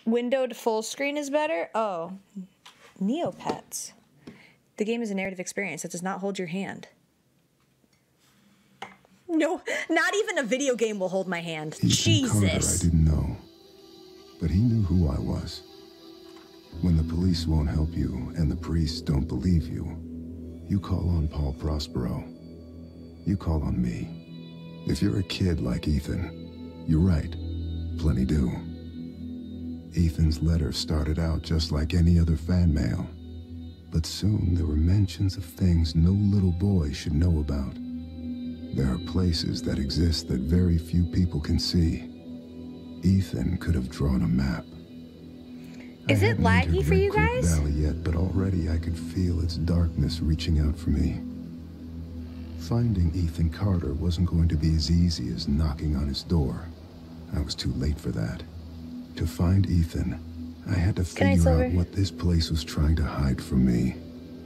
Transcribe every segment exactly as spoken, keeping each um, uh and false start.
Window to full screen is better? Oh. Neopets. The game is a narrative experience that does not hold your hand. No, not even a video game will hold my hand. Ethan Jesus. Carter, I didn't know, but he knew who I was. When the police won't help you and the priests don't believe you, you call on Paul Prospero. You call on me. If you're a kid like Ethan, you're right. Plenty do. Ethan's letter started out just like any other fan mail. But soon there were mentions of things no little boy should know about. There are places that exist that very few people can see. Ethan could have drawn a map. Is it laggy for you guys? Valley yet, but already I could feel its darkness reaching out for me. Finding Ethan Carter wasn't going to be as easy as knocking on his door. I was too late for that. To find Ethan, I had to figure out what this place was trying to hide from me.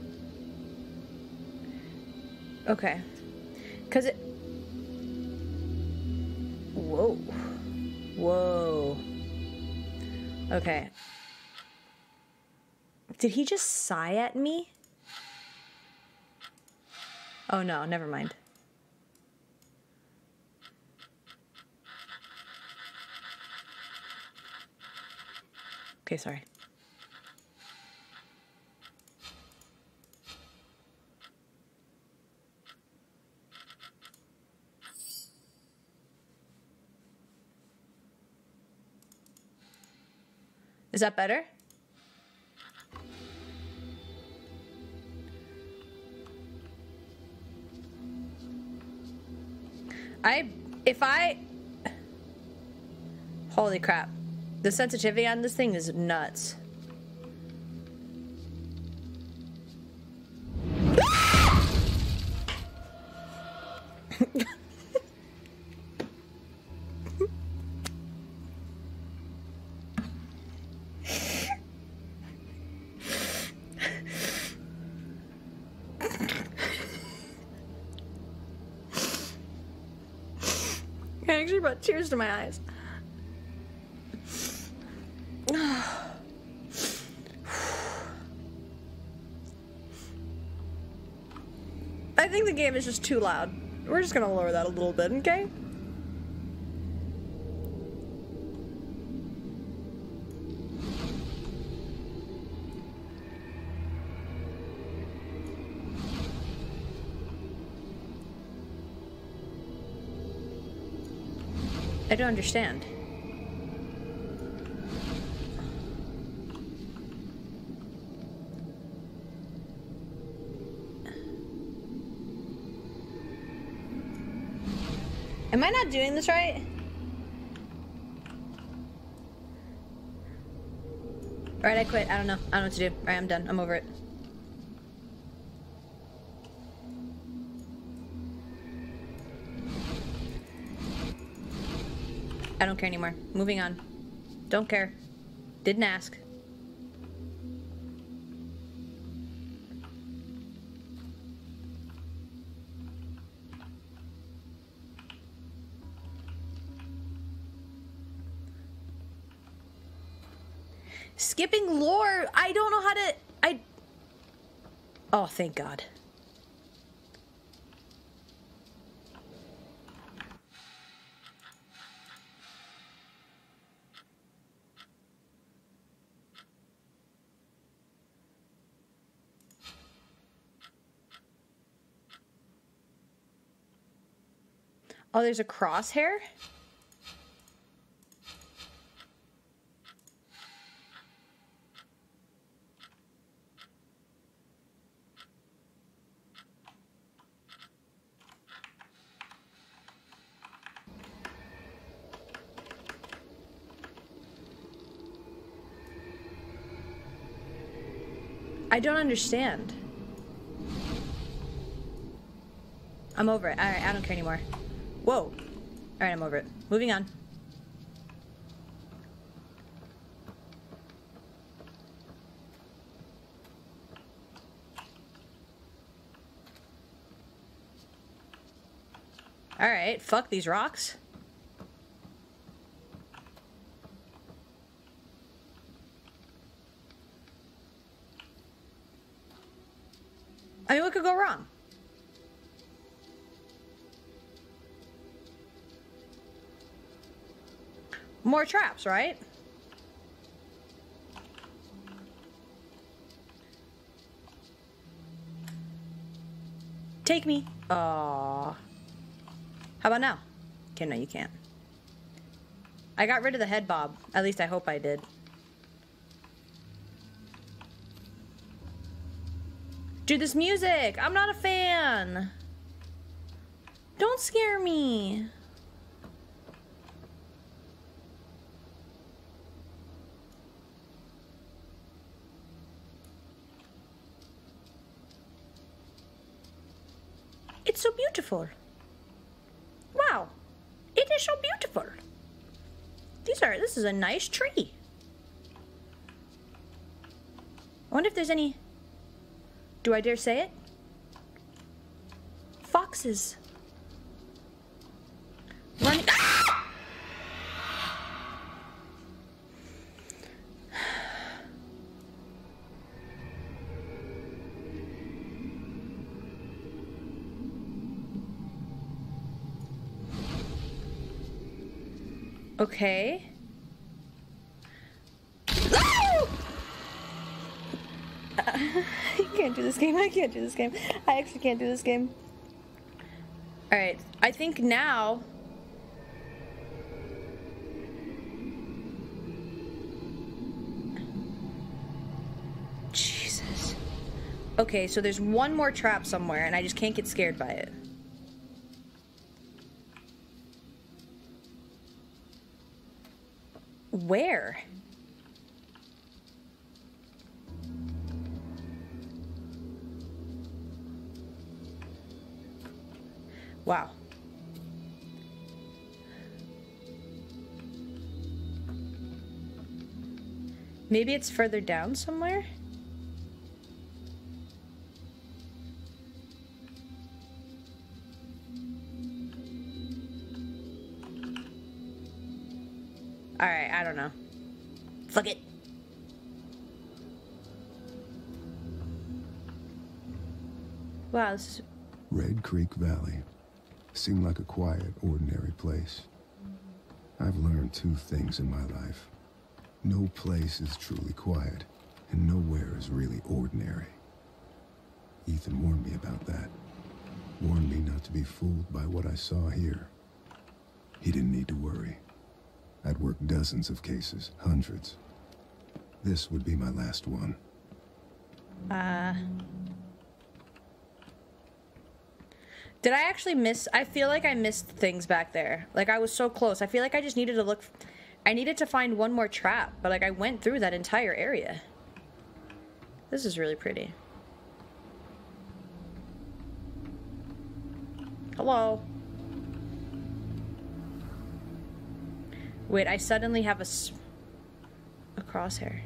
Okay. Because it... Whoa. Whoa. Okay. Did he just sigh at me? Oh no, never mind. Okay, sorry. Is that better? I, if I, holy crap. The sensitivity on this thing is nuts. I actually brought tears to my eyes. I think the game is just too loud. We're just gonna lower that a little bit, okay? I don't understand. Am I not doing this right? Alright, I quit. I don't know. I don't know what to do. Alright, I'm done. I'm over it. I don't care anymore. Moving on. Don't care. Didn't ask. Skipping lore. I don't know how to... I... Oh, thank God. Oh, there's a crosshair? I don't understand. I'm over it. Alright, I don't care anymore. Whoa. Alright, I'm over it. Moving on. Alright, fuck these rocks. I mean, what could go wrong? More traps, right? Take me. Aww. How about now? Okay, no, you can't. I got rid of the head bob. At least I hope I did. Dude, this music! I'm not a fan! Don't scare me! It's so beautiful. Wow. It is so beautiful. These are, this is a nice tree. I wonder if there's any, do I dare say it? Foxes. Running. Ah! Okay. I can't do this game. I can't do this game. I actually can't do this game. Alright. I think now... Jesus. Okay, so there's one more trap somewhere, and I just can't get scared by it. Where? Wow. Maybe it's further down somewhere? Alright, I don't know. Fuck it. Wow, this is... Red Creek Valley seemed like a quiet, ordinary place. I've learned two things in my life. No place is truly quiet, and nowhere is really ordinary. Ethan warned me about that. Warned me not to be fooled by what I saw here. He didn't need to worry. I'd worked dozens of cases, hundreds. This would be my last one. Uh... Did I actually miss... I feel like I missed things back there. Like, I was so close. I feel like I just needed to look... I needed to find one more trap, but, like, I went through that entire area. This is really pretty. Hello? Wait, I suddenly have a... S a crosshair.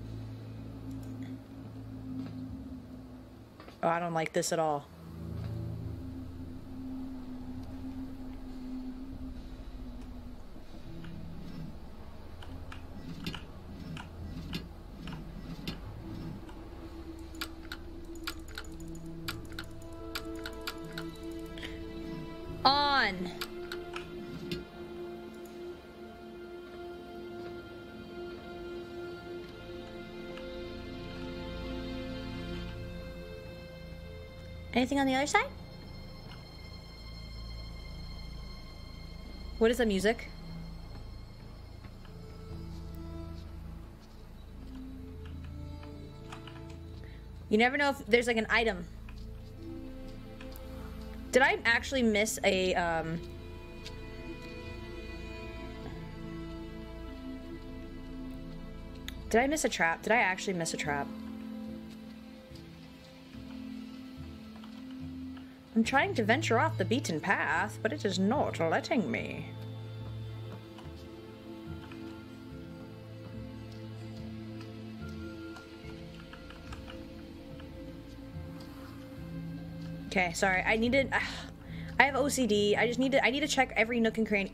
Oh, I don't like this at all. On. Anything on the other side? What is the music? You never know if there's like an item. Did I actually miss a, um... Did I miss a trap? Did I actually miss a trap? I'm trying to venture off the beaten path, but it is not letting me. Okay, sorry. I needed. Uh, I have O C D. I just need to. I need to check every nook and cranny.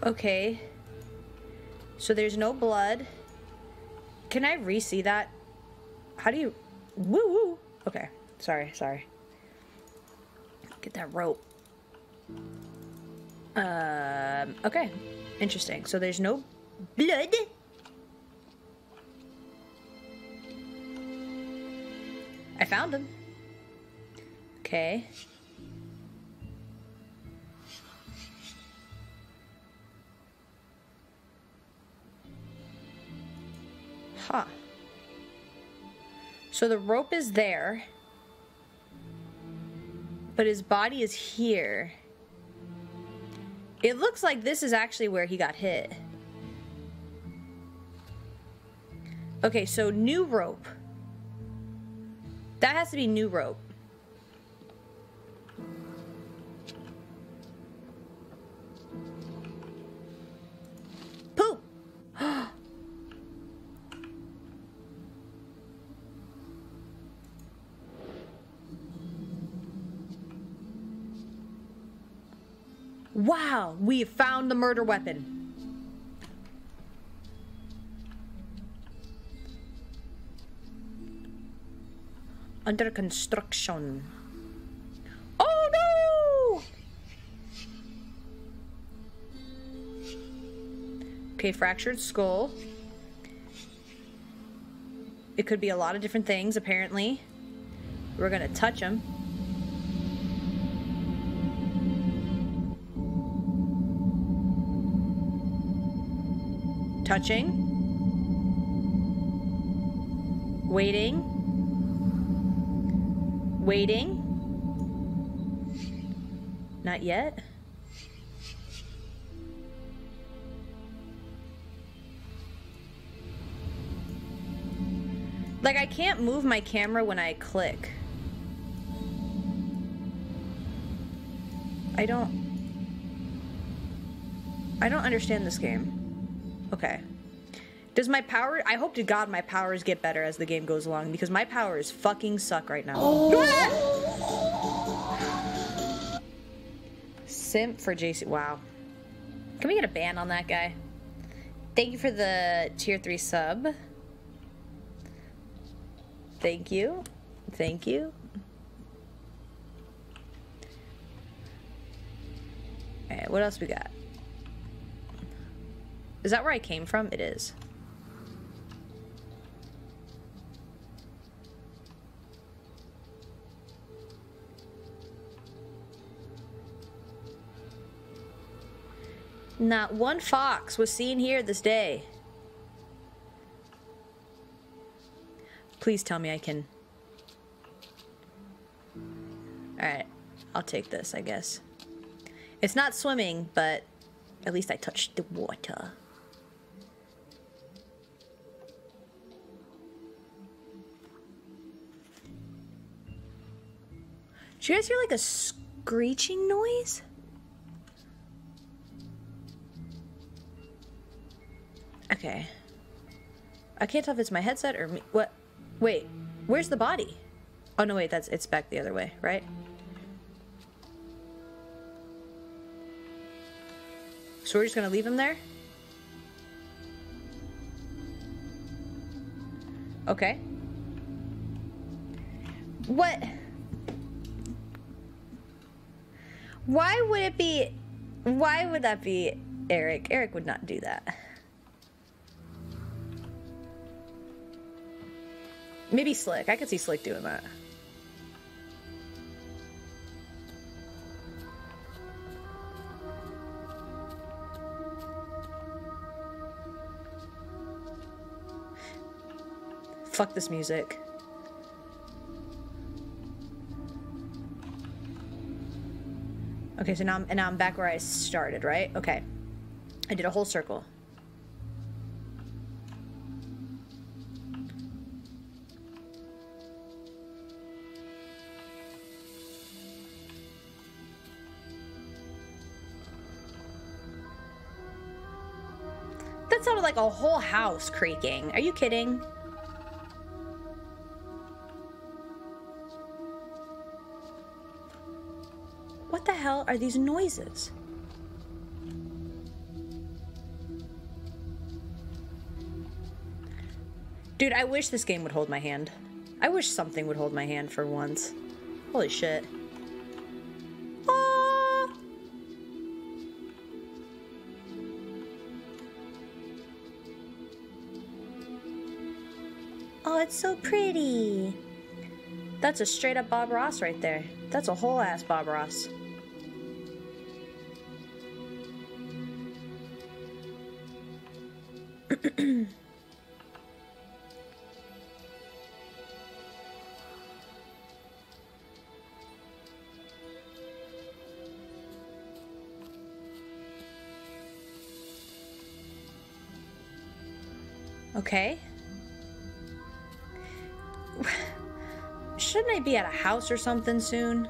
Okay. So there's no blood. Can I re-see that? How do you... Woo woo! Okay. Sorry, sorry. Get that rope. Um, okay. Interesting. So there's no blood. I found him. Okay. Huh. So the rope is there, but his body is here. It looks like this is actually where he got hit. Okay, so new rope. That has to be new rope. Poop! Wow, we have found the murder weapon. Under construction. Oh no! Okay, fractured skull. It could be a lot of different things, apparently. We're gonna touch him. Touching. Waiting. Waiting. Not yet. Like, I can't move my camera when I click. I don't... I don't understand this game. Okay. Does my power... I hope to God my powers get better as the game goes along, because my powers fucking suck right now. Oh. Simp for J C... Wow. Can we get a ban on that guy? Thank you for the tier three sub. Thank you. Thank you. Alright, what else we got? Is that where I came from? It is. Not one fox was seen here this day. Please tell me I can... Alright, I'll take this, I guess. It's not swimming, but at least I touched the water. Did you guys hear like a screeching noise? Okay. I can't tell if it's my headset or me. What? Wait, where's the body? Oh no, wait, that's it's back the other way, right? So we're just gonna leave him there? Okay. What? Why would it be... Why would that be Eric? Eric would not do that. Maybe Slick. I could see Slick doing that. Fuck this music. Okay, so now I'm, and now I'm back where I started, right? Okay. I did a whole circle. That sounded like a whole house creaking. Are you kidding? What the hell are these noises? Dude, I wish this game would hold my hand. I wish something would hold my hand for once. Holy shit. Ah! Oh, it's so pretty. That's a straight up Bob Ross right there. That's a whole ass Bob Ross. Okay. Shouldn't I be at a house or something soon?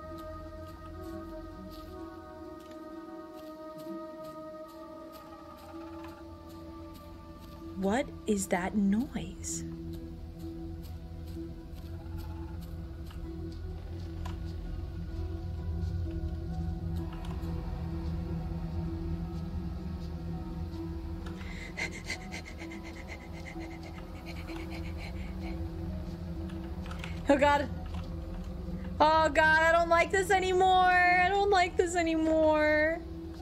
What is that noise? Oh god. Oh god, I don't like this anymore. I don't like this anymore.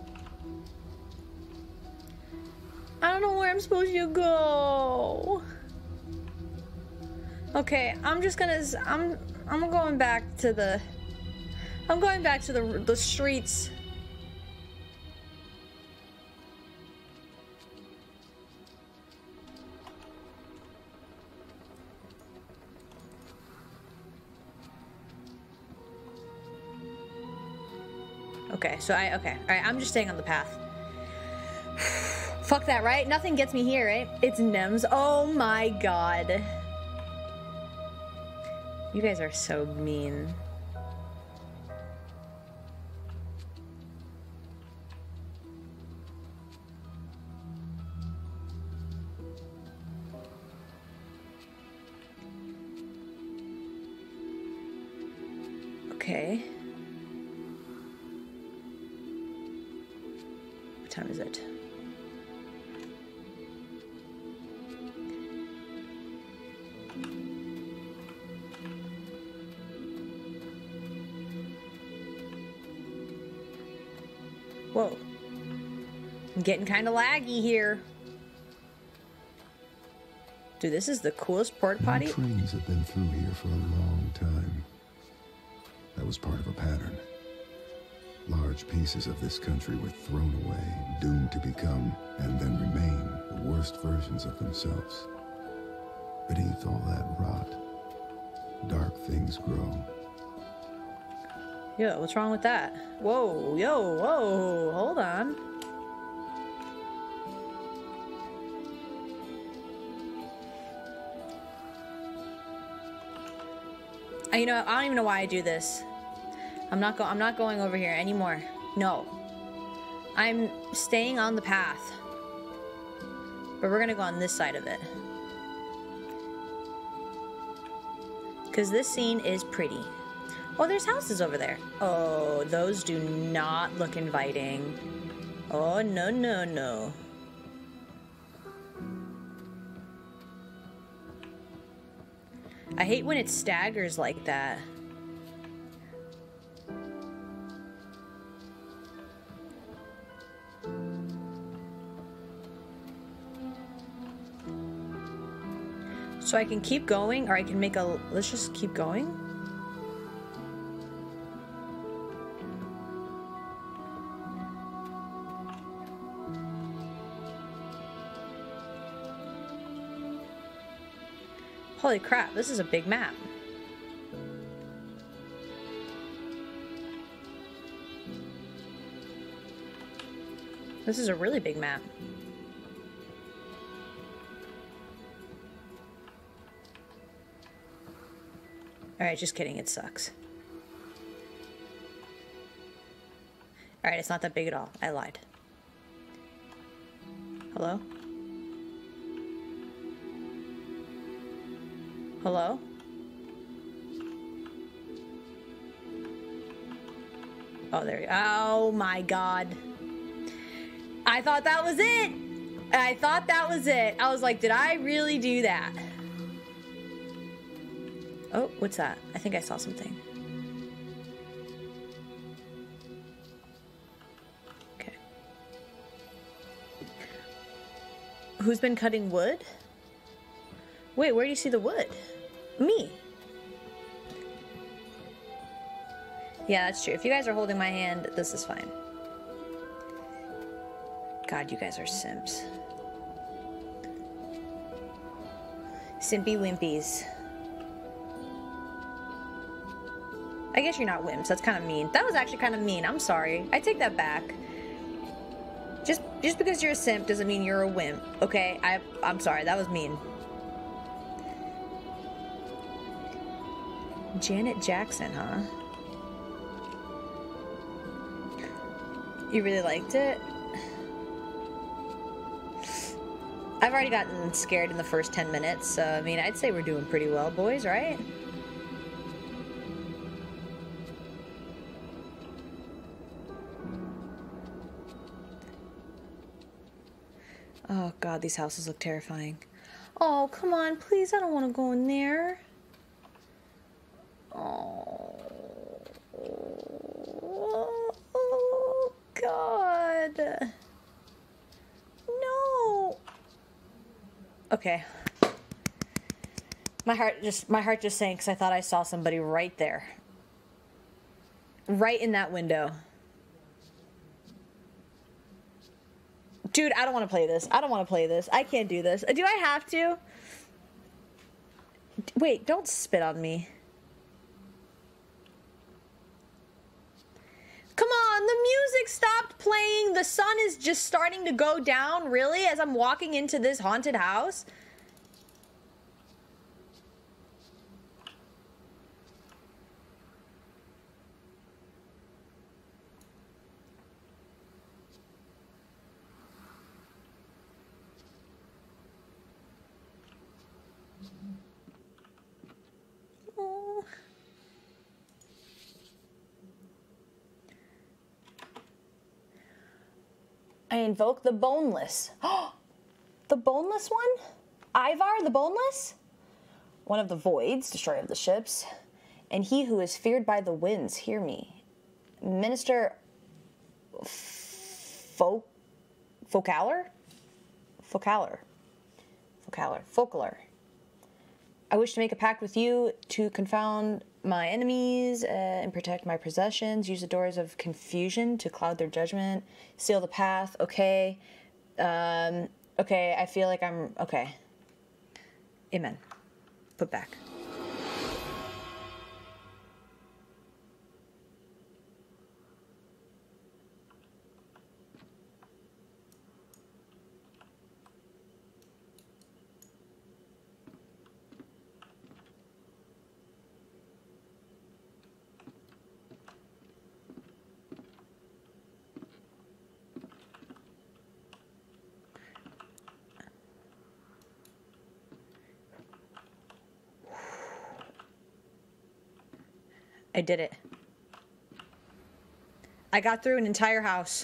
I don't know where I'm supposed to go. Okay, I'm just gonna I'm I'm going back to the I'm going back to the the streets. Okay, so I, okay, alright, I'm just staying on the path. Fuck that, right? Nothing gets me here, right? It's Nems. Oh my god. You guys are so mean. Okay. What time is it? Whoa. I'm getting kind of laggy here. Dude, this is the coolest porta potty. No trains have been through here for a long time. That was part of a pattern. Large pieces of this country were thrown away, doomed to become, and then remain, the worst versions of themselves. Beneath all that rot, dark things grow. Yo, what's wrong with that? Whoa, yo, whoa, hold on. You know, I don't even know why I do this. I'm not go I'm not going over here anymore. No. I'm staying on the path. But we're gonna go on this side of it. Because this scene is pretty. Oh, there's houses over there. Oh, those do not look inviting. Oh, no, no, no. I hate when it staggers like that. So I can keep going, or I can make a... Let's just keep going. Holy crap, this is a big map. This is a really big map. Alright, just kidding, it sucks. Alright, it's not that big at all. I lied. Hello? Hello? Oh, there you go. Oh my god. I thought that was it! I thought that was it. I was like, did I really do that? Oh, what's that? I think I saw something. Okay. Who's been cutting wood? Wait, where do you see the wood? Me. Yeah, that's true. If you guys are holding my hand, this is fine. God, you guys are simps. Simpy wimpies. I guess you're not wimps. That's kind of mean. That was actually kind of mean. I'm sorry. I take that back. Just just because you're a simp doesn't mean you're a wimp, okay? I, I'm sorry. That was mean. Janet Jackson, huh? You really liked it? I've already gotten scared in the first ten minutes, so I mean, I'd say we're doing pretty well, boys, right? Oh god, these houses look terrifying. Oh, come on, please, I don't want to go in there. Oh, oh god. No. Okay. My heart just my heart just sank because I thought I saw somebody right there. Right in that window. Dude, I don't want to play this. I don't want to play this. I can't do this. Do I have to? Wait, don't spit on me. Come on, the music stopped playing. The sun is just starting to go down, really, as I'm walking into this haunted house. Oh. I invoke the boneless. Oh, the boneless one? Ivar the boneless? One of the voids, destroyer of the ships. And he who is feared by the winds, hear me. Minister Folk Focaler? Focaler. Focaler. Focaler. I wish to make a pact with you to confound my enemies uh, and protect my possessions. Use the doors of confusion to cloud their judgment. Seal the path. Okay. Um, okay, I feel like I'm... Okay. Amen. Put back. I did it. I got through an entire house.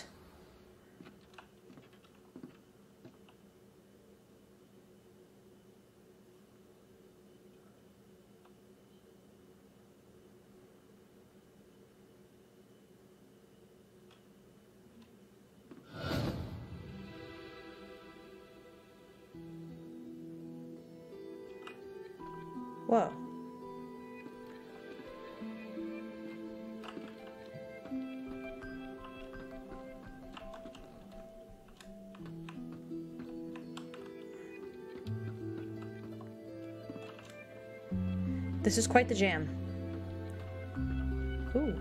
Whoa. This is quite the jam. Ooh.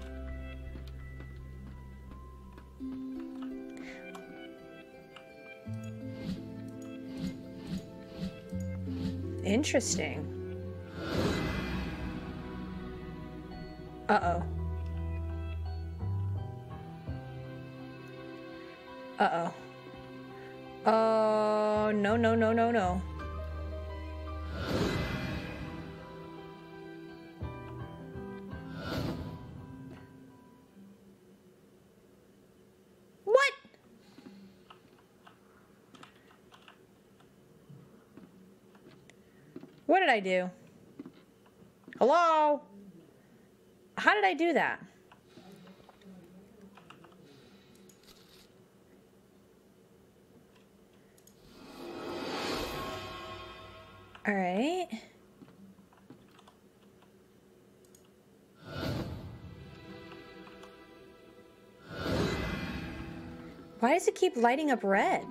Interesting. Uh-oh. Uh-oh. Oh, no, no, no, no, no. What? What did I do? Hello? How did I do that? All right. Why does it keep lighting up red?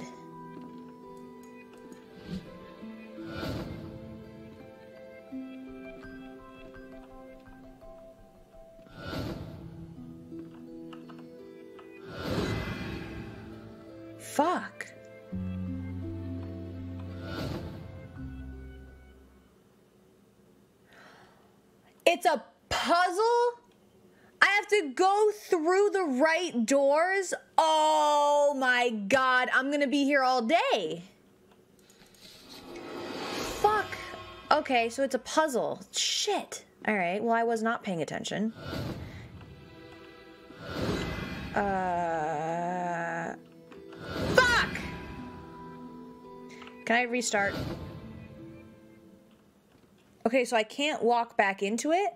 Fuck. It's a puzzle? I have to go through the right doors? Oh my god, I'm gonna be here all day. Fuck. Okay, so it's a puzzle. Shit. Alright, well I was not paying attention. Uh... Fuck! Can I restart? Okay, so I can't walk back into it?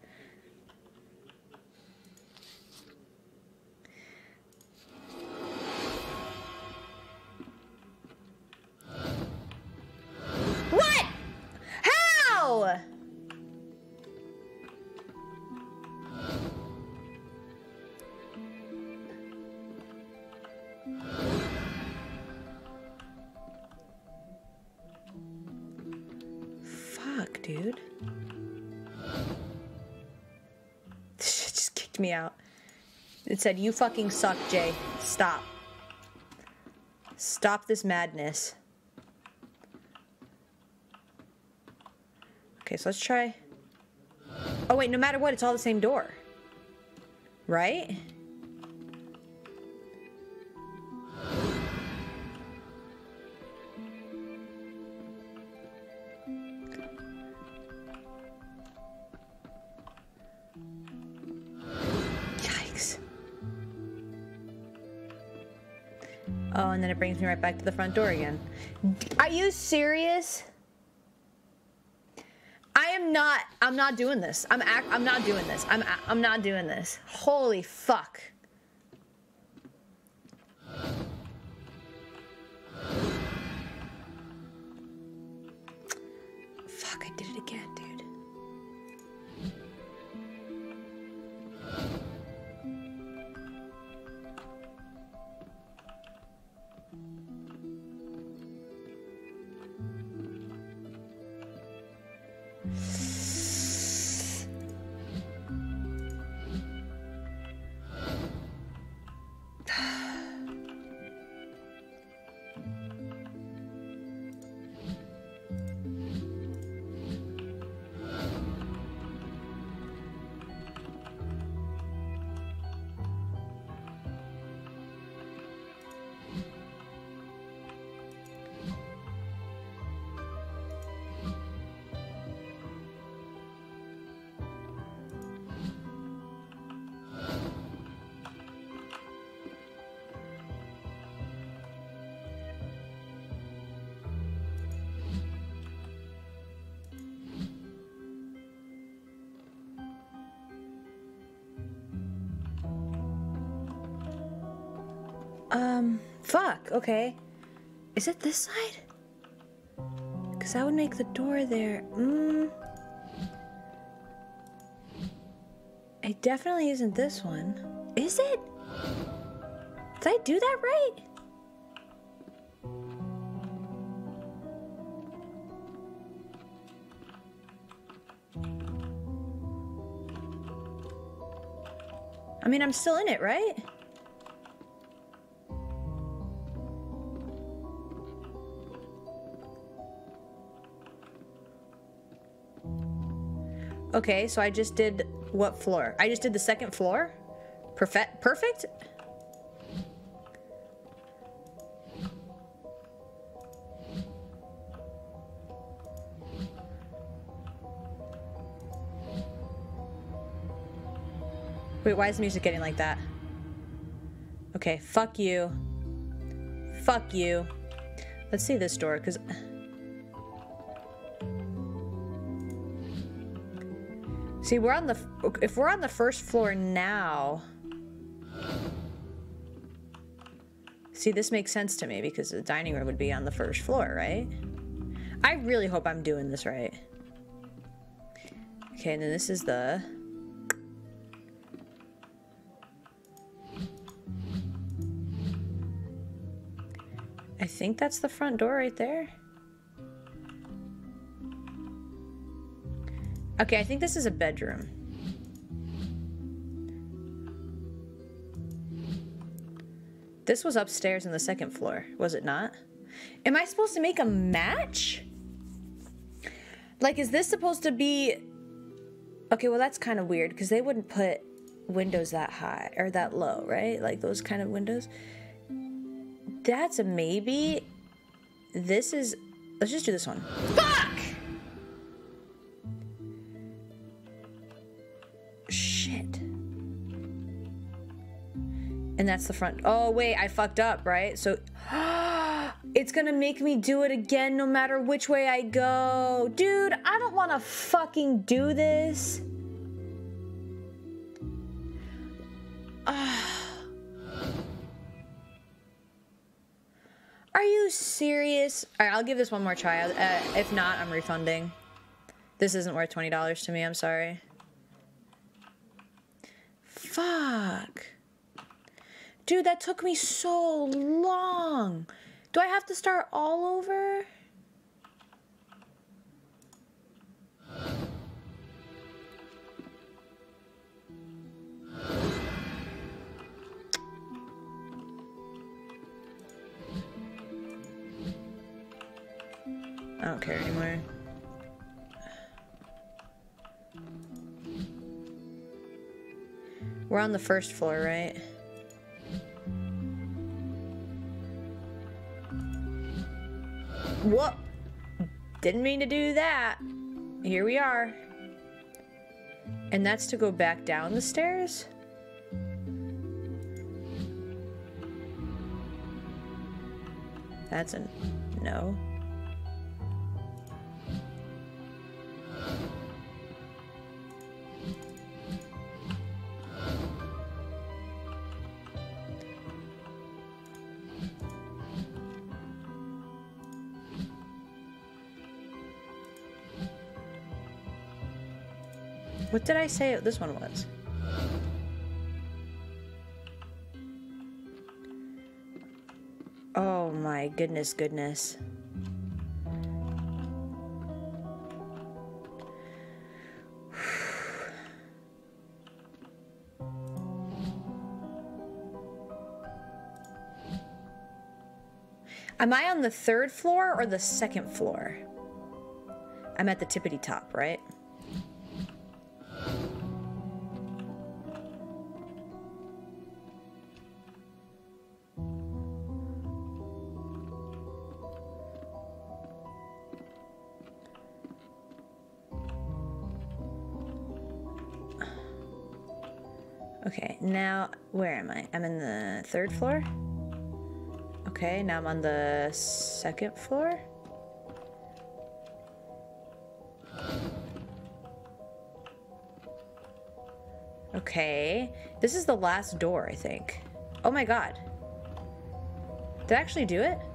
What? How? Fuck, dude. This shit just kicked me out. It said, you fucking suck, Jay. Stop. Stop this madness. Okay, so let's try. Oh wait, no matter what, it's all the same door. Right? Yikes. Oh, and then it brings me right back to the front door again. Are you serious? I am not, I'm not doing this. I'm act, I'm not doing this. I'm, I'm not doing this. Holy fuck. Fuck, I did it again, dude. Um, fuck, okay. Is it this side? Because that would make the door there. Mm. It definitely isn't this one. Is it? Did I do that right? I mean, I'm still in it, right? Okay, so I just did what floor? I just did the second floor? Perfect? Perfect? Wait, why is the music getting like that? Okay, fuck you. Fuck you. Let's see this door, because... See, we're on the... If we're on the first floor now... See, this makes sense to me because the dining room would be on the first floor, right? I really hope I'm doing this right. Okay, and then this is the... I think that's the front door right there. Okay, I think this is a bedroom. This was upstairs on the second floor, was it not? Am I supposed to make a match? Like, is this supposed to be... Okay, well, that's kind of weird, because they wouldn't put windows that high, or that low, right? Like, those kind of windows. That's a maybe. This is... Let's just do this one. Fuck! Shit. And that's the front. Oh, wait, I fucked up, right? So... It's gonna make me do it again no matter which way I go. Dude, I don't want to fucking do this. Uh, are you serious? All right, I'll give this one more try. Uh, if not, I'm refunding. This isn't worth twenty dollars to me. I'm sorry. Fuck. Dude, that took me so long. Do I have to start all over? I don't care anymore. We're on the first floor, right? Whoop! Didn't mean to do that. Here we are. And that's to go back down the stairs? That's a no. What did I say this one was? Oh my goodness, goodness. Am I on the third floor or the second floor? I'm at the tippity top, right? Okay, now, where am I? I'm in the third floor? Okay, now I'm on the second floor? Okay, this is the last door, I think. Oh my god. Did I actually do it?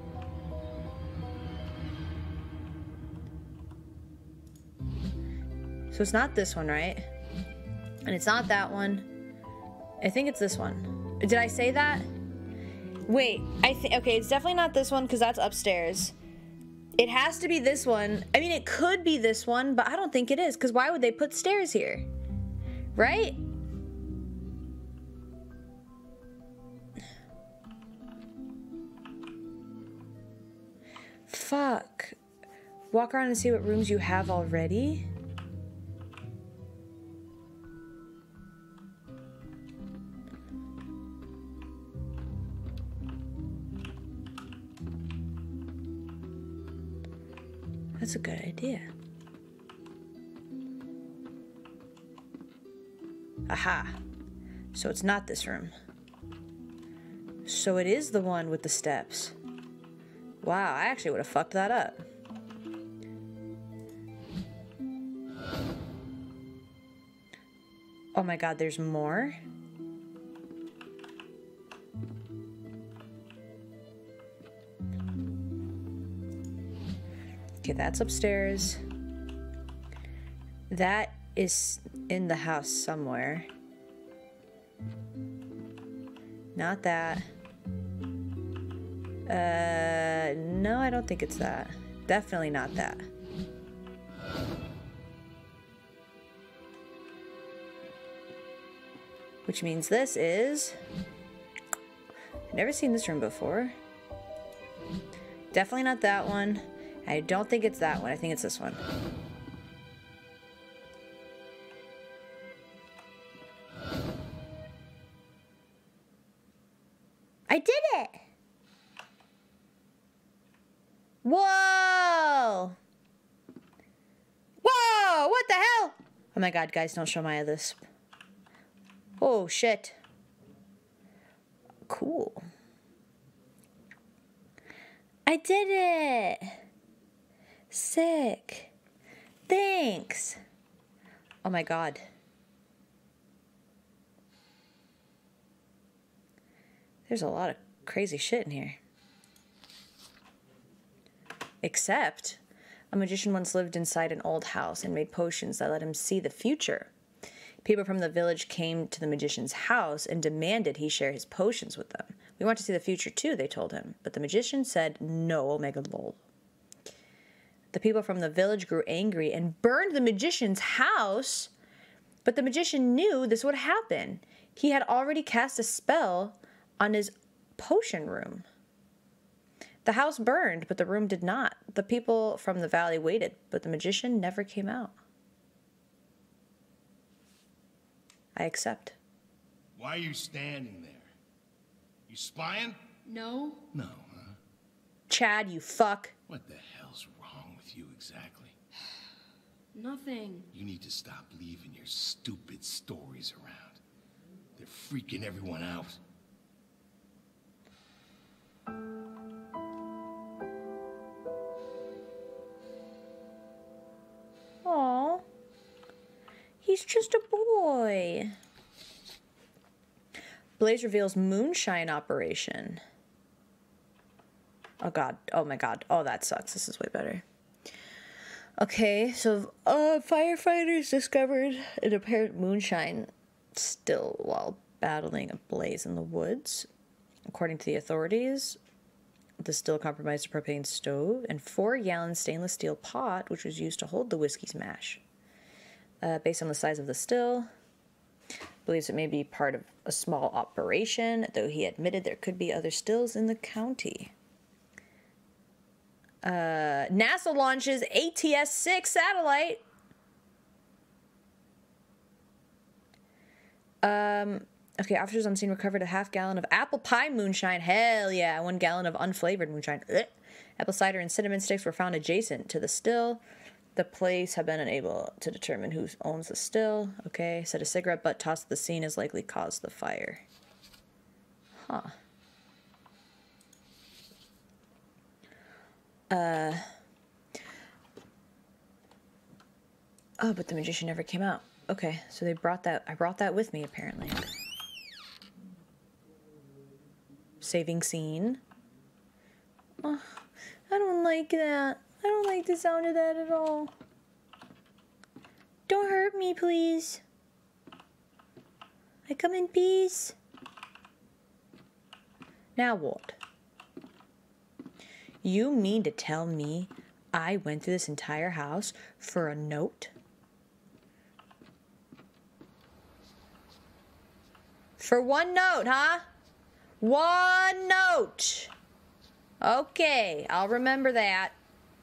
So it's not this one, right? And it's not that one. I think it's this one. Did I say that? Wait, I think, okay, it's definitely not this one because that's upstairs. It has to be this one. I mean, it could be this one, but I don't think it is because why would they put stairs here? Right? Fuck. Walk around and see what rooms you have already? That's a good idea. Aha. So it's not this room. So it is the one with the steps. Wow, I actually would have fucked that up. Oh my god, there's more? Okay, that's upstairs. That is in the house somewhere. Not that. Uh, no, I don't think it's that. Definitely not that. Which means this is... I've never seen this room before. Definitely not that one. I don't think it's that one. I think it's this one. I did it! Whoa! Whoa! What the hell? Oh my god, guys, don't show Maya this. Oh, shit. Cool. I did it! Sick. Thanks. Oh my god. There's a lot of crazy shit in here. Except, a magician once lived inside an old house and made potions that let him see the future. People from the village came to the magician's house and demanded he share his potions with them. We want to see the future too, they told him. But the magician said, no, Omega Lol. The people from the village grew angry and burned the magician's house. But the magician knew this would happen. He had already cast a spell on his potion room. The house burned, but the room did not. The people from the valley waited, but the magician never came out. I accept. Why are you standing there? You spying? No. No, huh? Chad, you fuck. What the hell's wrong with you exactly? Nothing. You need to stop leaving your stupid stories around. They're freaking everyone out. Aw. He's just a boy. Blaze reveals moonshine operation. Oh god. Oh my god. Oh, that sucks. This is way better. Okay, so uh, firefighters discovered an apparent moonshine still while battling a blaze in the woods. According to the authorities, the still compromised a propane stove and four-gallon stainless steel pot, which was used to hold the whiskey's mash. Uh, based on the size of the still, believes it may be part of a small operation, though he admitted there could be other stills in the county. Uh, NASA launches A T S six satellite. Um, okay, officers on scene recovered a half gallon of apple pie moonshine. Hell yeah, one gallon of unflavored moonshine. Ugh. Apple cider and cinnamon sticks were found adjacent to the still. The police have been unable to determine who owns the still. Okay, said a cigarette butt tossed at the scene has likely caused the fire. Huh. Uh. Oh, but the magician never came out. Okay, so they brought that. I brought that with me, apparently. Saving scene. Oh, I don't like that. I don't like the sound of that at all. Don't hurt me, please. I come in peace. Now what? You mean to tell me I went through this entire house for a note? For one note, huh? One note. Okay, I'll remember that.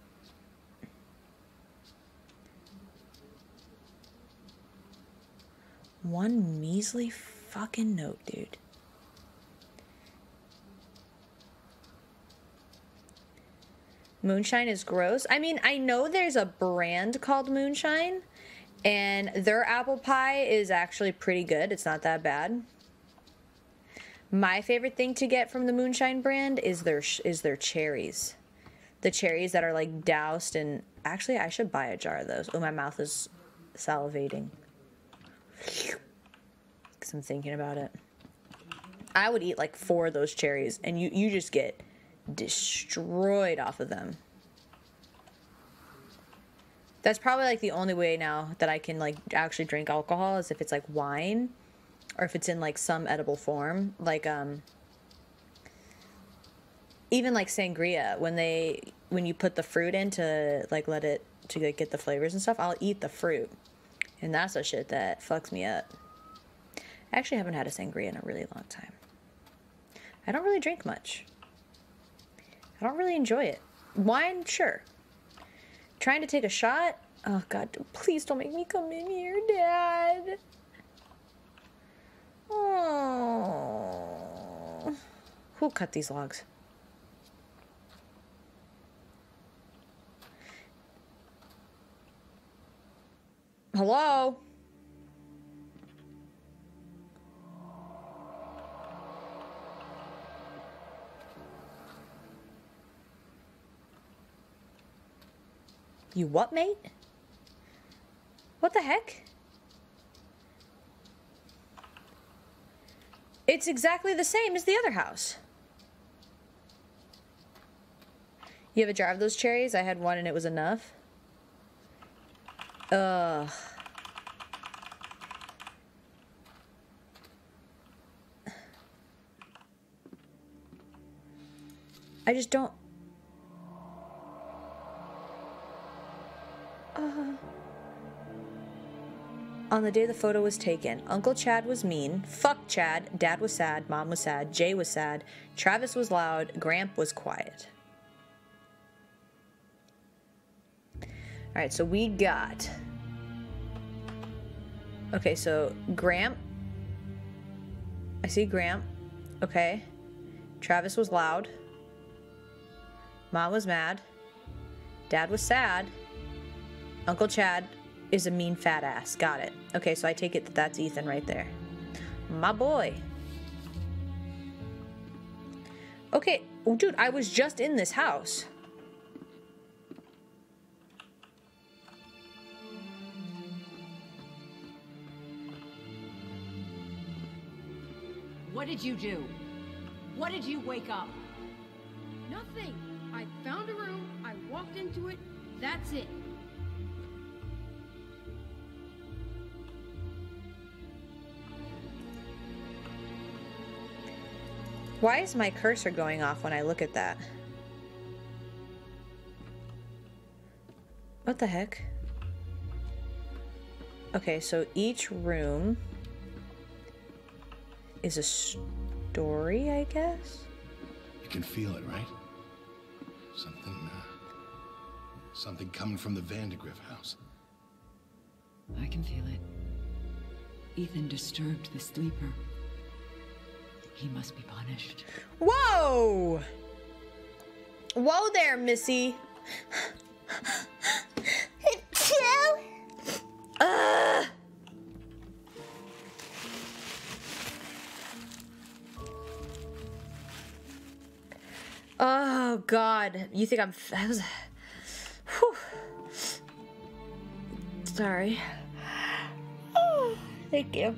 One measly fucking note, dude. Moonshine is gross. I mean, I know there's a brand called Moonshine, and their apple pie is actually pretty good. It's not that bad. My favorite thing to get from the Moonshine brand is their is their cherries. The cherries that are like doused in... Actually, I should buy a jar of those. Oh, my mouth is salivating. because I'm thinking about it. I would eat like four of those cherries, and you, you just get destroyed off of them. That's probably like the only way now that I can like actually drink alcohol is if it's like wine or if it's in like some edible form. Like um even like sangria, when they when you put the fruit in to like let it to like, get the flavors and stuff, I'll eat the fruit. And that's the shit that fucks me up. I actually haven't had a sangria in a really long time. I don't really drink much. I don't really enjoy it. Wine, sure. Trying to take a shot? Oh, God, please don't make me come in here, Dad. Oh. Who cut these logs? Hello? You what, mate? What the heck? It's exactly the same as the other house. You have a jar of those cherries? I had one and it was enough. Ugh. I just don't... Uh, on the day the photo was taken, Uncle Chad was mean. Fuck Chad. Dad was sad. Mom was sad. Jay was sad. Travis was loud. Gramp was quiet. Alright, so we got... Okay, so Gramp. I see Gramp. Okay. Travis was loud. Mom was mad. Dad was sad. Uncle Chad is a mean fat ass. Got it. Okay, so I take it that that's Ethan right there. My boy. Okay. Oh, dude, I was just in this house. What did you do? What did you wake up? Nothing. I found a room, I walked into it, that's it. Why is my cursor going off when I look at that? What the heck? Okay, so each room is a story, I guess? You can feel it, right? Something, uh, something coming from the Vandergrift house. I can feel it. Ethan disturbed the sleeper. He must be punished. Whoa! Whoa there, Missy. uh. Oh, God. You think I'm... I was... Whew. Sorry. Oh, thank you.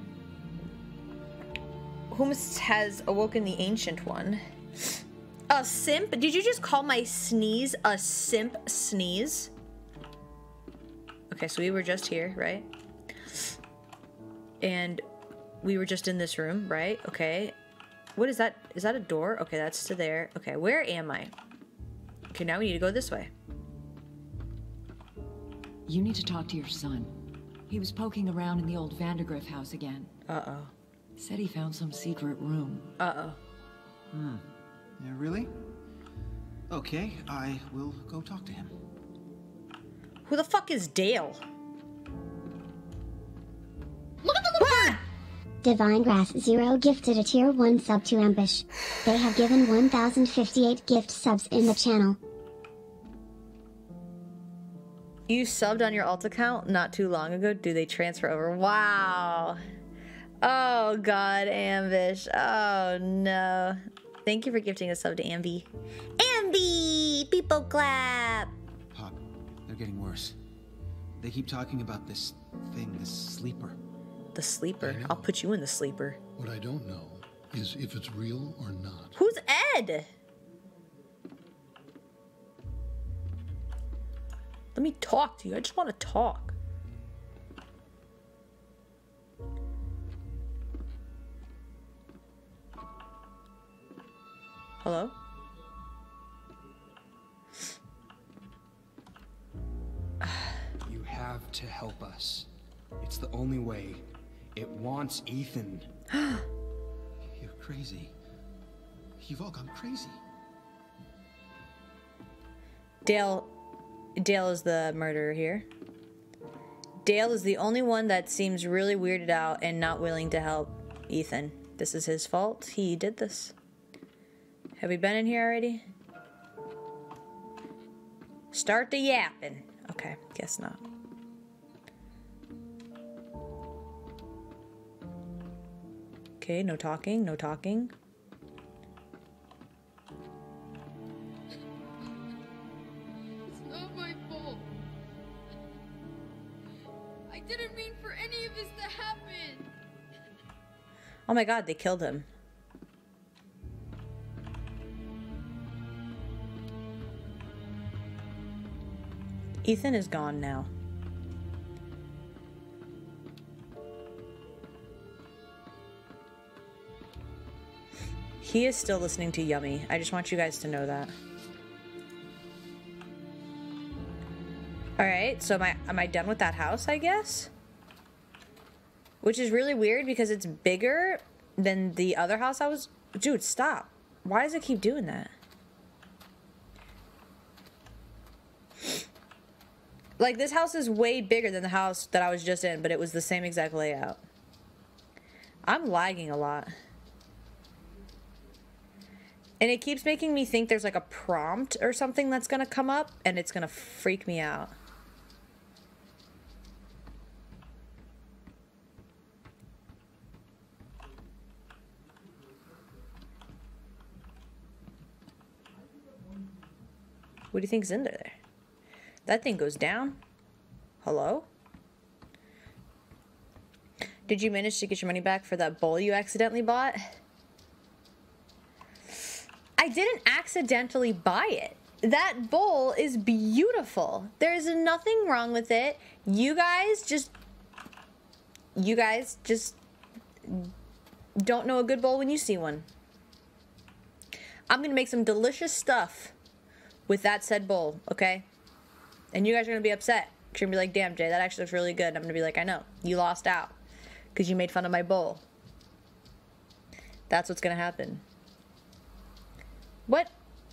Whom has awoken the Ancient One? A simp? Did you just call my sneeze a simp sneeze? Okay, so we were just here, right? And we were just in this room, right? Okay. What is that? Is that a door? Okay, that's to there. Okay, where am I? Okay, now we need to go this way. You need to talk to your son. He was poking around in the old Vandergrift house again. Uh-oh. Said he found some secret room. Uh-oh. Hmm. Yeah, really? Okay, I will go talk to him. Who the fuck is Dale? Look at the bird! Divine Grass Zero gifted a tier one sub to Ambush. They have given one thousand fifty-eight gift subs in the channel. You subbed on your alt account not too long ago. Do they transfer over? Wow. Oh, God, Ambush. Oh, no. Thank you for gifting a sub to Ambi. Ambi! People clap! Pop, they're getting worse. They keep talking about this thing, this sleeper. The sleeper. I know. I'll put you in the sleeper. What I don't know is if it's real or not. Who's Ed? Let me talk to you. I just want to talk. Hello? You have to help us. It's the only way. It wants Ethan. You're crazy. You've all gone crazy. Dale, Dale is the murderer here. Dale is the only one that seems really weirded out and not willing to help Ethan. This is his fault. He did this. Have we been in here already? Start the yapping. Okay, guess not. Okay, no talking, no talking. It's not my fault. I didn't mean for any of this to happen. Oh my god, they killed him. Ethan is gone now. He is still listening to Yummy. I just want you guys to know that. Alright, so am I, am I done with that house, I guess? Which is really weird because it's bigger than the other house I was... Dude, stop. Why does it keep doing that? Like, this house is way bigger than the house that I was just in, but it was the same exact layout. I'm lagging a lot. And it keeps making me think there's like a prompt or something that's gonna come up, and it's gonna freak me out. What do you think's in there? That thing goes down. Hello? Did you manage to get your money back for that bowl you accidentally bought? I didn't accidentally buy it. That bowl is beautiful. There's nothing wrong with it. You guys just... You guys just... don't know a good bowl when you see one. I'm gonna make some delicious stuff with that said bowl, okay? And you guys are gonna be upset. You're gonna be like, damn, Jay, that actually looks really good. And I'm gonna be like, I know. You lost out. Because you made fun of my bowl. That's what's gonna happen. What?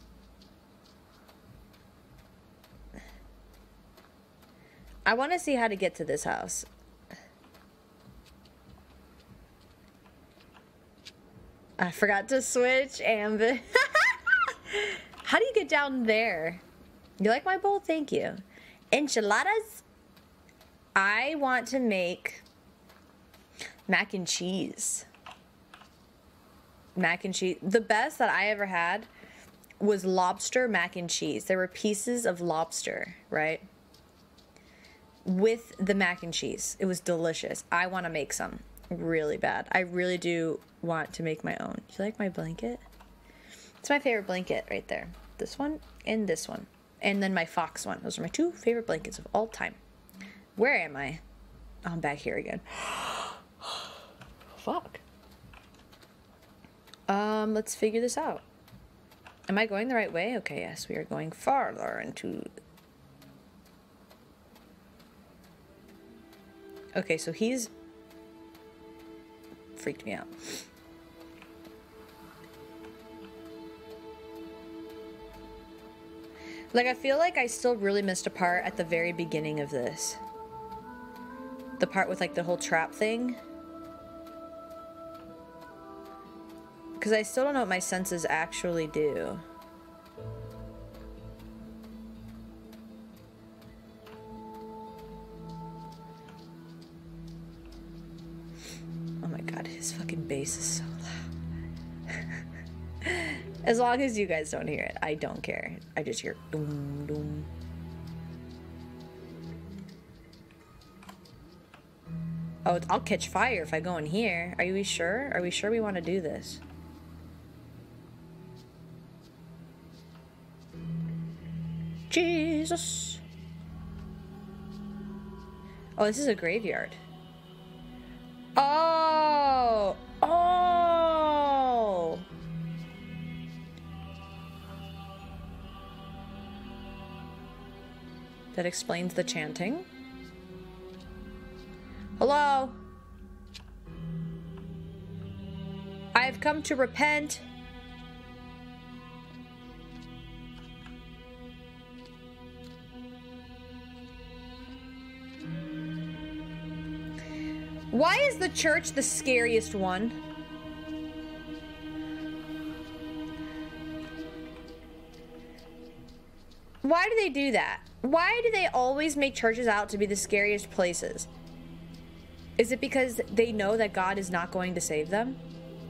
I want to see how to get to this house. I forgot to switch Ambi. How do you get down there? You like my bowl? Thank you. Enchiladas? I want to make mac and cheese. Mac and cheese. The best that I ever had was lobster mac and cheese. There were pieces of lobster, right? With the mac and cheese. It was delicious. I want to make some really bad. I really do want to make my own. You like my blanket? It's my favorite blanket right there. This one and this one. And then my fox one. Those are my two favorite blankets of all time. Where am I? Oh, I'm back here again. Fuck. Um, let's figure this out. Am I going the right way? Okay, yes, we are going farther into... Okay, so he's... freaked me out. Like, I feel like I still really missed a part at the very beginning of this. The part with, like, the whole trap thing. Because I still don't know what my senses actually do. Oh my god, his fucking bass is so loud. As long as you guys don't hear it, I don't care. I just hear doom doom. Oh, I'll catch fire if I go in here. Are we sure? Are we sure we want to do this? Jesus. Oh, this is a graveyard. Oh! Oh! That explains the chanting. Hello? I have come to repent. Why is the church the scariest one? Why do they do that? Why do they always make churches out to be the scariest places? Is it because they know that God is not going to save them?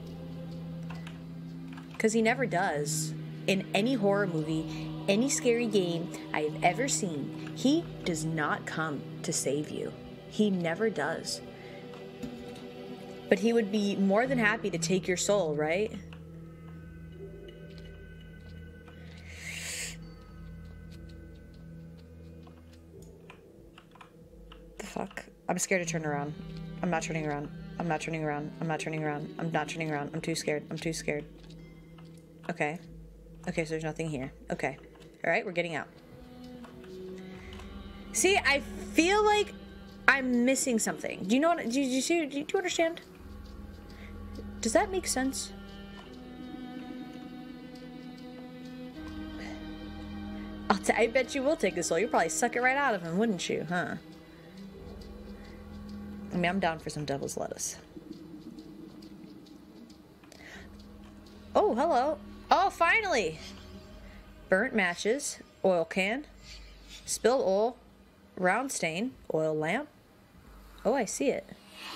Because he never does. In any horror movie, any scary game I have ever seen, he does not come to save you. He never does. But he would be more than happy to take your soul, right? The fuck? I'm scared to turn around. I'm not turning around. I'm not turning around. I'm not turning around. I'm not turning around. I'm too scared. I'm too scared. Okay. Okay, so there's nothing here. Okay. Alright, we're getting out. See, I feel like I'm missing something. Do you know what? Do you, do you see? Do you understand? Does that make sense? I'll t I bet you will take his soul. You'll probably suck it right out of him, wouldn't you? Huh? I mean, I'm down for some devil's lettuce. Oh, hello. Oh, finally! Burnt matches, oil can, spilled oil, round stain, oil lamp. Oh, I see it.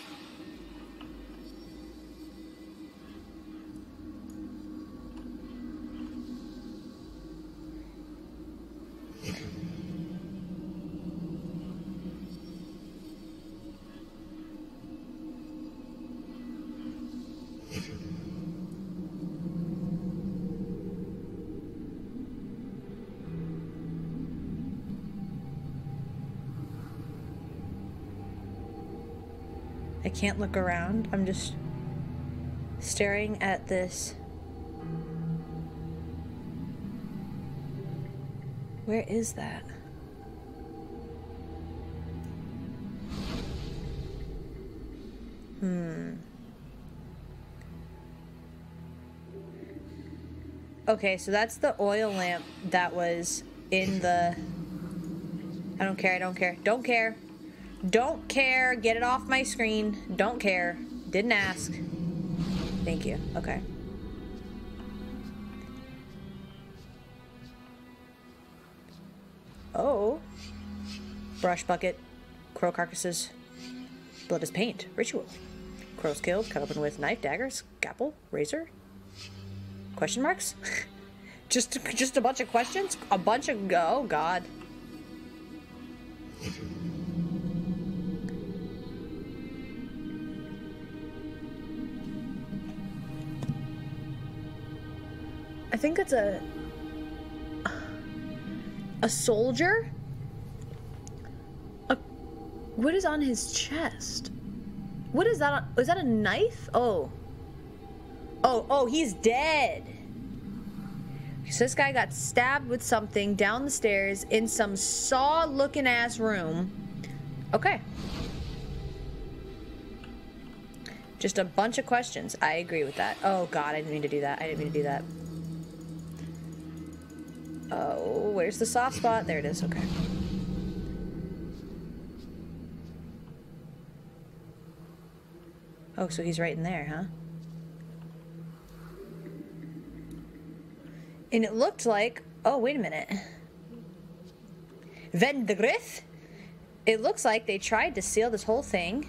I can't look around. I'm just staring at this. Where is that? Hmm. Okay, so that's the oil lamp that was in the... I don't care, I don't care. Don't care. Don't care. Get it off my screen. Don't care. Didn't ask. Thank you. Okay. Oh. Brush bucket. Crow carcasses. Blood is paint. Ritual. Crows killed. Cut open with knife, dagger, scalpel, razor. Question marks? just, just a bunch of questions? A bunch of... Oh, God. I think it's a a soldier. A, what is on his chest? What is that? On, is that a knife? Oh. Oh, oh, he's dead. So this guy got stabbed with something down the stairs in some saw-looking ass room. Okay. Just a bunch of questions. I agree with that. Oh God, I didn't mean to do that. I didn't mean to do that. Oh, where's the soft spot? There it is, okay. Oh, so he's right in there, huh? And it looked like... Oh, wait a minute. Ven de Grith? It looks like they tried to seal this whole thing.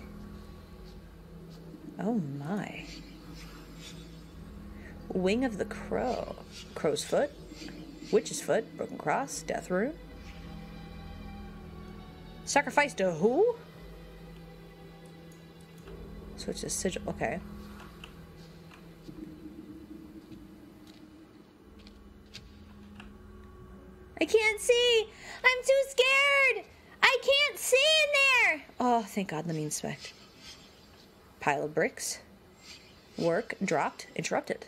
Oh, my. Wing of the Crow. Crow's foot. Witch's foot, broken cross, death rune. Sacrifice to who? Switch to sigil. Okay. I can't see! I'm too scared! I can't see in there! Oh, thank God, let me inspect. Pile of bricks. Work, dropped, interrupted.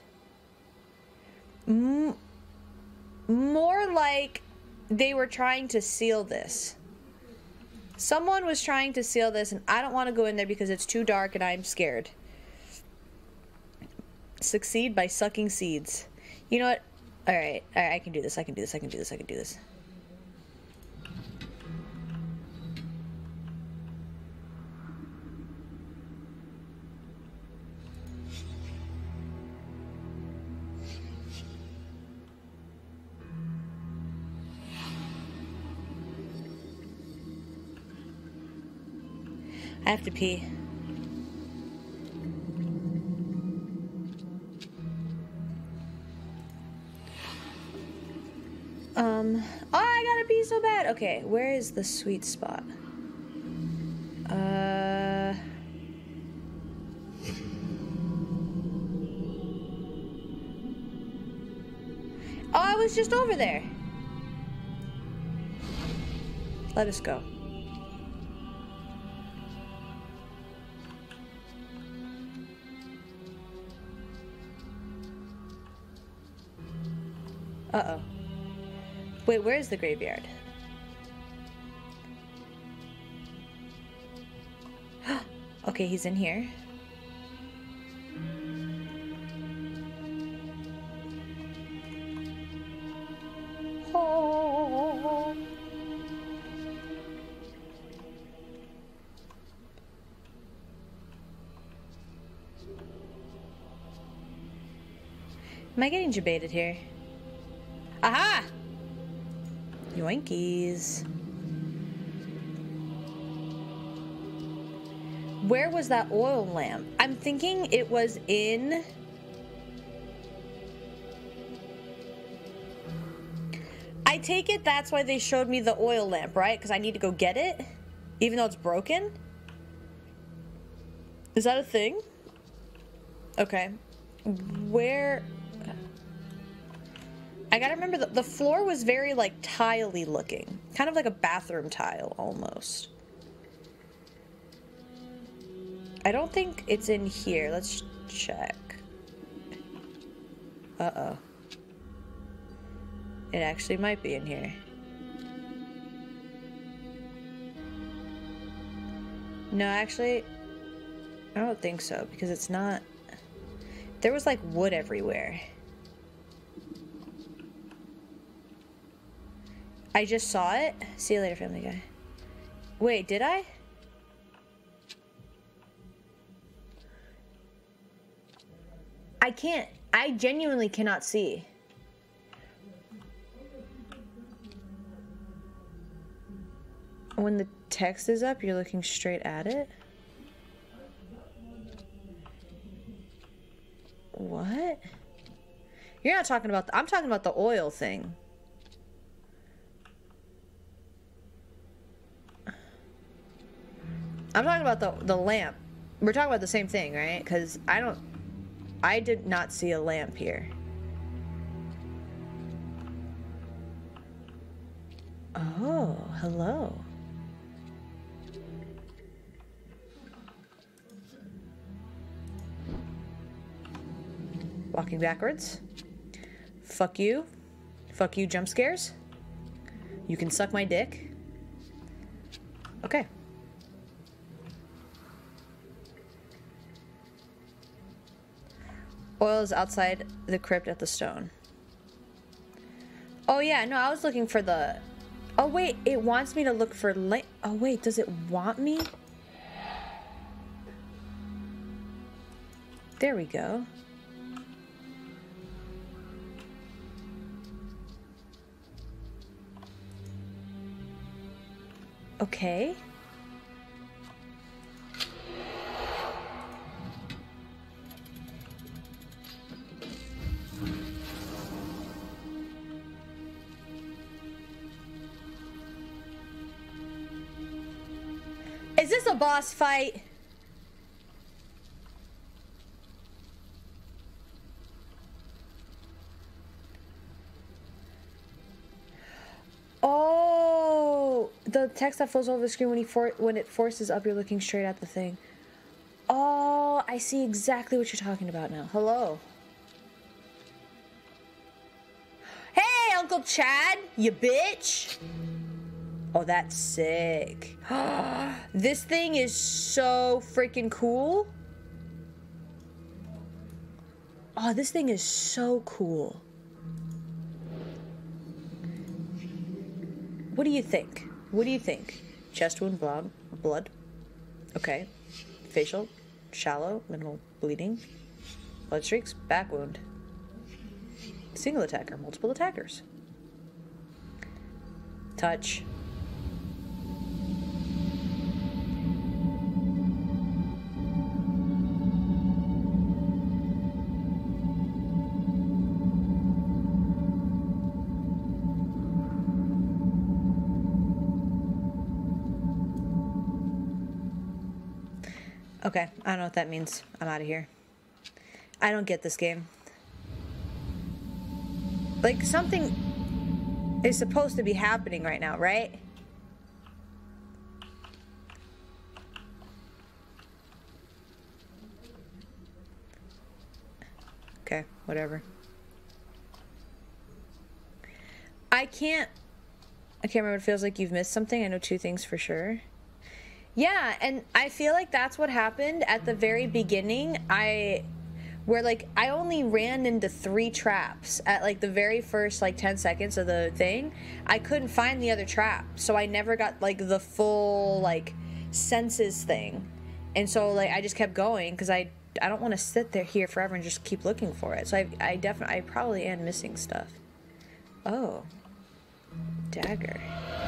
M more like they were trying to seal this. Someone was trying to seal this, and I don't want to go in there because it's too dark and I'm scared. Succeed by sucking seeds. You know what? Alright, alright, I can do this, I can do this, I can do this, I can do this. I have to pee. Um, oh, I gotta pee so bad. Okay, where is the sweet spot? Uh... Oh, I was just over there. Let us go. Uh-oh. Wait, where's the graveyard? Okay, he's in here. Oh. Am I getting debated here? Aha! Yoinkies. Where was that oil lamp? I'm thinking it was in... I take it that's why they showed me the oil lamp, right? Because I need to go get it? Even though it's broken? Is that a thing? Okay. Where... I gotta remember that the floor was very, like, tile-y looking. Kind of like a bathroom tile, almost. I don't think it's in here. Let's check. Uh-oh. It actually might be in here. No, actually, I don't think so, because it's not... There was, like, wood everywhere. I just saw it. See you later, Family Guy. Wait, did I? I can't. I genuinely cannot see. When the text is up, you're looking straight at it? What? You're not talking about... The, I'm talking about the oil thing. I'm talking about the, the lamp. We're talking about the same thing, right? Because I don't... I did not see a lamp here. Oh, hello. Walking backwards. Fuck you. Fuck you, jump scares. You can suck my dick. Okay. Oil is outside the crypt at the stone. Oh yeah, no, I was looking for the... Oh wait, it wants me to look for light. Oh wait, does it want me? There we go. Okay. Is this a boss fight? the text that flows over the screen when, he for when it forces up, you're looking straight at the thing. Oh, I see exactly what you're talking about now. Hello. Hey, Uncle Chad, you bitch. Oh, that's sick. This thing is so freaking cool. Oh, this thing is so cool. What do you think? What do you think? Chest wound, blood, blood. Okay. Facial, shallow, minimal bleeding. Blood streaks, back wound. Single attacker, multiple attackers. Touch. Okay, I don't know what that means. I'm out of here. I don't get this game. Like, something is supposed to be happening right now, right? Okay, whatever. I can't... I can't remember what it feels like. You've missed something. I know two things for sure. Yeah, and I feel like that's what happened at the very beginning. I, where like, I only ran into three traps at like the very first like ten seconds of the thing. I couldn't find the other trap, so I never got like the full like senses thing. And so like, I just kept going because I, I don't want to sit there here forever and just keep looking for it. So I, I definitely, I probably am missing stuff. Oh, dagger.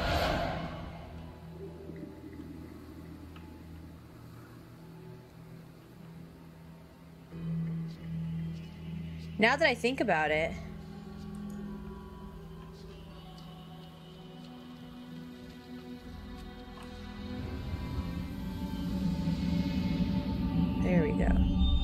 Now that I think about it, there we go.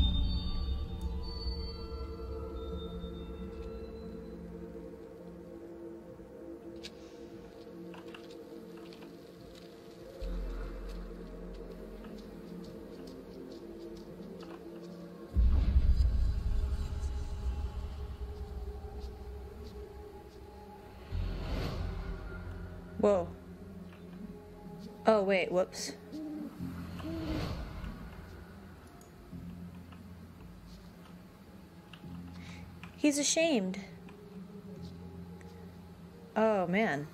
Whoa. Oh, wait, whoops. He's ashamed. Oh, man.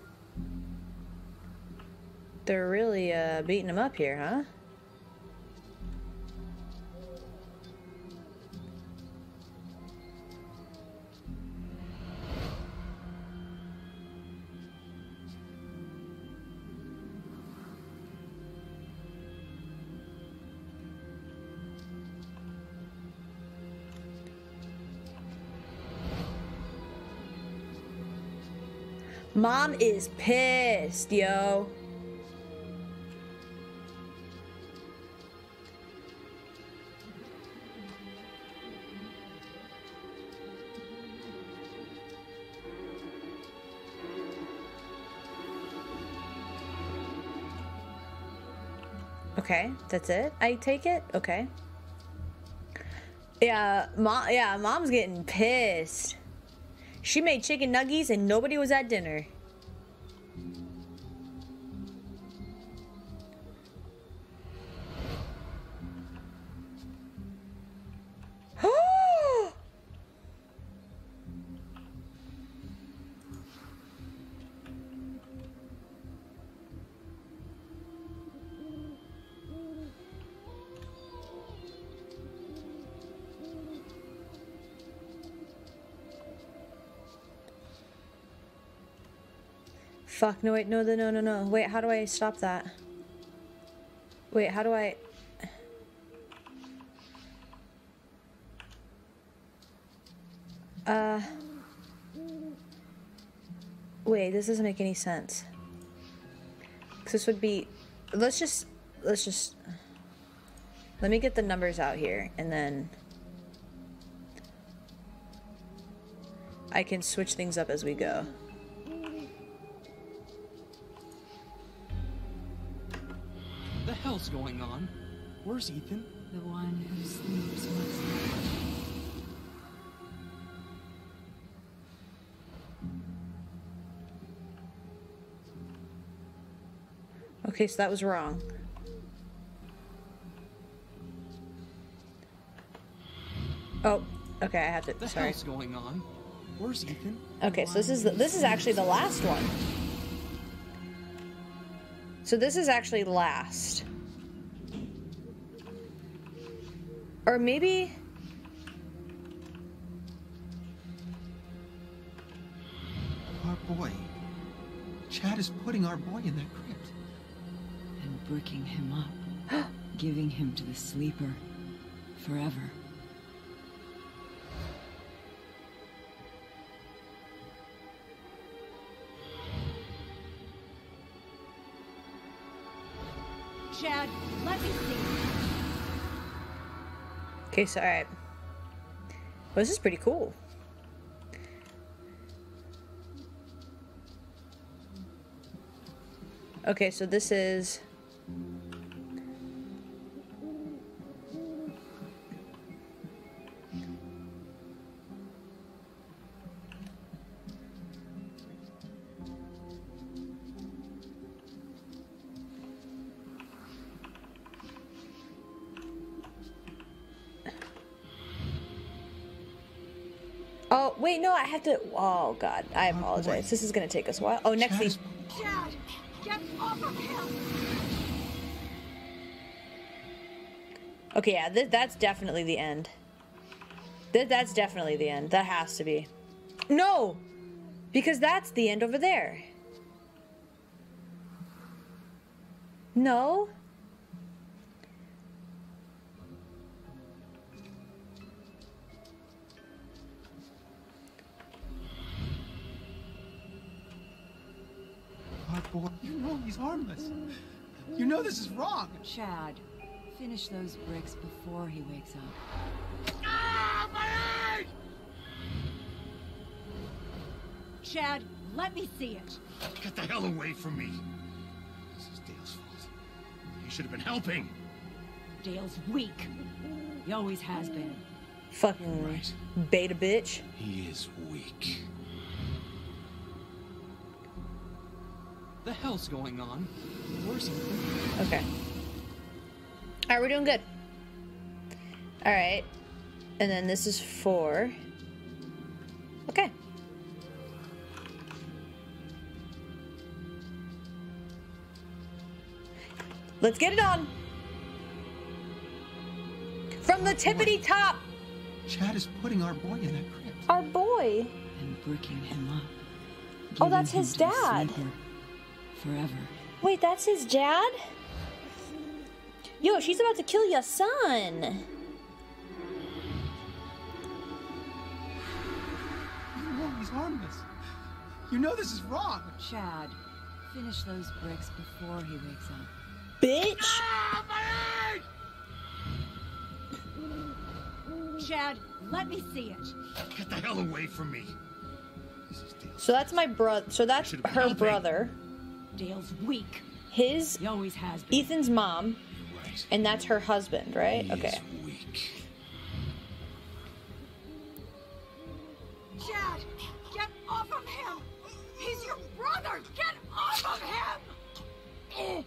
They're really, uh, beating him up here, huh? Mom is pissed, yo. Okay, that's it? I take it? Okay. Yeah, mom, yeah, mom's getting pissed. She made chicken nuggies and nobody was at dinner. Fuck, no, wait, no, no, no, no. Wait, how do I stop that? Wait, how do I... Uh... Wait, this doesn't make any sense. Because this would be... Let's just... Let's just... Let me get the numbers out here, and then... I can switch things up as we go. hell's going on? Where's Ethan? The one who sleeps must not. Okay, so that was wrong. Oh, okay, I have to. The Sorry. hell's going on? Where's Ethan? Okay, so this is the, this is actually the last one. So this is actually last. Or maybe... Our boy. Chad is putting our boy in that crypt. And bricking him up. Giving him to the sleeper. Forever. Chad, let me see. Okay, so alright. Well, this is pretty cool. Okay, so this is... Oh, wait, no, I have to... Oh, God, I apologize. This is going to take us a while. Oh, next week. Chad, get off of him! Okay, yeah, th that's definitely the end. Th that's definitely the end. That has to be. No! Because that's the end over there. No? Our boy. You know he's harmless. You know this is wrong. Chad, finish those bricks before he wakes up. Ah, my eye! Chad, let me see it. Get the hell away from me. This is Dale's fault. He should have been helping. Dale's weak. He always has been. Fucking Right. beta bitch. He is weak. The hell's going on? Where's Ethan? Okay. Alright, we're doing good. Alright. And then this is four. Okay. Let's get it on. From the tippity top. Chad is putting our boy in that crypt. Our boy. And bricking him up. Oh, that's giving his him to the dad. sleeper. Forever. Wait, that's his dad? Yo, she's about to kill your son. You know he's harmless. You know this is wrong. Chad, finish those bricks before he wakes up. Bitch. Ah, my eye! Chad, let me see it. Get the hell away from me. This is Dale's So that's my brother. So that's Should've been her helping. brother. Dale's weak. His, He always has been. Ethan's mom, You're right. and that's her husband, right? He Okay. is weak. Chad, get off of him! He's your brother! Get off of him!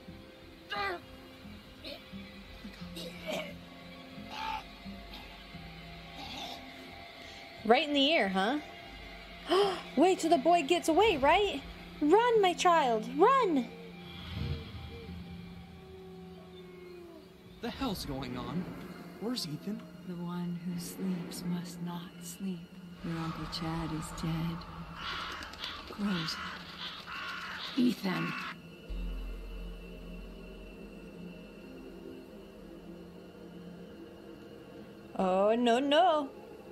Right in the ear, huh? Wait till the boy gets away, right? Run, my child, run! The hell's going on? Where's Ethan? The one who sleeps must not sleep. Your Uncle Chad is dead. Rose. Ethan. Oh, no, no.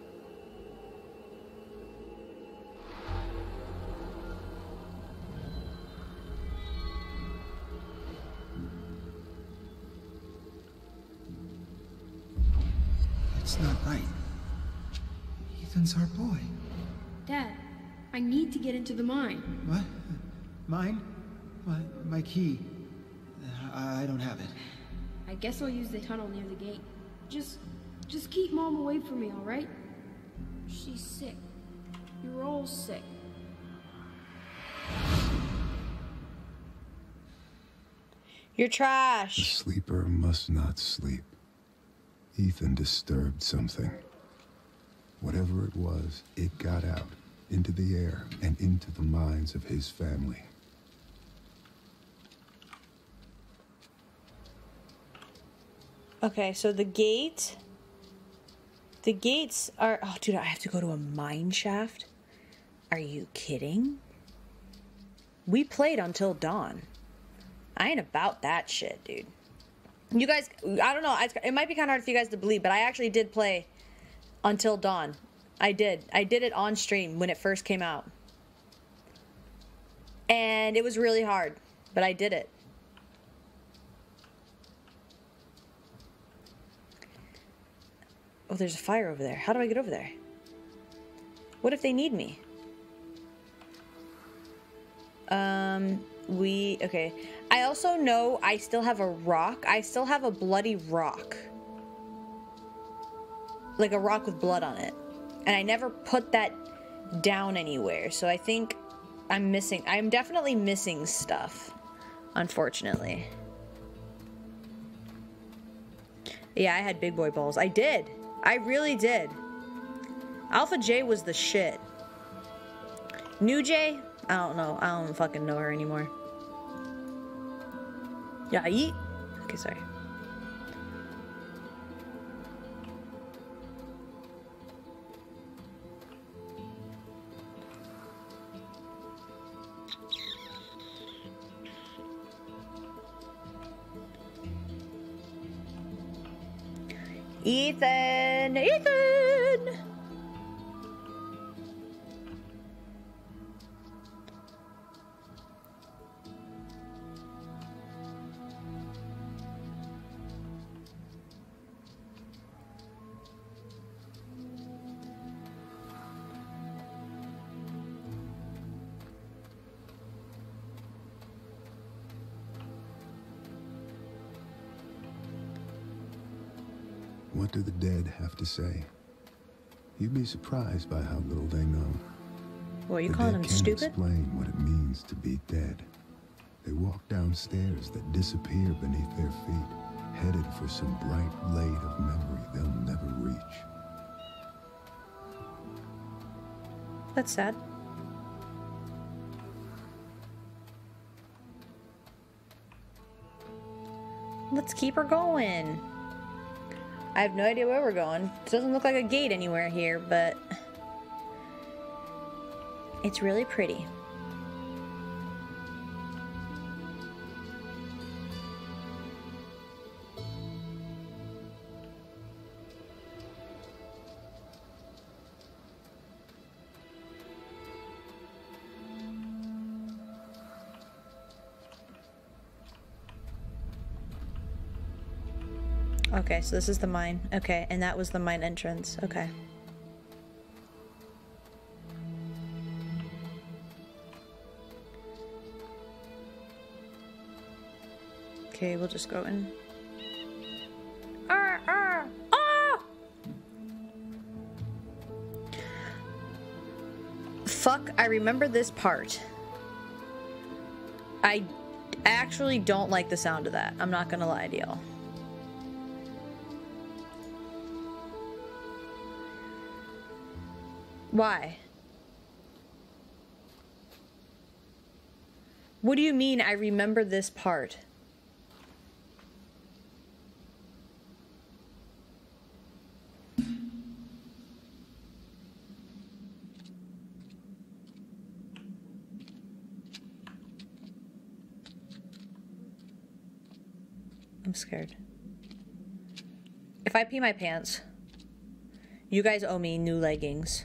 It's not right. Ethan's our boy. Dad, I need to get into the mine. What? Mine? My, my key. I don't have it. I guess I'll use the tunnel near the gate. Just, just keep Mom away from me, all right? She's sick. You're all sick. You're The trash. sleeper must not sleep. Ethan disturbed something. Whatever it was, it got out, into the air, and into the minds of his family. Okay, so the gate... The gates are... Oh, dude, I have to go to a mine shaft? Are you kidding? We played until dawn. I ain't about that shit, dude. You guys... I don't know. It might be kind of hard for you guys to believe, but I actually did play until dawn. I did. I did it on stream when it first came out. And it was really hard, but I did it. Oh, there's a fire over there. How do I get over there? What if they need me? Um, we... Okay. I also know I still have a rock. I still have a bloody rock. Like a rock with blood on it. And I never put that down anywhere. So I think I'm missing... I'm definitely missing stuff. Unfortunately. Yeah, I had big boy balls. I did. I really did. Alpha J was the shit. New J? I don't know. I don't fucking know her anymore. Yeah, eat. Okay, sorry. Ethan! Ethan! What do the dead have to say? You'd be surprised by how little they know. What, are you the calling dead them can't stupid? explain what it means to be dead. They walk down stairs that disappear beneath their feet, headed for some bright blade of memory they'll never reach. That's sad. Let's keep her going. I have no idea where we're going. It doesn't look like a gate anywhere here, but it's really pretty. Okay, so this is the mine. Okay, and that was the mine entrance. Okay. Okay, we'll just go in. Ah, ah, ah! Fuck, I remember this part. I actually don't like the sound of that. I'm not gonna lie to y'all. Why? What do you mean I remember this part? I'm scared. If I pee my pants, you guys owe me new leggings.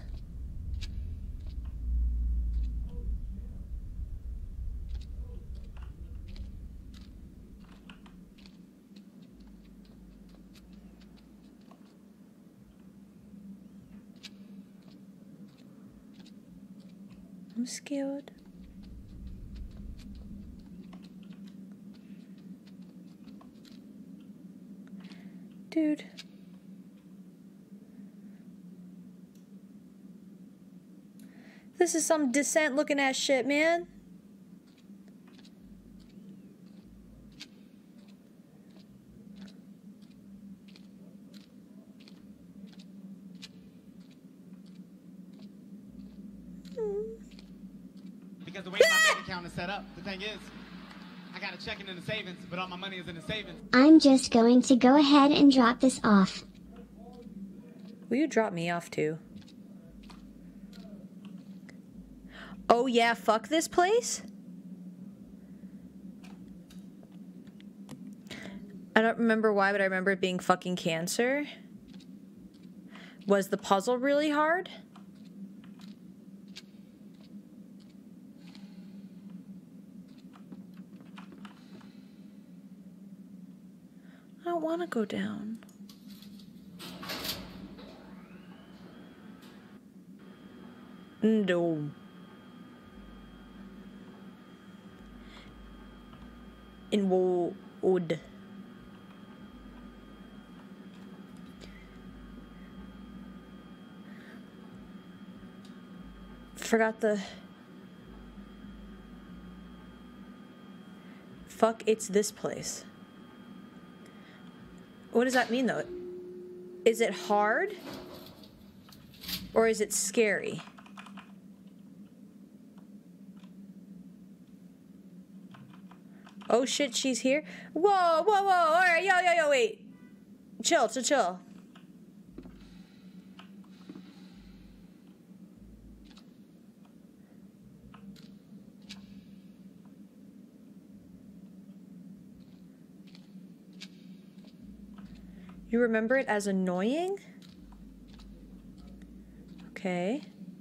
I'm scared. Dude. This is some Descent looking ass shit, man. Because the way my bank account is set up, the thing is, I got a checking in the savings, but all my money is in the savings. I'm just going to go ahead and drop this off. Will you drop me off too? Oh yeah, fuck this place? I don't remember why, but I remember it being fucking cancer. Was the puzzle really hard? I don't want to go down. No. In wood. Forgot the... Fuck, it's this place. What does that mean, though? Is it hard? Or is it scary? Oh shit, she's here? Whoa, whoa, whoa, alright, yo, yo, yo, wait. Chill, chill, chill. You remember it as annoying? Okay.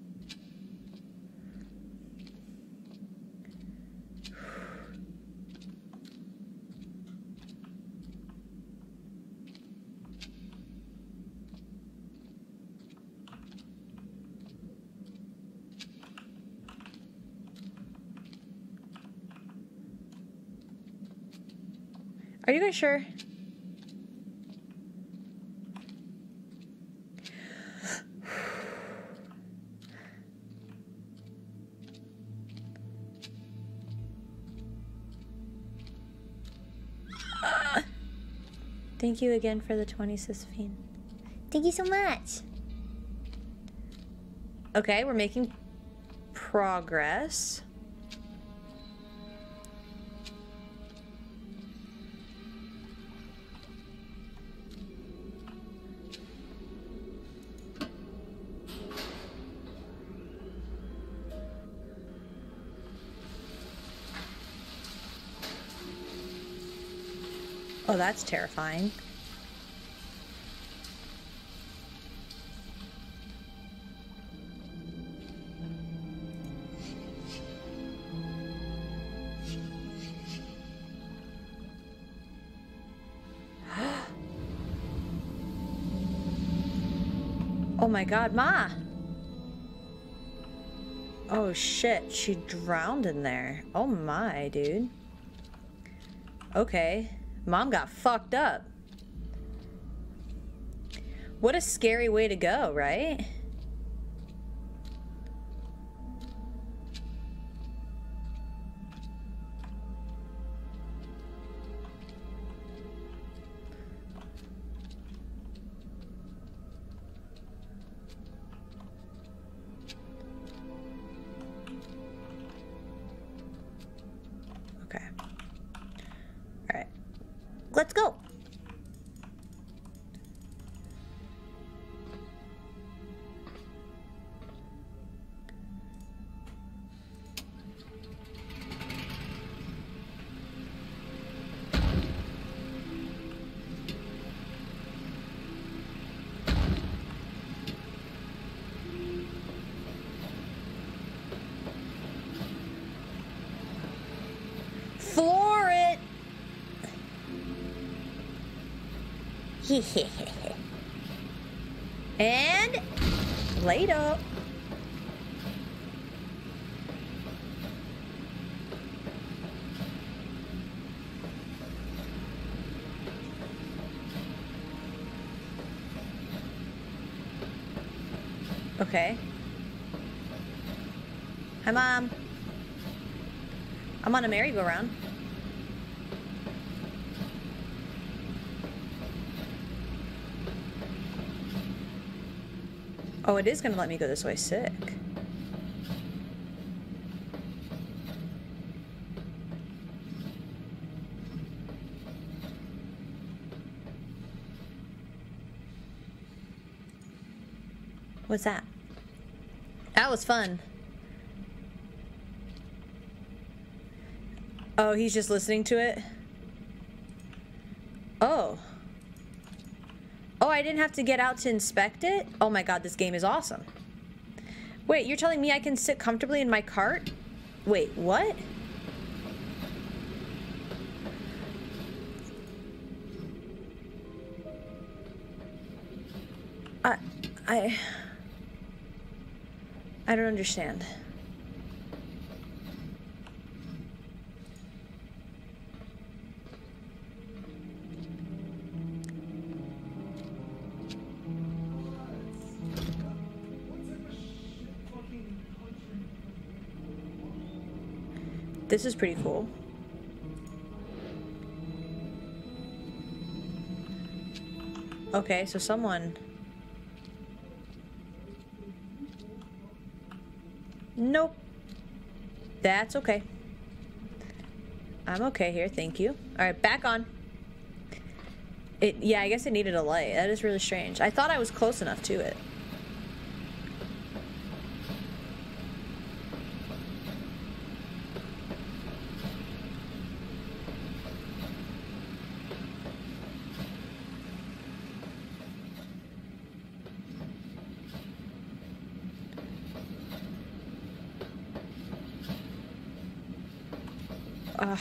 Are you guys sure? Thank you again for the twenty, Sisyphine. Thank you so much. Okay, we're making progress. Oh, that's terrifying. Oh my god, Ma! Oh shit, she drowned in there. Oh my, dude. Okay. Mom got fucked up. What a scary way to go, right? Okay. All right. Let's go. Floor it. And later. Okay. Hi, Mom. I'm on a merry-go-round. Oh, it is gonna let me go this way. Sick. What's that? That was fun. Oh, he's just listening to it? Oh. Oh, I didn't have to get out to inspect it? Oh my god, this game is awesome. Wait, you're telling me I can sit comfortably in my cart? Wait, what? I... I... I don't understand. This is pretty cool. Okay, so someone... Nope. That's okay. I'm okay here, thank you. Alright, back on. It, yeah, I guess it needed a light. That is really strange. I thought I was close enough to it. Ugh.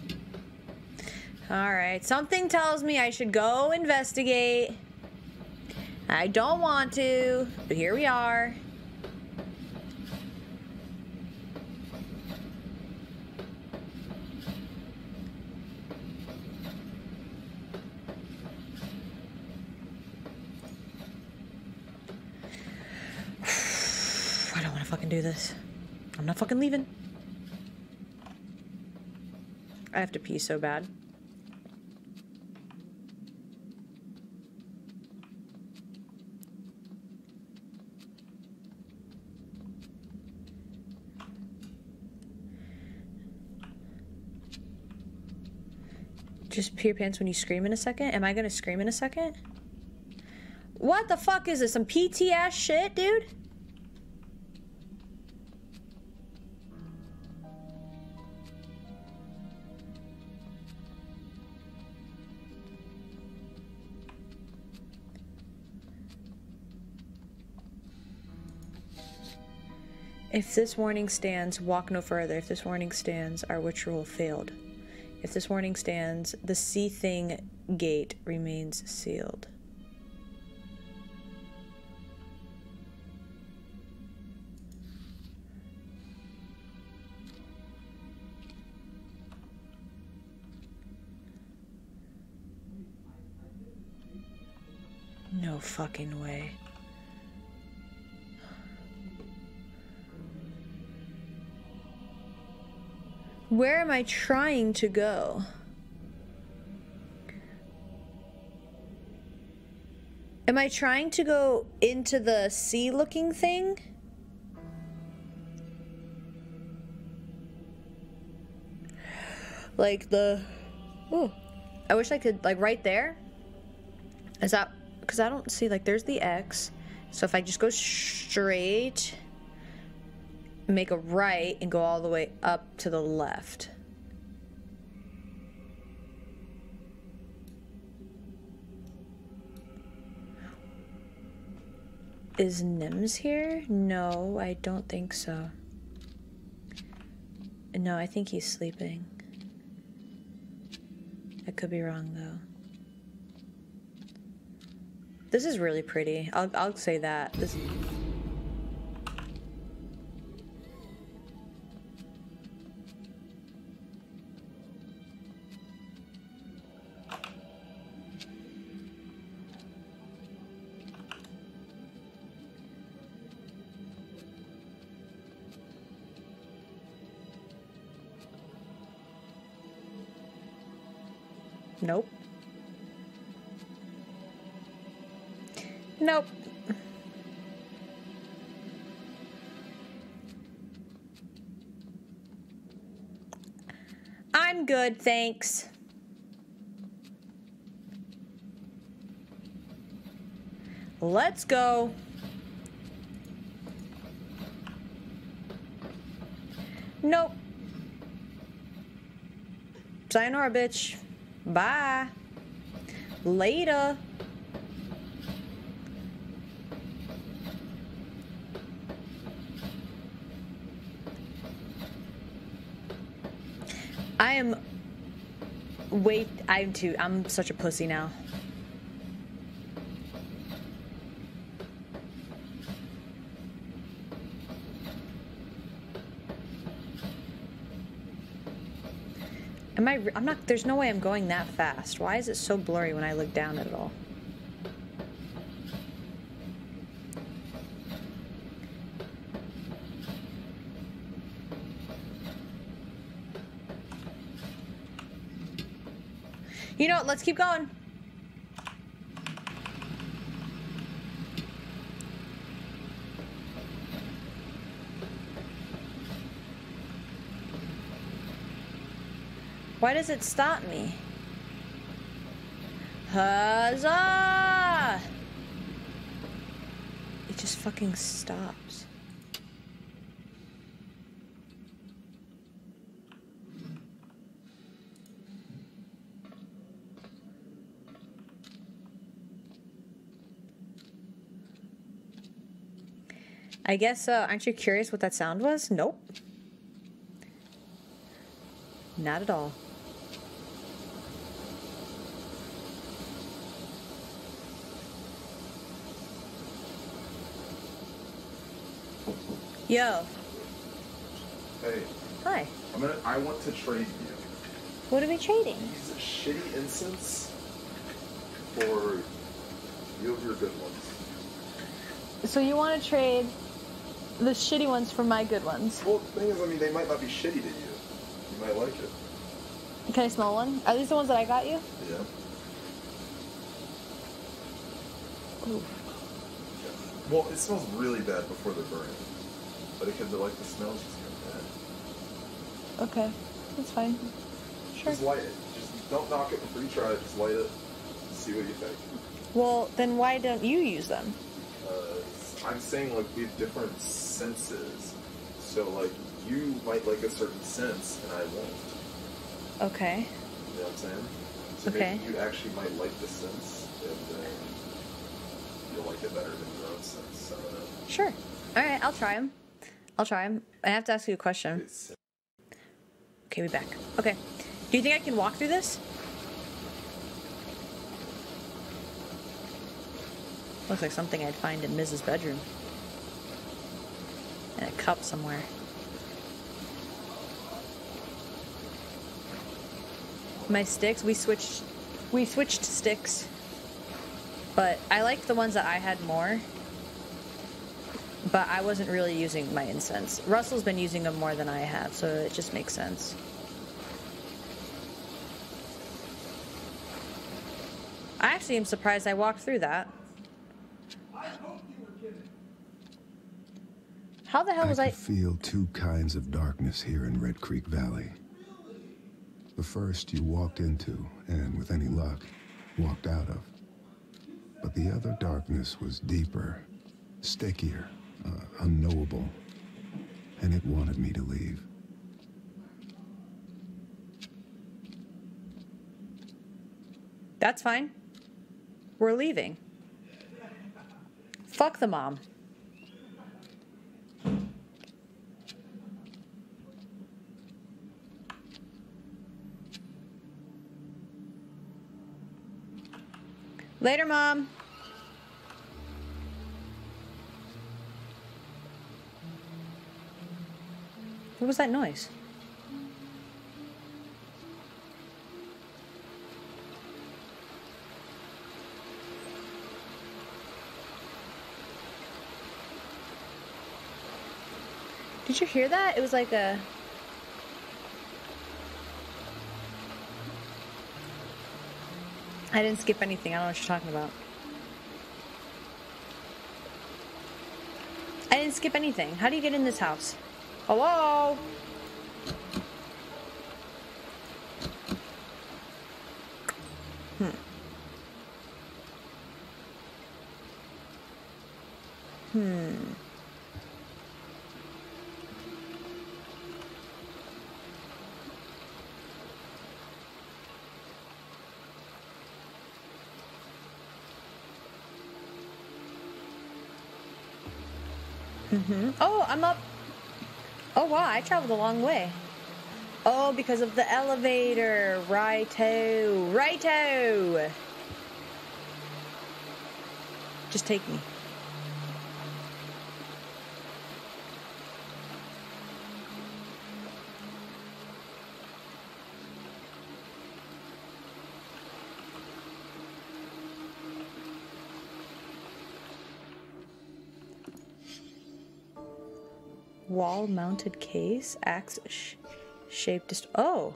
Alright, something tells me I should go investigate. I don't want to, but here we are. I don't want to fucking do this. I'm not fucking leaving. I have to pee so bad. Just pee your pants when you scream in a second? Am I gonna scream in a second? What the fuck is this? Some P T ass shit, dude? If this warning stands, walk no further. If this warning stands, our ritual failed. If this warning stands, the sea thing gate remains sealed. No fucking way. Where am I trying to go? Am I trying to go into the sea-looking thing? Like the... Oh, I wish I could, like, right there? Is that... Because I don't see, like, there's the X. So if I just go straight... make a right and go all the way up to the left. Is Nims here? No, I don't think so. No, I think he's sleeping. I could be wrong though. This is really pretty. I'll I'll say that. This Nope. Nope. I'm good, thanks. Let's go. Nope. Sayonara, bitch. Bye. Later. I am... Wait, I'm too... I'm such a pussy now. Am I... I'm not... There's no way I'm going that fast. Why is it so blurry when I look down at it all? You know what? Let's keep going. Why does it stop me? Huzzah! It just fucking stops. I guess, uh, aren't you curious what that sound was? Nope. Not at all. Yo. Hey. Hi. I'm gonna. I want to trade you. What are we trading? These shitty incense for you of your good ones. So you want to trade the shitty ones for my good ones? Well, the thing is, I mean, they might not be shitty to you. You might like it. Can I smell one? Are these the ones that I got you? Yeah. Ooh. Yeah. Well, it smells really bad before they're burned. But it could, like, the smell's just kind of bad. Okay. That's fine. Sure. Just light it. Just don't knock it before you try it. Just light it. See what you think. Well, then why don't you use them? Uh, I'm saying, like, we have different senses. So, like, you might like a certain sense, and I won't. Okay. You know what I'm saying? So okay. Maybe you actually might like the sense, and uh, you'll like it better than your own sense. I don't know. Sure. All right, I'll try them. I'll try them. I have to ask you a question. Okay, we back. Okay. Do you think I can walk through this? Looks like something I'd find in Missus bedroom. In a cup somewhere. My sticks, we switched we switched sticks. But I liked the ones that I had more. But I wasn't really using my incense. Russell's been using them more than I have, so it just makes sense. I actually am surprised I walked through that. How the hell was I... I could feel two kinds of darkness here in Red Creek Valley. The first you walked into, and with any luck, walked out of. But the other darkness was deeper, stickier, uh, unknowable, and it wanted me to leave. That's fine. We're leaving. Fuck the mom. Later, Mom. What was that noise? Did you hear that? It was like a... I didn't skip anything. I don't know what you're talking about. I didn't skip anything. How do you get in this house? Hello? Hmm. Hmm. Mm-hmm. Oh, I'm up. Oh, wow, I traveled a long way. Oh, because of the elevator. Righto. Righto. Just take me. Wall-mounted case, axe sh shaped. Dist oh.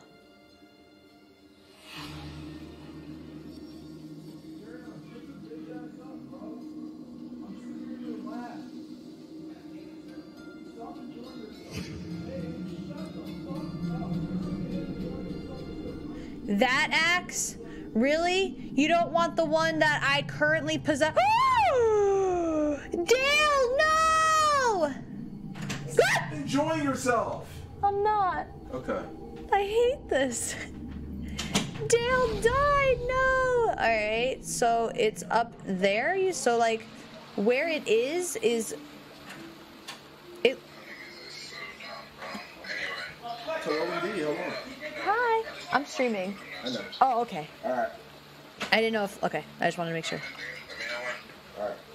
That axe? Really? You don't want the one that I currently possess? Oh! Dale, no! Enjoy yourself. I'm not. Okay. I hate this. Dale died. No. All right. So it's up there. You so like where it is is it. Hi. I'm streaming. I know. Oh, okay. All right. I didn't know if. Okay. I just wanted to make sure. All right.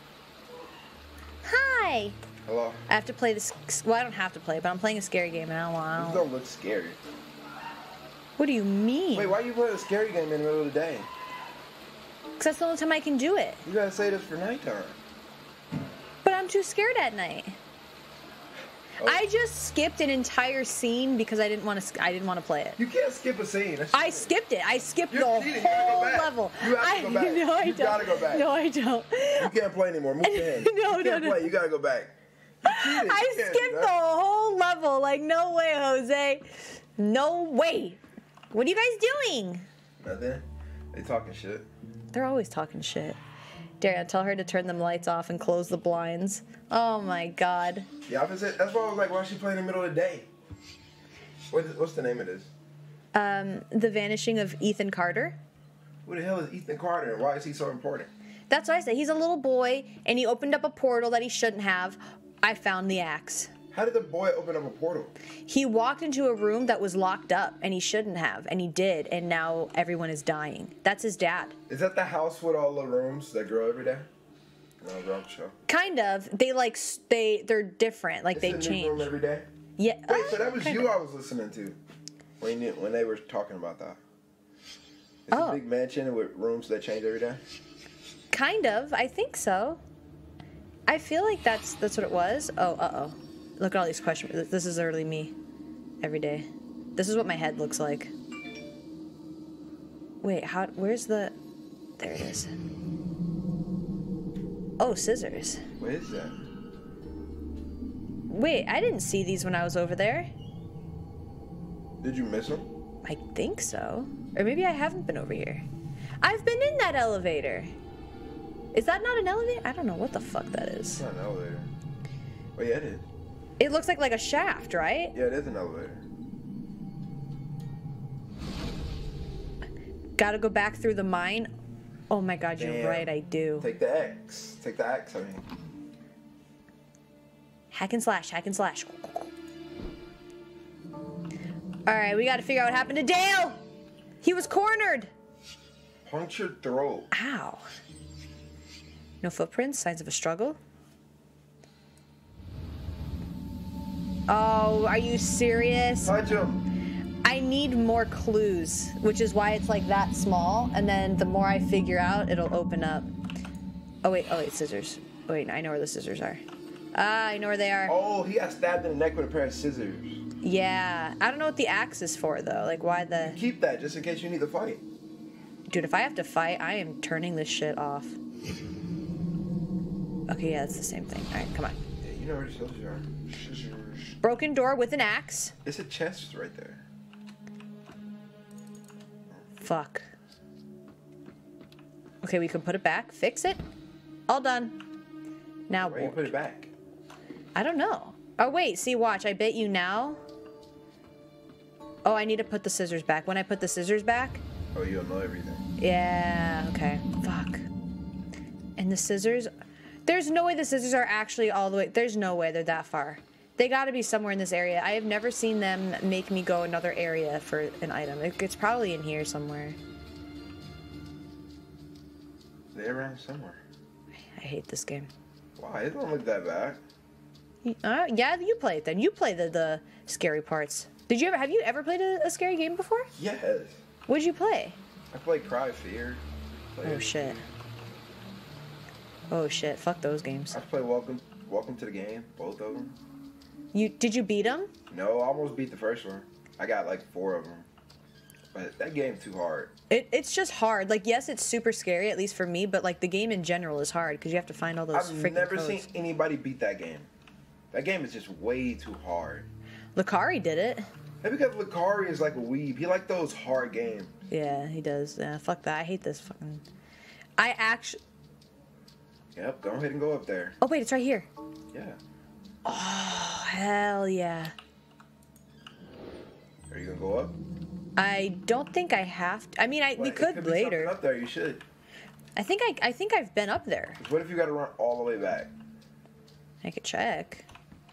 Hi. Hello. I have to play this. Well, I don't have to play, but I'm playing a scary game, and I don't want. This don't look scary. What do you mean? Wait, why are you playing a scary game in the middle of the day? Because that's the only time I can do it. You gotta say this for nighttime. But I'm too scared at night. Oh. I just skipped an entire scene because I didn't want to. I didn't want to play it. You can't skip a scene. That's I skipped it. I skipped You're the cheating. whole You gotta go back. level. You have to I, go back. No, I you don't. gotta go back. No, I don't. You can't play anymore. Move your hand. No, you no, can't no. play. You gotta go back. You cheated. I You can't skipped do the that. whole level. Like, no way, Jose. No way. What are you guys doing? Nothing. They talking shit. They're always talking shit. Darian, tell her to turn them lights off and close the blinds. Oh my god. The opposite. That's why I was like, why is she playing in the middle of the day? What, what's the name of this? Um, The Vanishing of Ethan Carter. Who the hell is Ethan Carter and why is he so important? That's what I said. He's a little boy, and he opened up a portal that he shouldn't have. I found the axe. How did the boy open up a portal? He walked into a room that was locked up, and he shouldn't have, and he did, and now everyone is dying. That's his dad. Is that the house with all the rooms that grow every day? No, wrong show. Kind of. They like s- they they're different. Like It's they a new change. room every day. Yeah. Wait, uh, so that was kinda. you I was listening to when you, when they were talking about that. It's Oh. a big mansion with rooms that change every day. Kind of. I think so. I feel like that's that's what it was. Oh, uh oh. Look at all these questions. This is early me. Every day. This is what my head looks like. Wait, how? Where's the? There it is. Oh, scissors. What is that? Wait, I didn't see these when I was over there. Did you miss them? I think so. Or maybe I haven't been over here. I've been in that elevator. Is that not an elevator? I don't know what the fuck that is. It's not an elevator. Oh yeah, it is. It looks like like a shaft, right? Yeah, it is an elevator. Gotta go back through the mine. Oh my god, you're Damn. right, I do. Take the X. Take the X, I mean. Hack and slash, hack and slash. Alright, we gotta figure out what happened to Dale! He was cornered! Punctured throat. Ow. No footprints, signs of a struggle. Oh, are you serious? Touch him. I need more clues, which is why it's like that small, and then the more I figure out, it'll open up. Oh wait, oh wait, scissors. Oh, wait, I know where the scissors are. Ah, I know where they are. Oh, he got stabbed in the neck with a pair of scissors. Yeah, I don't know what the axe is for though. Like, why the? Keep that just in case you need to fight. Dude, if I have to fight, I am turning this shit off. Okay, yeah, it's the same thing. All right, come on. Yeah, you know where the scissors are. Scissors. Broken door with an axe. It's a chest right there. Fuck. Okay, we can put it back. Fix it. All done. Now Where you put it back? I don't know. Oh, wait. See, watch. I bet you now. Oh, I need to put the scissors back. When I put the scissors back. Oh, you'll know everything. Yeah. Okay. Fuck. And the scissors. There's no way the scissors are actually all the way. There's no way they're that far. They got to be somewhere in this area. I have never seen them make me go another area for an item. It, it's probably in here somewhere. They're around somewhere. I hate this game. Why? It don't look that bad. Uh, yeah, you play it then. You play the, the scary parts. Did you ever? Have you ever played a, a scary game before? Yes. What did you play? I played Cry Fear. Played Oh shit. Oh shit. Fuck those games. I played Welcome, Welcome to the Game. Both of them. You did you beat them? No, I almost beat the first one. I got like four of them. But that game too hard. It, it's just hard. Like, yes, it's super scary, at least for me, but like the game in general is hard because you have to find all those I've freaking never codes. seen anybody beat that game. That game is just way too hard. Lucari did it. Maybe because Lucari is like a weeb. He like those hard games. Yeah, he does. Yeah, fuck that. I hate this fucking. I actually. Yep, go ahead and go up there. Oh wait, it's right here. Yeah. Oh hell yeah. Are you gonna go up? I don't think I have to. I mean, I Well, we it could, could be later. something up there, you should. I think I I think I've been up there. What if you got to run all the way back? I could check.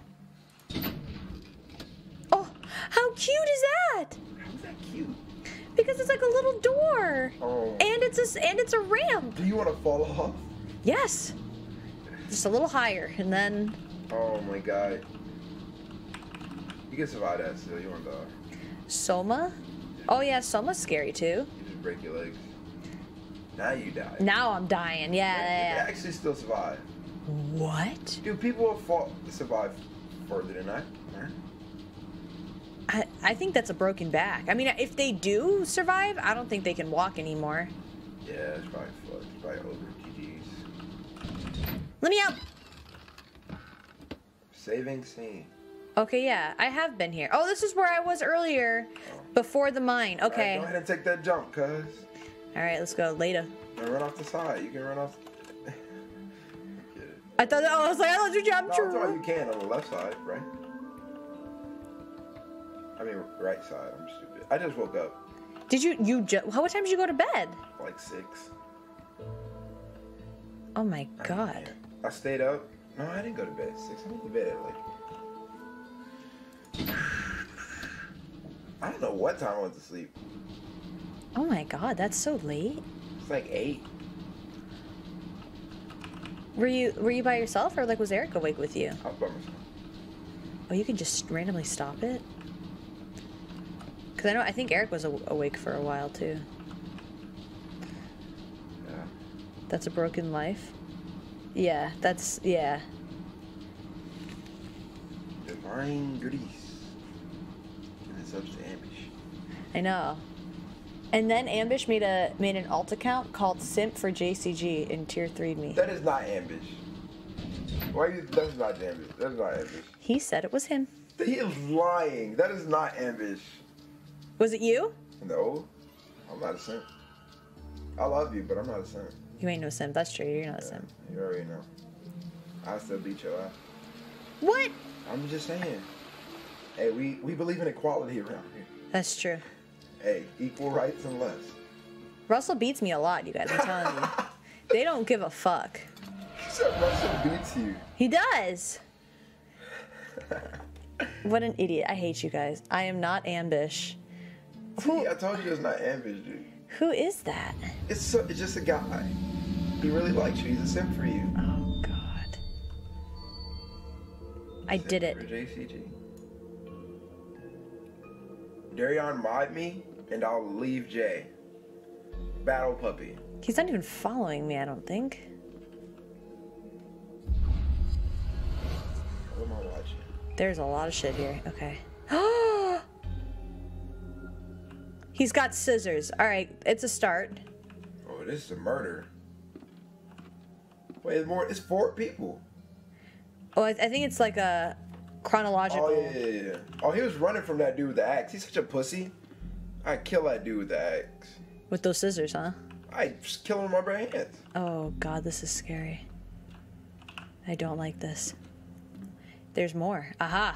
Oh, how cute is that? How's that cute? Because it's like a little door. Oh. And it's a and it's a ramp. Do you want to fall off? Yes. Just a little higher, and then. Oh my god. You can survive that still. You want to die. Soma? Oh yeah, Soma's scary too. You just break your legs. Now you die. Now I'm dying. Yeah, You yeah, can yeah. actually still survive. What? Dude, people have fought survive further than I. I, I think that's a broken back. I mean, if they do survive, I don't think they can walk anymore. Yeah, it's probably fucked. It's probably over. G G's. Let me out. Saving scene. Okay, yeah, I have been here. Oh, this is where I was earlier, before the mine. Okay. Alright, go ahead and take that jump, cuz. All right, let's go later. And run off the side. You can run off. I thought. Oh, I was like, I thought you jumped. No, I'm talking you can on the left side, right? I mean, right side. I'm stupid. I just woke up. Did you? You? Ju how? What time did you go to bed? Like six. Oh my I god. mean, I stayed up. No, I didn't go to bed at six. I went to bed at like. I don't know what time I went to sleep. Oh my god, that's so late. It's like eight. Were you Were you by yourself, or like was Eric awake with you? I was by myself. Oh, you can just randomly stop it. Cause I know I think Eric was aw awake for a while too. Yeah. That's a broken life. Yeah, that's yeah. Divine Grease. And it's up to Ambush. I know. And then Ambush made a made an alt account called Simp for J C G in tier three'd me. That is not Ambush. Why you? That's not Ambush. That's not Ambush. He said it was him. He is lying. That is not Ambush. Was it you? No, I'm not a simp. I love you, but I'm not a simp. You ain't no simp. That's true. You're not a simp. You already know. I still beat your ass. What? I'm just saying. Hey, we, we believe in equality around here. That's true. Hey, equal rights and less. Russell beats me a lot, you guys. I'm telling you. They don't give a fuck. He said Russell beats you. He does. What an idiot. I hate you guys. I am not Ambush. See, I told you it's not Ambush, dude. Who is that? It's, so, it's just a guy. He really likes you. He's a simp for you. Oh, God. I Simp did it. For J C G. Darion mod me, and I'll leave Jay. Battle puppy. He's not even following me, I don't think. What am I watching? There's a lot of shit here. Okay. He's got scissors. All right, it's a start. this is a murder. Wait, it's more. It's four people. Oh, I, I think it's like a chronological. Oh yeah, yeah, yeah. Oh, he was running from that dude with the axe. He's such a pussy. I'd kill that dude with the axe. With those scissors, huh? I'd just kill him with my bare hands. Oh god, this is scary. I don't like this. There's more. Aha!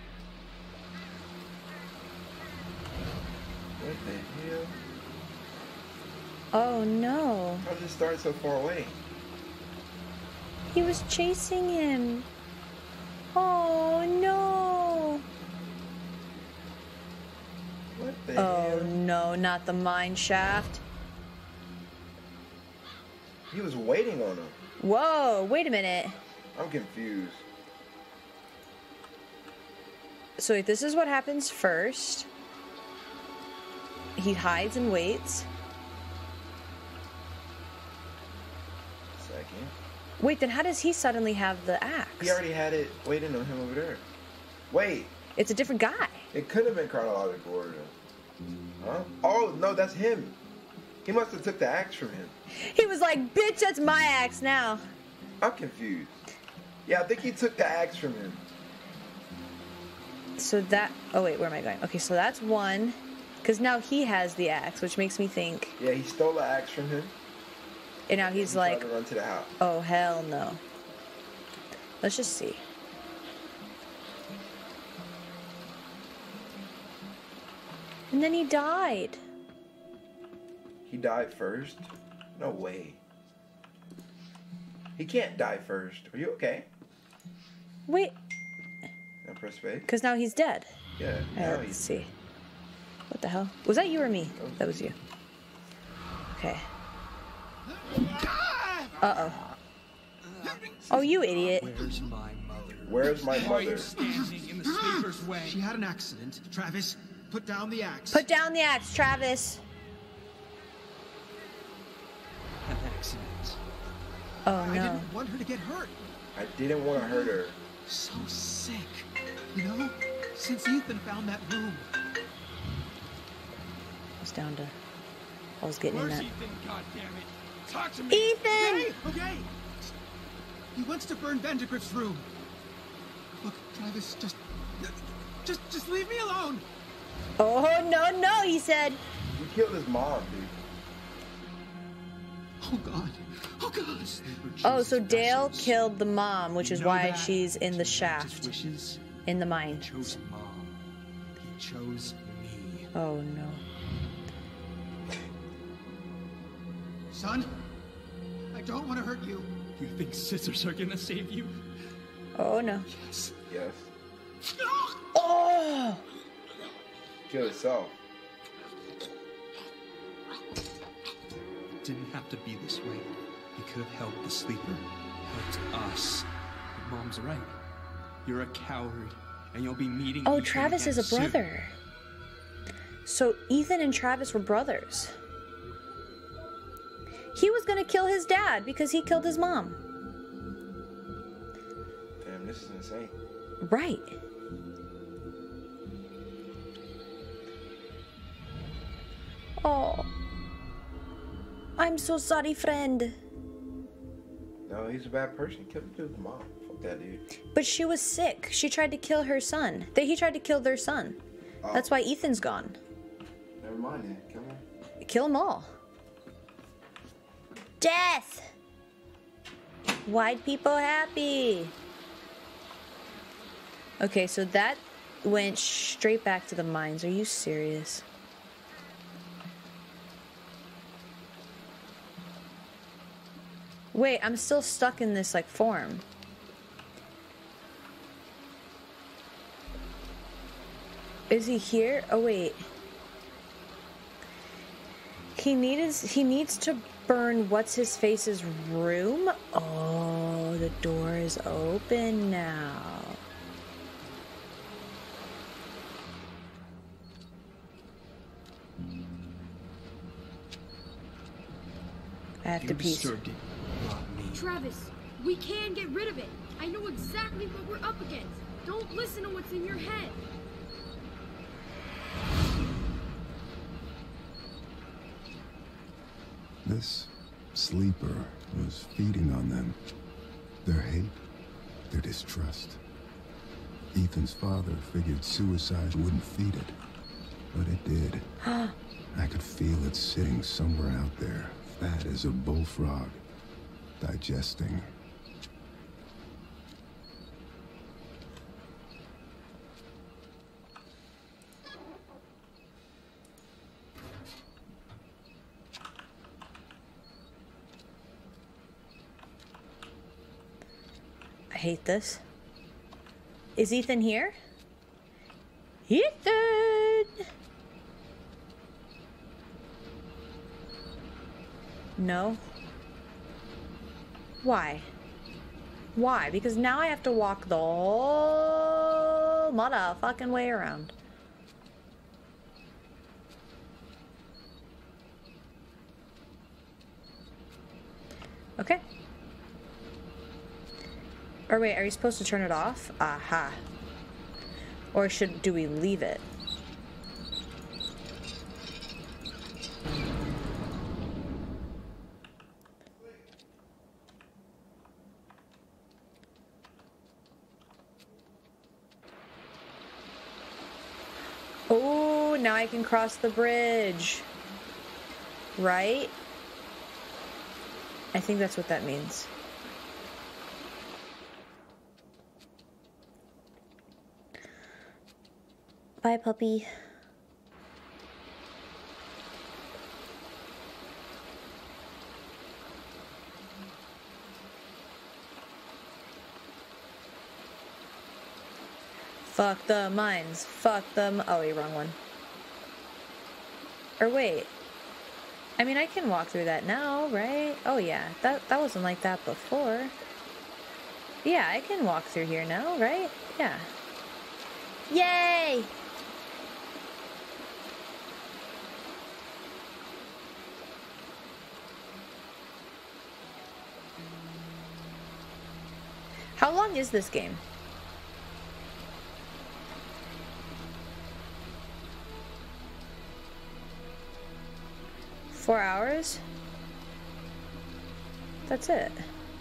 What the hell? Oh no. How did it start so far away? He was chasing him. Oh no. What the Oh hell? no, not the mine shaft. He was waiting on him. Whoa, wait a minute. I'm confused. So wait, this is what happens first. He hides and waits. Second. Wait, then how does he suddenly have the axe? He already had it waiting on him over there. Wait. It's a different guy. It could have been chronological order. Huh? Oh, no, that's him. He must have took the axe from him. He was like, bitch, that's my axe now. I'm confused. Yeah, I think he took the axe from him. So that... Oh, wait, where am I going? Okay, so that's one. Because now he has the axe, which makes me think... Yeah, he stole the axe from him. And now he's he like... tried to run to the house. Oh, hell no. Let's just see. And then he died. He died first? No way. He can't die first. Are you okay? Wait. Now press space. Because now he's dead. Yeah, All now right, he's... let's see. What the hell? Was that you or me? That was you. Okay. Uh-oh. Oh, you idiot. Where's my mother? Where's my Why are you mother? standing in the sleeper's way? She had an accident. Travis, put down the axe. Put down the axe, Travis. An accident. Oh, I no. didn't want her to get hurt. I didn't want to hurt her. So sick. You know, since Ethan found that room. I was down to... I was getting in Where's that. Ethan, goddammit? Talk to me! Ethan! Okay, okay. He wants to burn Vandergrift's room. Look, Travis, just... Just, just leave me alone. Oh, no, no, he said. You killed his mom, dude. Oh, God. Oh, God. Oh, so Dale killed the mom, which is You know why that? she's in the Just shaft. wishes. In the mine. He chose mom. He chose me. Oh, no. Son, I don't want to hurt you. You think scissors are gonna save you? Oh, no. Yes. Yes. Oh! Kill himself. It didn't have to be this way. He could have helped the sleeper. Helped us. But Mom's right. You're a coward. And you'll be meeting Oh, Ethan Travis again is a soon. brother. So Ethan and Travis were brothers. He was gonna kill his dad because he killed his mom. Damn, this is insane. Right. Oh. I'm so sorry, friend. No, he's a bad person. He killed his mom. Fuck that dude. But she was sick. She tried to kill her son. They, he tried to kill their son. Oh. That's why Ethan's gone. Never mind then. Kill him. Kill them all. Death! White people happy. Okay, so that went straight back to the mines. Are you serious? Wait, I'm still stuck in this, like, form. Is he here? Oh, wait. He needs, he needs to burn what's-his-face's room? Oh, the door is open now. I have You to pee. disturbed it, not me. Travis, we can get rid of it. I know exactly what we're up against. Don't listen to what's in your head. This Sleeper was feeding on them. Their hate, their distrust. Ethan's father figured suicide wouldn't feed it, but it did. I could feel it sitting somewhere out there, fat as a bullfrog, digesting. I hate this. Is Ethan here? Ethan! No. Why? Why? Because now I have to walk the whole motherfucking way around. Okay. Or wait, are you supposed to turn it off? Aha. Or should, do we leave it? Oh, now I can cross the bridge. Right? I think that's what that means. Bye, puppy. Fuck the mines. Fuck them. Oh, wait, wrong one. Or wait. I mean, I can walk through that now, right? Oh, yeah. That, that wasn't like that before. Yeah, I can walk through here now, right? Yeah. Yay! How long is this game? Four hours? That's it.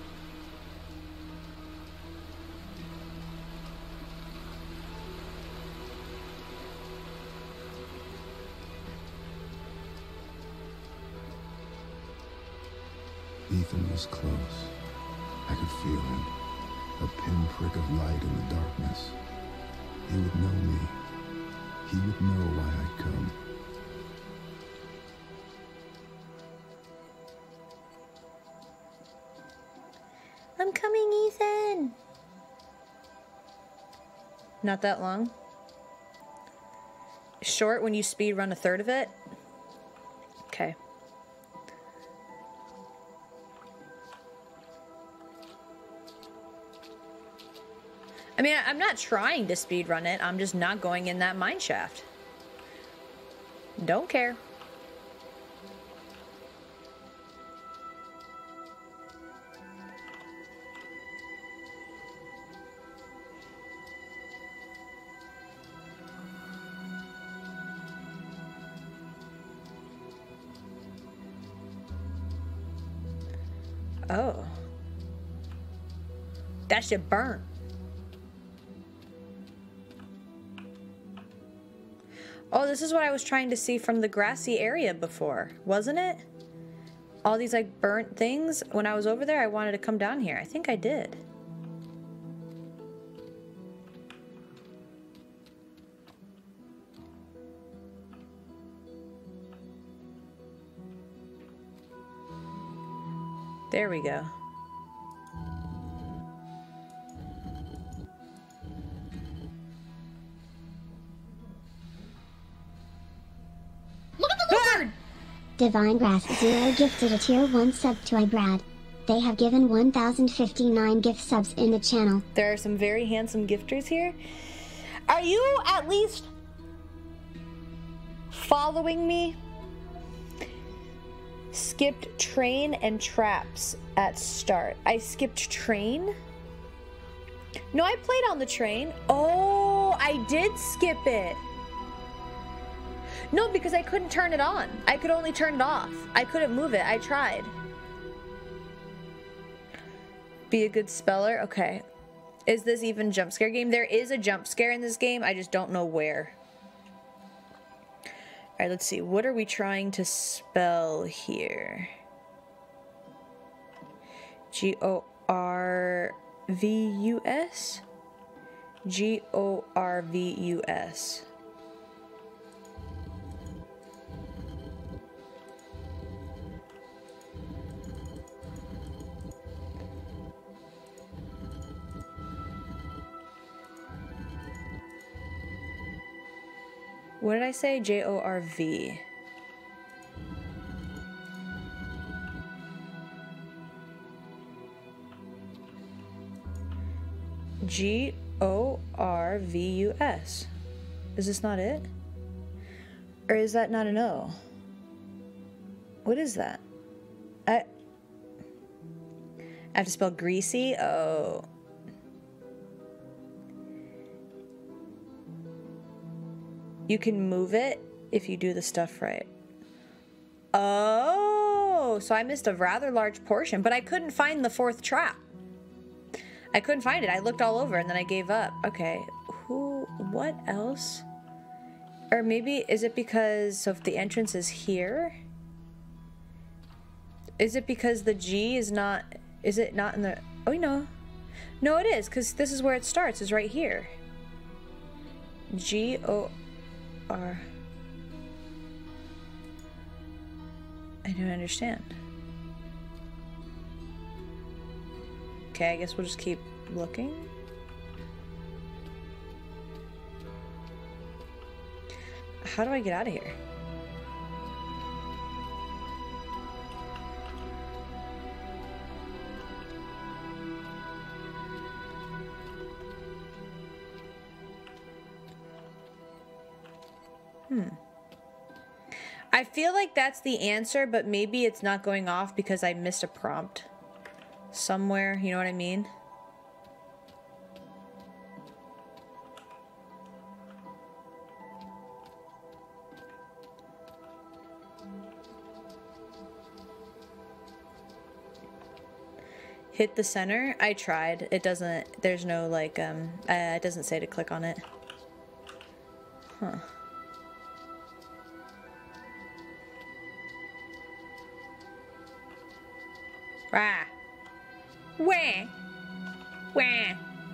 Ethan was close. I could feel him. A pinprick of light in the darkness. He would know me. He would know why I'd come. I'm coming, Ethan! Not that long. Short when you speed run a third of it? Okay. I mean, I'm not trying to speed run it. I'm just not going in that mine shaft. Don't care. Oh. That shit burnt. Oh, this is what I was trying to see from the grassy area before, wasn't it? All these, like, burnt things. When I was over there, I wanted to come down here. I think I did. There we go. Divine Grass Zero gifted a tier one sub to iBrad. They have given one thousand fifty-nine gift subs in the channel. There are some very handsome gifters here. Are you at least following me? Skipped train and traps at start. I skipped train? No, I played on the train. Oh, I did skip it. No, because I couldn't turn it on. I could only turn it off. I couldn't move it. I tried. Be a good speller? Okay. Is this even jump scare game? There is a jump scare in this game. I just don't know where. Alright, let's see. What are we trying to spell here? G O R V U S? G O R V U S. What did I say? J O R V. G O R V U S. Is this not it? Or is that not an O? What is that? I, I have to spell greasy? Oh. You can move it if you do the stuff right. Oh, so I missed a rather large portion, but I couldn't find the fourth trap. I couldn't find it. I looked all over and then I gave up. Okay, who, what else? Or maybe, is it because, so if the entrance is here? Is it because the G is not, is it not in the, oh no. No, it is, because this is where it starts, is right here. G O R. I don't understand. Okay, I guess we'll just keep looking. How do I get out of here? Hmm. I feel like that's the answer, but maybe it's not going off because I missed a prompt somewhere, you know what I mean? Hit the center? I tried. It doesn't, there's no like, um, uh, it doesn't say to click on it. Huh. Rah. Wah. Wah.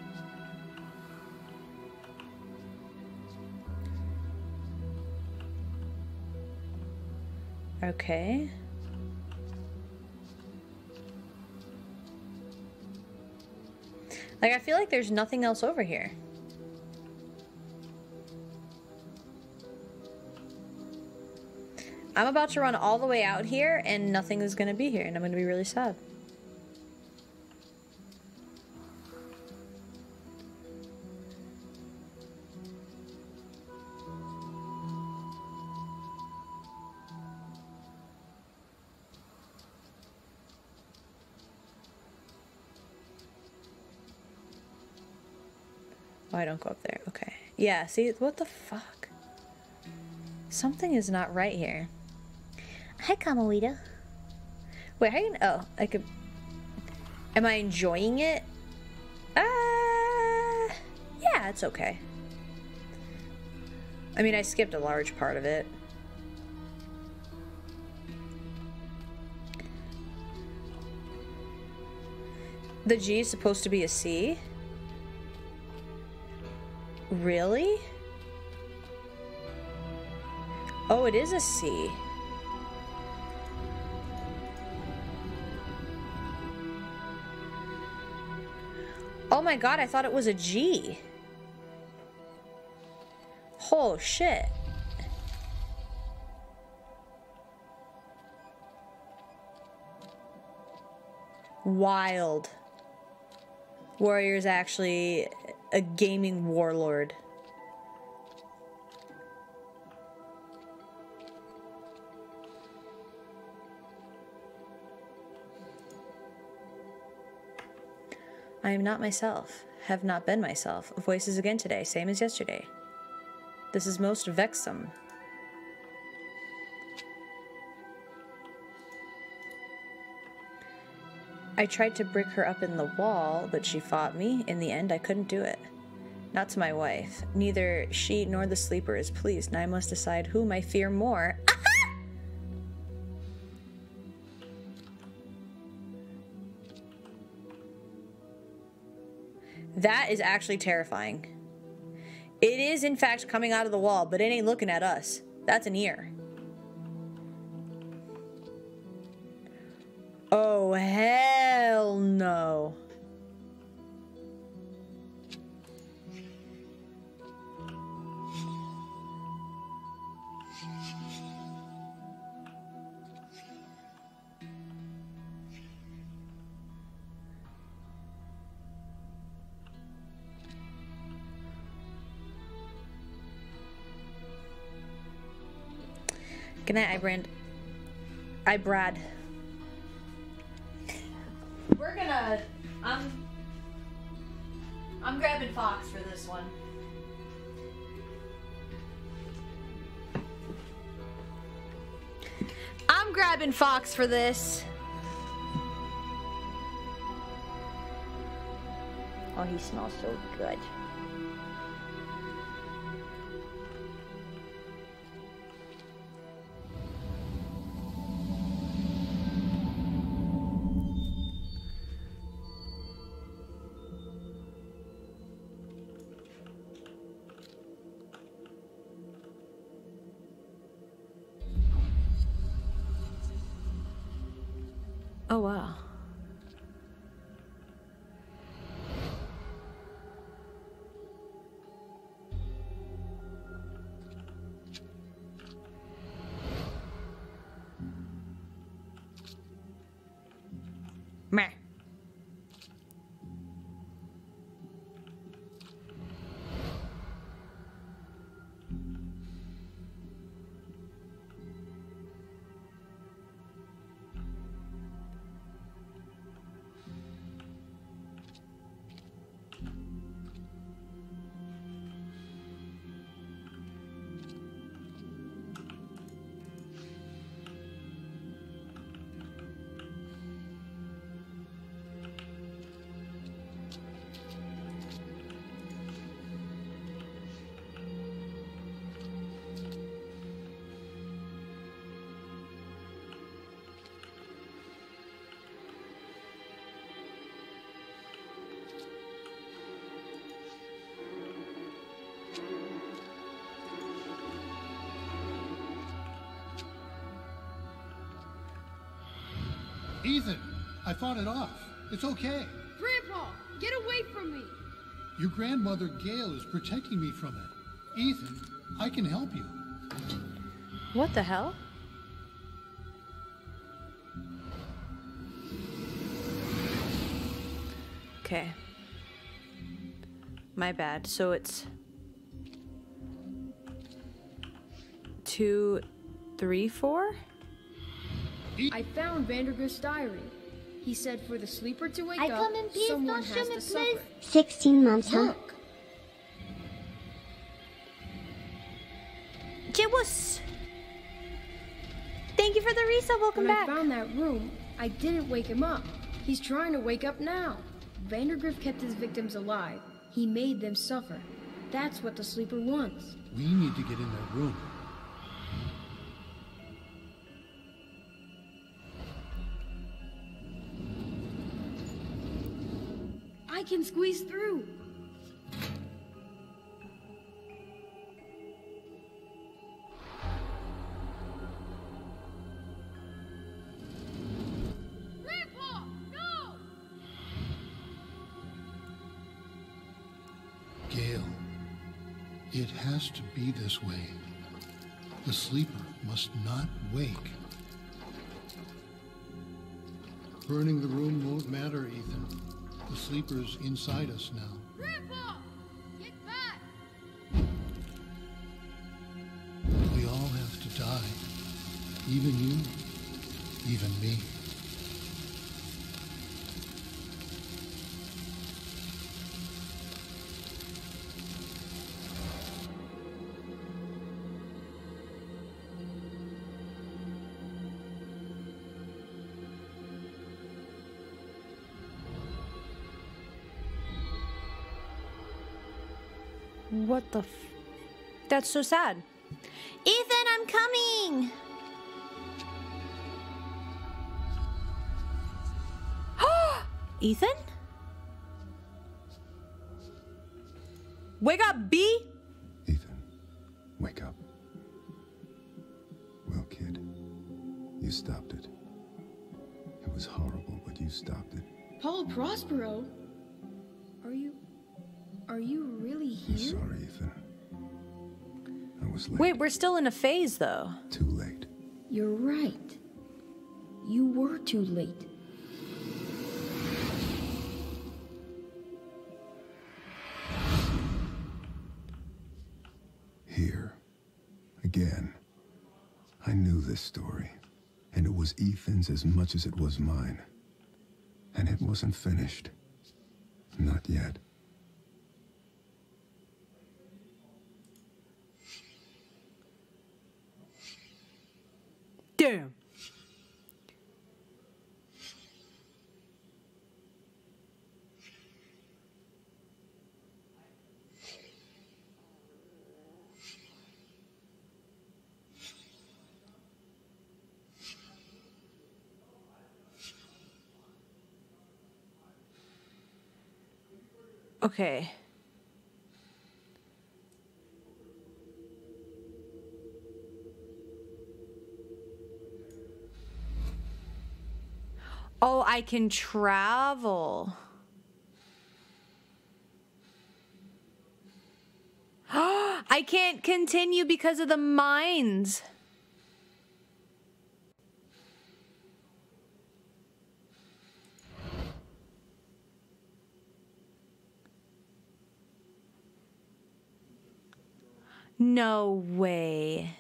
Okay. Like, I feel like there's nothing else over here. I'm about to run all the way out here and nothing is going to be here and I'm going to be really sad. Oh, I don't go up there. Okay. Yeah, see, what the fuck? Something is not right here. Hi, Kamalita. Wait, how you... Oh, I could... Am I enjoying it? Uh... Yeah, it's okay. I mean, I skipped a large part of it. The G is supposed to be a C? Really? Oh, it is a C. Oh my god, I thought it was a G. Oh shit. Wild. Warrior's actually a gaming warlord. I am not myself, have not been myself. Voices again today, same as yesterday. This is most vexum. I tried to brick her up in the wall, but she fought me. In the end, I couldn't do it. Not to my wife. Neither she nor the sleeper is pleased, and I must decide whom I fear more. That is actually terrifying. It is, in fact, coming out of the wall, but it ain't looking at us. That's an ear. Oh, hell no. Good night, I Brand. I Brad. We're gonna. I'm. I'm grabbing Fox for this one. I'm grabbing Fox for this. Oh, he smells so good. Oh, wow. Meh. Ethan, I fought it off. It's okay. Grandpa, get away from me! Your grandmother, Gail, is protecting me from it. Ethan, I can help you. What the hell? Okay. My bad. So it's two, three, four? I found Vandergrift's diary. He said for the sleeper to wake I up, come in peace, someone don't has shoot me, to suffer. sixteen months, huh? Look. Jibus! Thank you for the resub. Welcome when back. I found that room, I didn't wake him up. He's trying to wake up now. Vandergrift kept his victims alive. He made them suffer. That's what the sleeper wants. We need to get in that room. I can squeeze through. Grandpa, no! Gail, it has to be this way. The sleeper must not wake. Burning the room won't matter, Ethan. The sleeper's inside us now. Grandpa! Get back! We all have to die. Even you. Even me. What the f... That's so sad. Ethan, I'm coming! Ethan? Wake up, B! Ethan, wake up. Well, kid, you stopped it. It was horrible, but you stopped it. Paul Prospero? Are you... Are you really here? I'm sorry, Ethan. I was late. Wait, we're still in a phase, though. Too late. You're right. You were too late. Here. Again. I knew this story. And it was Ethan's as much as it was mine. And it wasn't finished. Not yet. Damn. Okay. Oh, I can travel. I can't continue because of the mines. No way.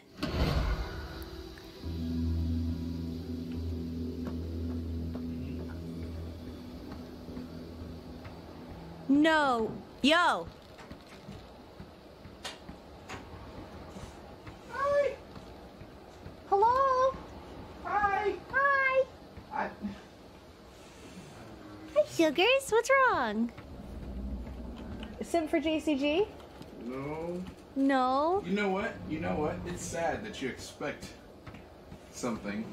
No. Yo. Hi. Hello. Hi. Hi. I... Hi, sugars. What's wrong? Sim for J C G? No. No. You know what? You know what? It's sad that you expect something.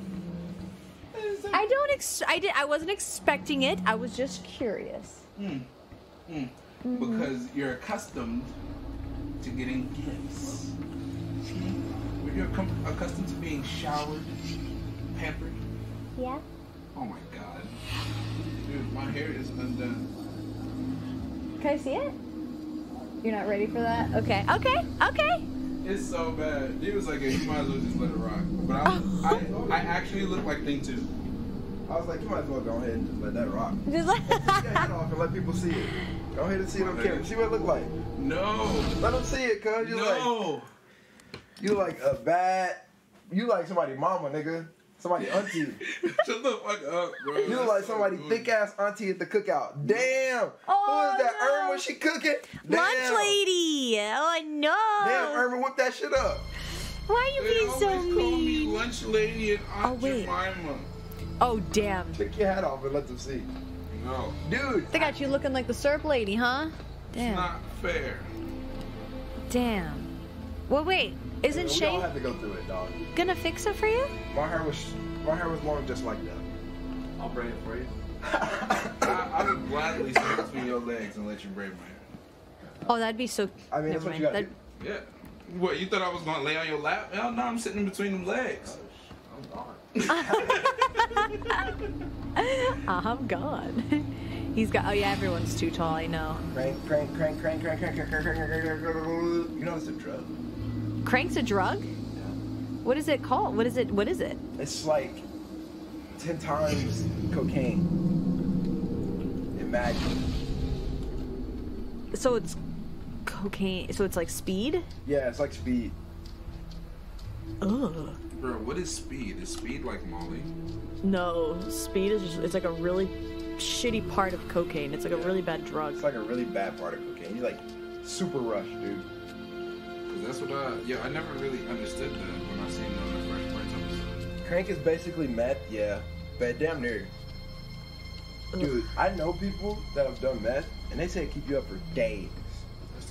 I don't ex- I did I wasn't expecting it. I was just curious. Mm. Mm. Mm-hmm. Because you're accustomed to getting gifts. When you're com- accustomed to being showered, pampered. Yeah. Oh my god. Dude, my hair is undone. Can I see it? You're not ready for that? Okay. Okay. Okay. It's so bad. He was like, yeah, you might as well just let it rock. But I, I, I actually look like Thing two. I was like, you might as well go ahead and just let that rock. Just let Take your head off and let people see it. Go ahead and see it on camera. See what it look like. No. Let them see it, cuz. You no. like, you like a bad, you like somebody mama, nigga. Somebody auntie. Shut the fuck up, bro. You look like somebody thick ass auntie at the cookout. Damn. Oh, Who is that? no. Irma, was she cooking? Damn. Lunch lady. Oh no. Damn, Irma, whip that shit up. Why are you They being so always call me mean? Lunch Lady and Aunt Oh, wait. Jemima. Oh damn. Take your hat off and let them see. No. Dude. They got you looking like the syrup lady, huh? Damn. It's not fair. Damn. Well, wait. Isn't we Shay all had to go through it, dog. gonna fix it for you? My hair was, my hair was long just like that. I'll braid it for you. I, I would gladly sit between your legs and let you braid my hair. Oh, that'd be so. I mean, Never that's what mind. you gotta That- do. Yeah. What, you thought I was gonna lay on your lap? Hell no, I'm sitting in between them legs. I'm gone. I'm gone. He's got. Oh yeah, everyone's too tall. I know. Crank, crank, crank, crank, crank, crank, crank, crank, crank, crank, crank, crank. You know it's a drug. Crank's a drug. What is it called? What is it? What is it? It's like ten times cocaine. Imagine. So it's cocaine. So it's like speed. Yeah, it's like speed. Ugh. Bro, what is speed? Is speed like Molly? No, speed is just. It's like a really shitty part of cocaine. It's like a really bad drug. It's like a really bad part of cocaine. You like super rush, dude. Cause that's what I. Yeah, I never really understood that when I seen it on the Fresh Prince episode. Crank is basically meth, yeah, but damn near. Dude, I know people that have done meth, and they say it keep you up for days. That's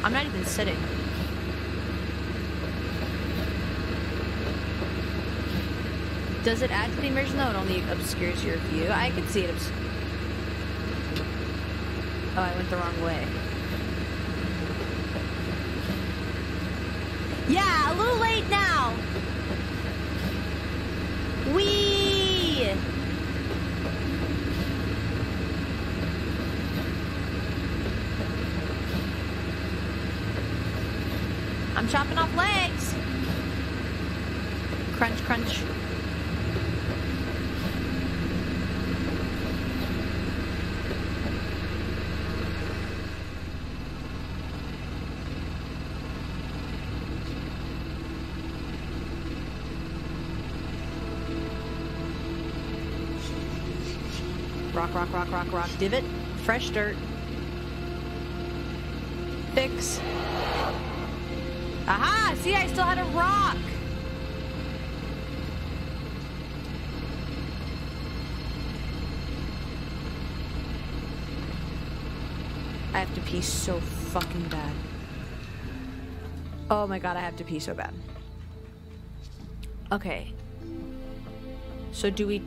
I'm not even sitting. Does it add to the immersion though? It only obscures your view. I can see it. Obs oh, I went the wrong way. Yeah, a little late now. Wee. I'm chopping off legs. Crunch, crunch. Rock, rock, rock, rock, rock. Divot. Fresh dirt. Fix. Aha! See, I still had a rock. I have to pee so fucking bad. Oh my god, I have to pee so bad. Okay. So do we...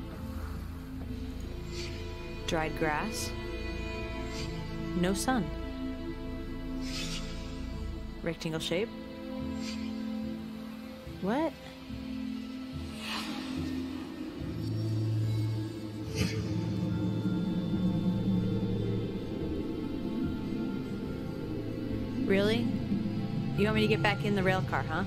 Dried grass? No sun. Rectangle shape? What? Really? You want me to get back in the rail car, huh?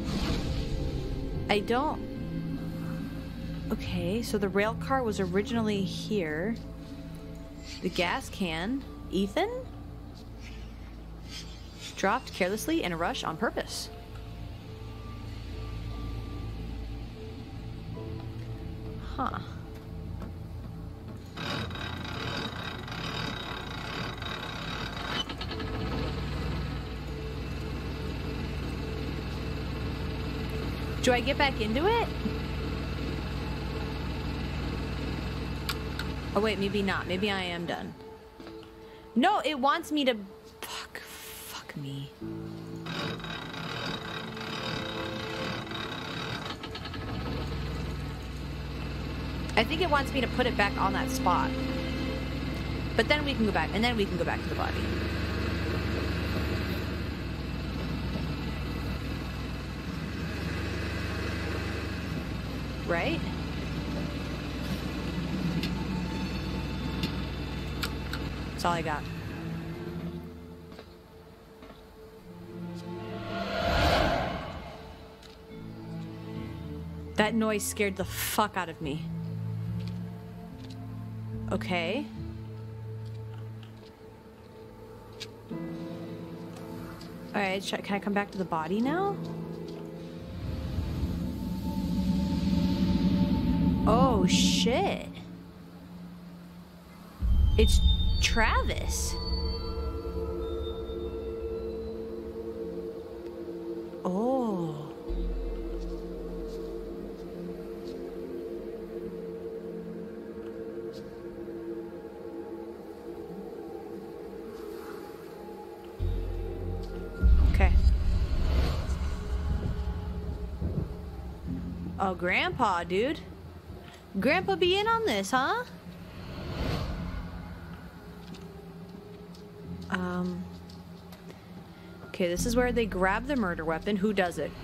I don't... Okay, so the rail car was originally here. The gas can. Ethan? Dropped carelessly in a rush on purpose. Huh. Do I get back into it? Oh wait, maybe not. Maybe I am done. No, it wants me to... Fuck. Fuck me. I think it wants me to put it back on that spot. But then we can go back, and then we can go back to the body. Right? That's all I got. That noise scared the fuck out of me. Okay. Alright, can I come back to the body now? Oh, shit. It's Travis. Oh. Okay. Oh, Grandpa, dude. Grandpa be in on this, huh? Um. Okay, this is where they grab the murder weapon. Who does it?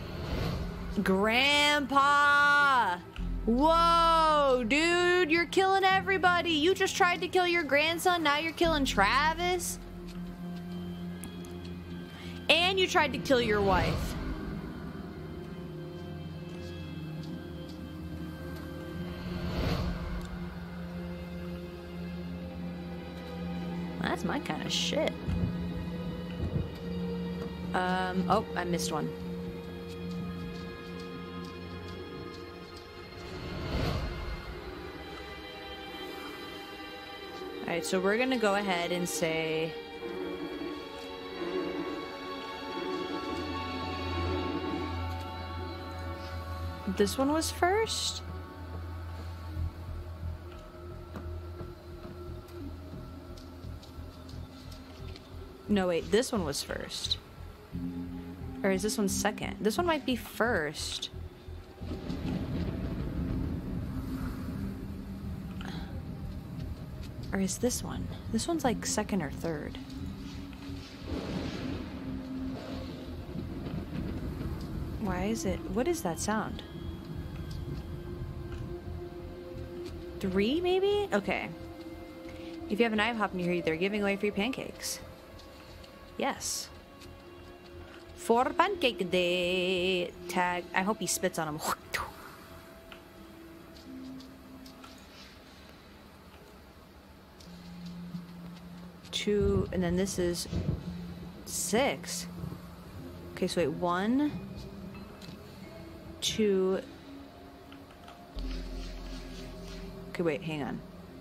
Grandpa! Whoa, dude, you're killing everybody. You just tried to kill your grandson, now you're killing Travis? And you tried to kill your wife. That's my kind of shit. Um, oh, I missed one. Alright, so we're gonna go ahead and say... This one was first? No, wait, this one was first. Or is this one second? This one might be first. Or is this one? This one's like second or third. Why is it? What is that sound? Three, maybe? Okay. If you have an IHOP near you, they're giving away free pancakes. Yes. For pancake day. Tag. I hope he spits on him. Two, and then this is six. Okay, so wait, one, two. Okay, wait, hang on.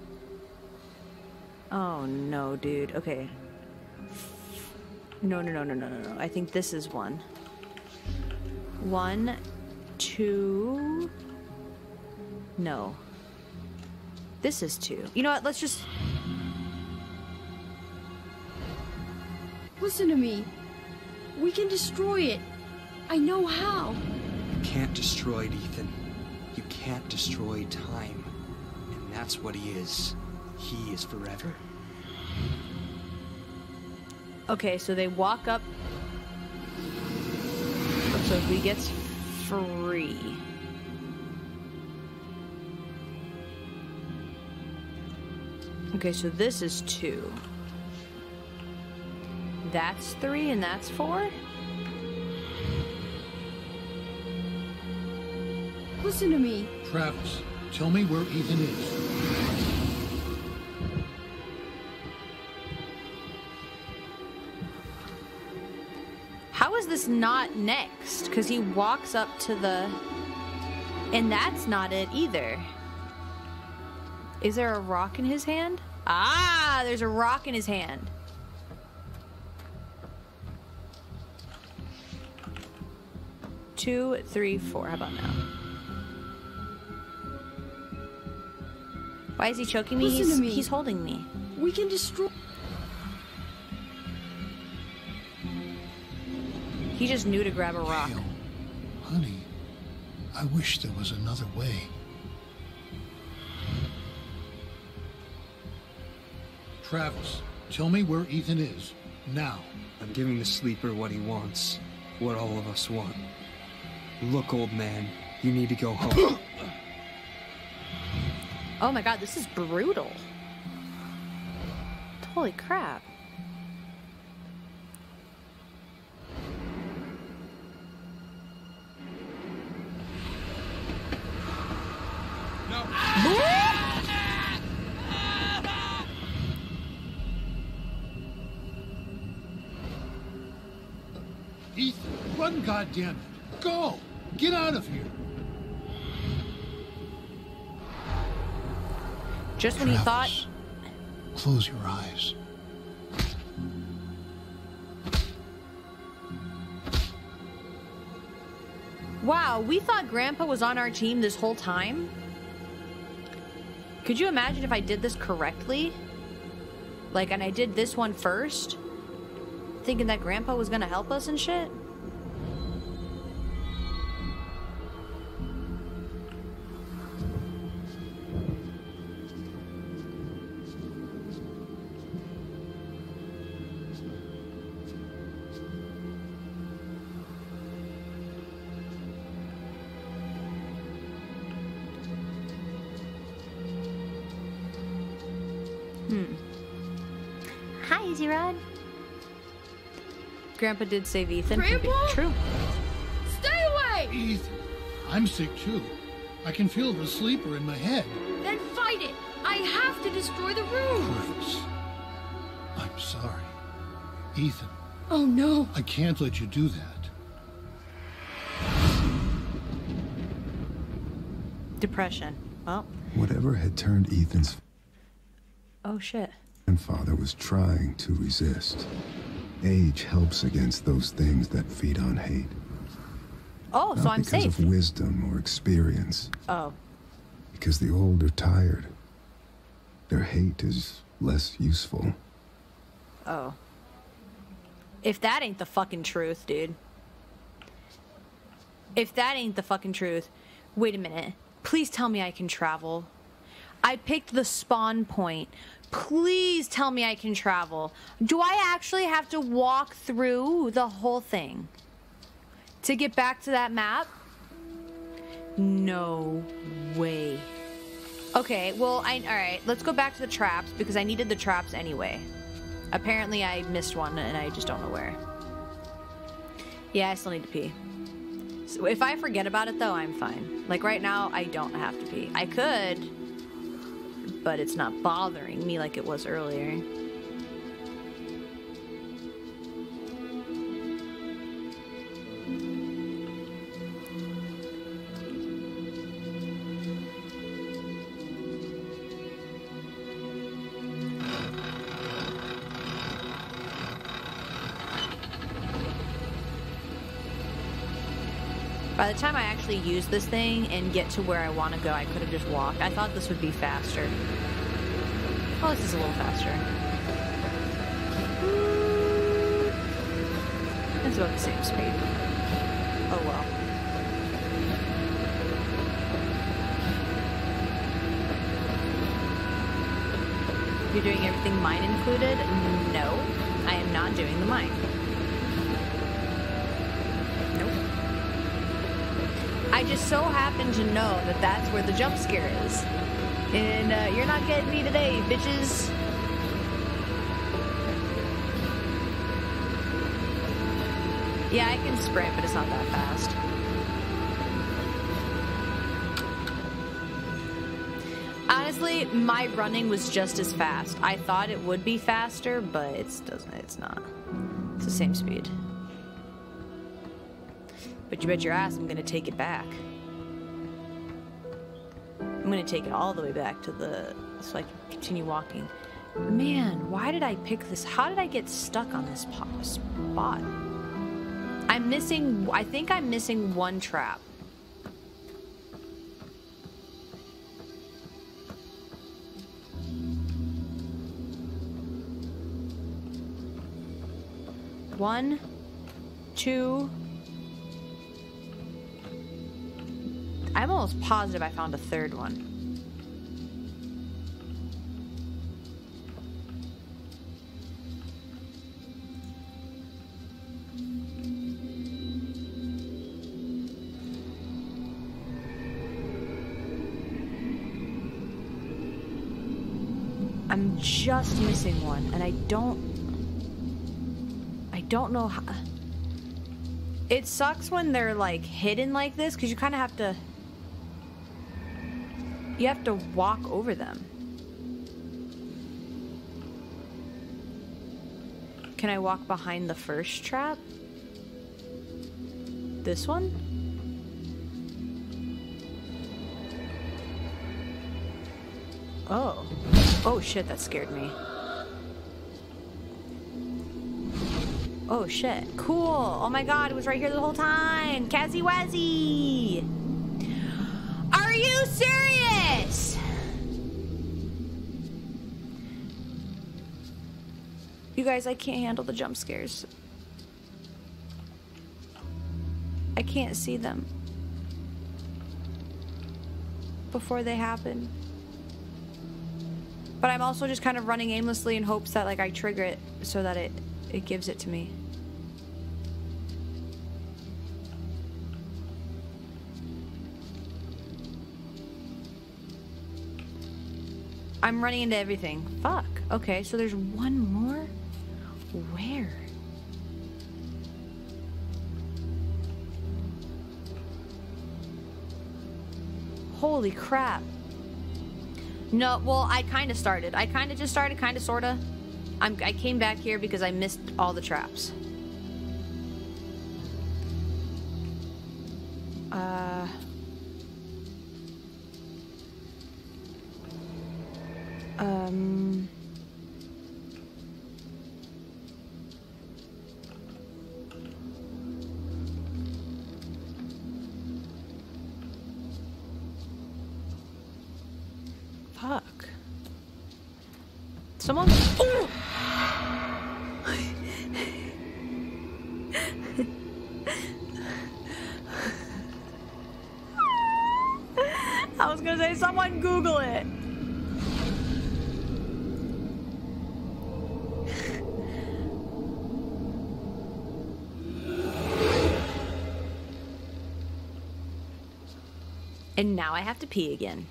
Oh no, dude. Okay. No, no, no, no, no, no, no. I think this is one. One, two. No. This is two. You know what? Let's just. Listen to me. We can destroy it. I know how. You can't destroy it, Ethan. You can't destroy time. And that's what he is. He is forever. Okay, so they walk up. So he gets free. Okay, so this is two. That's three and that's four? Listen to me. Travis, tell me where Ethan is. How is this not next? Because he walks up to the... And that's not it either. Is there a rock in his hand? Ah, there's a rock in his hand. Two, three, four. How about now? Why is he choking me? Listen He's, to me. he's holding me. We can destroy... He just knew to grab a rock. Hale, honey, I wish there was another way. Travis, tell me where Ethan is, now. I'm giving the sleeper what he wants. What all of us want. Look, old man, you need to go home. Oh my god, this is brutal. Holy crap. No. Ethan, run, goddammit. Go! Get out of here! Just when he thought... Close your eyes. Wow, we thought Grandpa was on our team this whole time? Could you imagine if I did this correctly? Like, and I did this one first? Thinking that Grandpa was gonna help us and shit? Hmm. Hi, Easy Rod. Grandpa did save Ethan. Grandpa? True. Stay away! Ethan, I'm sick too. I can feel the sleeper in my head. Then fight it! I have to destroy the room! Travis, I'm sorry. Ethan. Oh no. I can't let you do that. Depression. Well. Whatever had turned Ethan's Oh shit. grandfather was trying to resist. Age helps against those things that feed on hate. Oh, so Not I'm because safe. of wisdom or experience. Oh. Because the old are tired. Their hate is less useful. Oh. If that ain't the fucking truth, dude. If that ain't the fucking truth. Wait a minute. Please tell me I can travel. I picked the spawn point. Please tell me I can travel. Do I actually have to walk through the whole thing to get back to that map? No way. Okay, well, I, alright, let's go back to the traps because I needed the traps anyway. Apparently I missed one and I just don't know where. Yeah, I still need to pee. So if I forget about it though, I'm fine. Like right now, I don't have to pee. I could, but it's not bothering me like it was earlier. By the time I actually use this thing and get to where I want to go, I could have just walked. I thought this would be faster. Oh, this is a little faster. It's about the same speed. Oh well. You're doing everything mine included? No, I am not doing the mine. I just so happen to know that that's where the jump scare is. And uh, you're not getting me today, bitches. Yeah, I can sprint, but it's not that fast. Honestly, my running was just as fast. I thought it would be faster, but it's doesn't. It's not. It's the same speed. But you bet your ass I'm gonna take it back. I'm gonna take it all the way back to the... so I can continue walking. Man, why did I pick this? How did I get stuck on this spot? I'm missing... I think I'm missing one trap. One, two... I'm almost positive I found a third one. I'm just missing one, and I don't... I don't know how... It sucks when they're, like, hidden like this, because you kind of have to... You have to walk over them. Can I walk behind the first trap? This one? Oh. Oh shit, that scared me. Oh shit. Cool. Oh my god, it was right here the whole time. Kazzy Wazzy. Are you serious? You guys, I can't handle the jump scares. I can't see them before they happen. But I'm also just kind of running aimlessly in hopes that like I trigger it so that it it gives it to me. I'm running into everything. Fuck. Okay, so there's one more? Where? Holy crap. No, well, I kind of started. I kind of just started, kind of, sort of. I'm, I came back here because I missed all the traps. Uh... Um... Fuck. Someone... Ooh! I was gonna say, someone Google it. And now I have to pee again.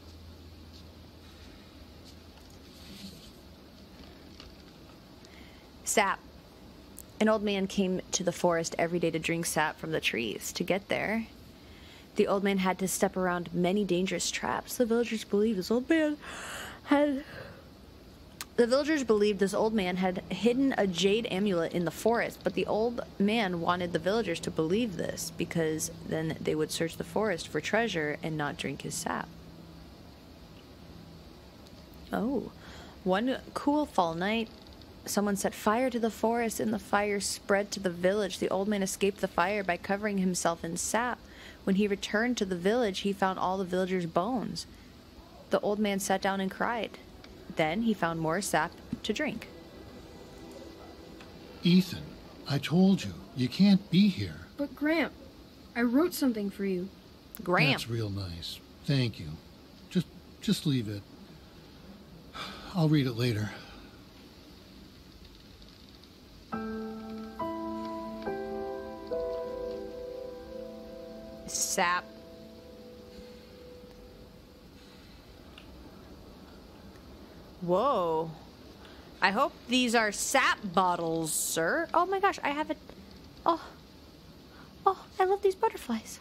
Sap. An old man came to the forest every day to drink sap from the trees. To get there, the old man had to step around many dangerous traps. The villagers believed this old man had... The villagers believed this old man had hidden a jade amulet in the forest, but the old man wanted the villagers to believe this, because then they would search the forest for treasure and not drink his sap. Oh. One cool fall night, someone set fire to the forest, and the fire spread to the village. The old man escaped the fire by covering himself in sap. When he returned to the village, he found all the villagers' bones. The old man sat down and cried. Then he found more sap to drink. Ethan, I told you, you can't be here. But Gramp, I wrote something for you. Gramp. That's real nice. Thank you. Just, just leave it. I'll read it later. Sap. Whoa. I hope these are sap bottles, sir. Oh my gosh, I have it. Oh. Oh, I love these butterflies.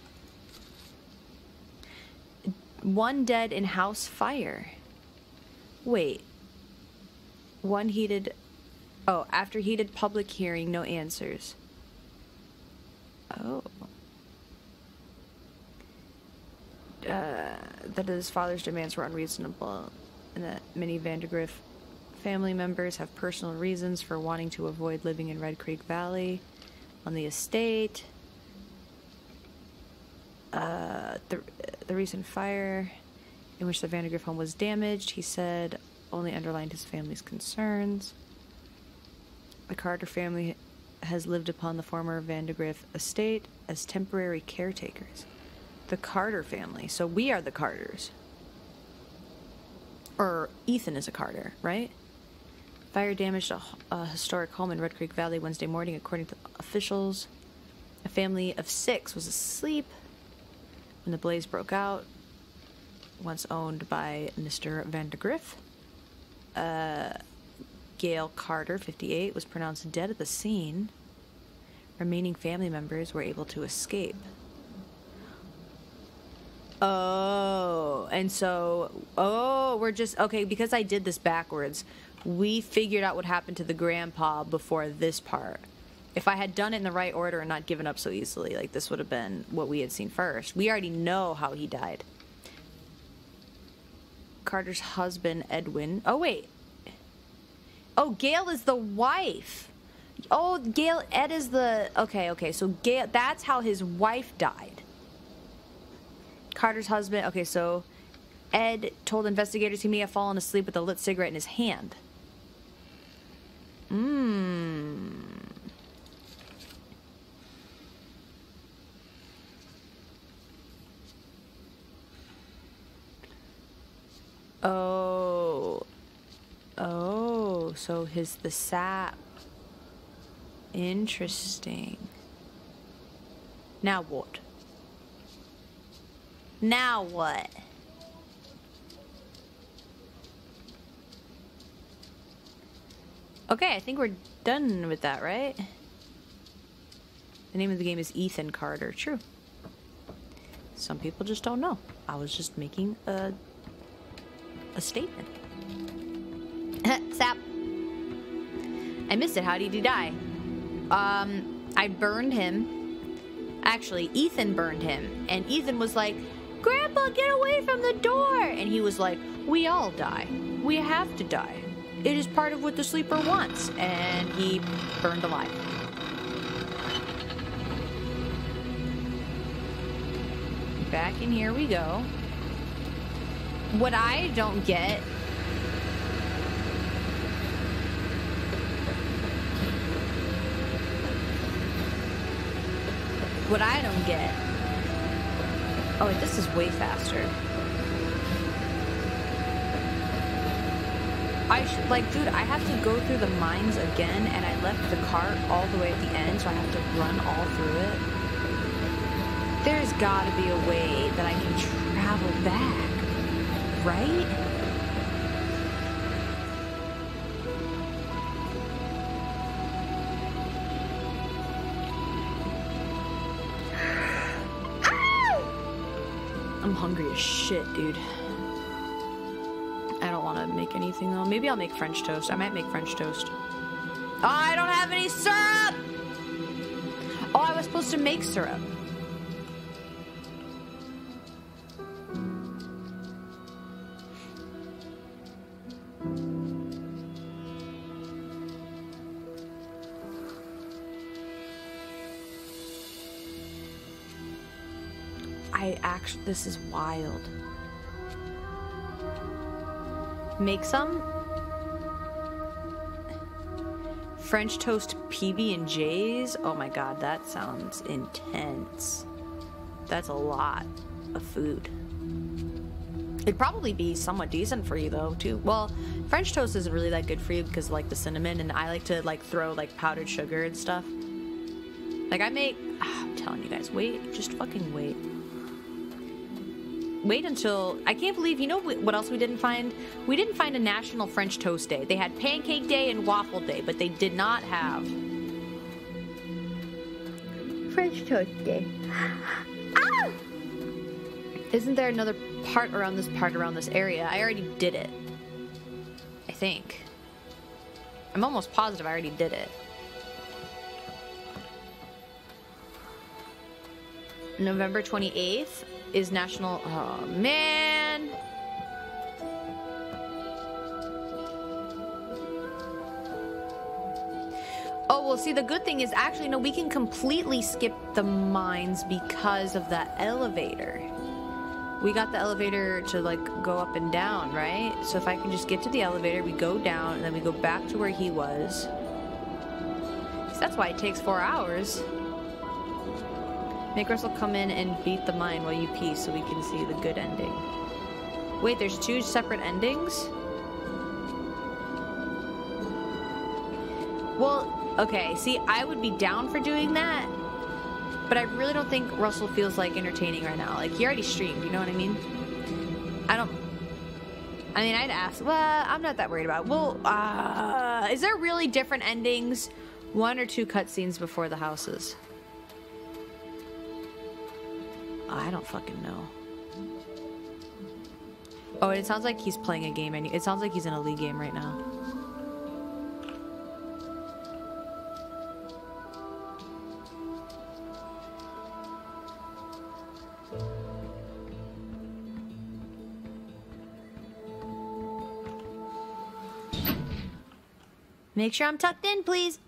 One dead in house fire. Wait. One heated... Oh, after heated public hearing, no answers. Oh. Uh, that his father's demands were unreasonable, and that many Vandergriff family members have personal reasons for wanting to avoid living in Red Creek Valley on the estate. Uh, the, the recent fire in which the Vandergriff home was damaged, he said, only underlined his family's concerns. The Carter family has lived upon the former Vandergriff estate as temporary caretakers. The Carter family. So we are the Carters. Or Ethan is a Carter, right? Fire damaged a, a historic home in Red Creek Valley Wednesday morning, according to officials. A family of six was asleep when the blaze broke out, once owned by Mister Vandergriff. Uh, Gail Carter, fifty-eight, was pronounced dead at the scene. Remaining family members were able to escape. Oh, and so, oh, we're just, okay, because I did this backwards, we figured out what happened to the grandpa before this part. If I had done it in the right order and not given up so easily, like, this would have been what we had seen first. We already know how he died. Carter's husband, Edwin, oh, wait. Oh, Gail is the wife. Oh, Gail, Ed is the, okay, okay, so Gail, that's how his wife died. Carter's husband, okay, so Ed told investigators he may have fallen asleep with a lit cigarette in his hand. Mmm. Oh. Oh, so his, the sap. Interesting. Now what? Now what? Okay, I think we're done with that, right? The name of the game is Ethan Carter. True. Some people just don't know. I was just making a a statement. Sap. I missed it. How did he die? Um, I burned him. Actually, Ethan burned him, and Ethan was like, "Grandpa, get away from the door!" And he was like, "We all die. We have to die. It is part of what the sleeper wants." And he burned alive. Back in here we go. What I don't get... What I don't get Oh, wait, this is way faster. I should, like, dude, I have to go through the mines again, and I left the cart all the way at the end, so I have to run all through it. There's gotta be a way that I can travel back, right? I'm hungry as shit, dude. I don't want to make anything though. Maybe I'll make French toast. I might make French toast. Oh, I don't have any syrup! Oh, I was supposed to make syrup. I actually, this is wild. Make some French toast P B and J's. Oh my god, that sounds intense. That's a lot of food. It'd probably be somewhat decent for you though, too. Well, French toast isn't really that good for you because like the cinnamon, and I like to like throw like powdered sugar and stuff. Like I make, oh, I'm telling you guys, wait, just fucking wait. Wait until, I can't believe, you know what else we didn't find? We didn't find a National French Toast Day. They had Pancake Day and Waffle Day, but they did not have French Toast Day. Ah! Isn't there another part around this part around this area? I already did it. I think. I'm almost positive I already did it. November twenty-eighth is National... Oh, man! Oh, well, see, the good thing is, actually, no, we can completely skip the mines because of the elevator. We got the elevator to, like, go up and down, right? So if I can just get to the elevator, we go down, and then we go back to where he was. So that's why it takes four hours. Make Russell come in and beat the mine while you pee so we can see the good ending. Wait, there's two separate endings? Well, okay, see, I would be down for doing that, but I really don't think Russell feels like entertaining right now. Like, he already streamed, you know what I mean? I don't... I mean, I'd ask... Well, I'm not that worried about it. Well, uh... is there really different endings? One or two cutscenes before the houses? I don't fucking know. Oh, it sounds like he's playing a game. It sounds like he's in a League game right now. Make sure I'm tucked in, please.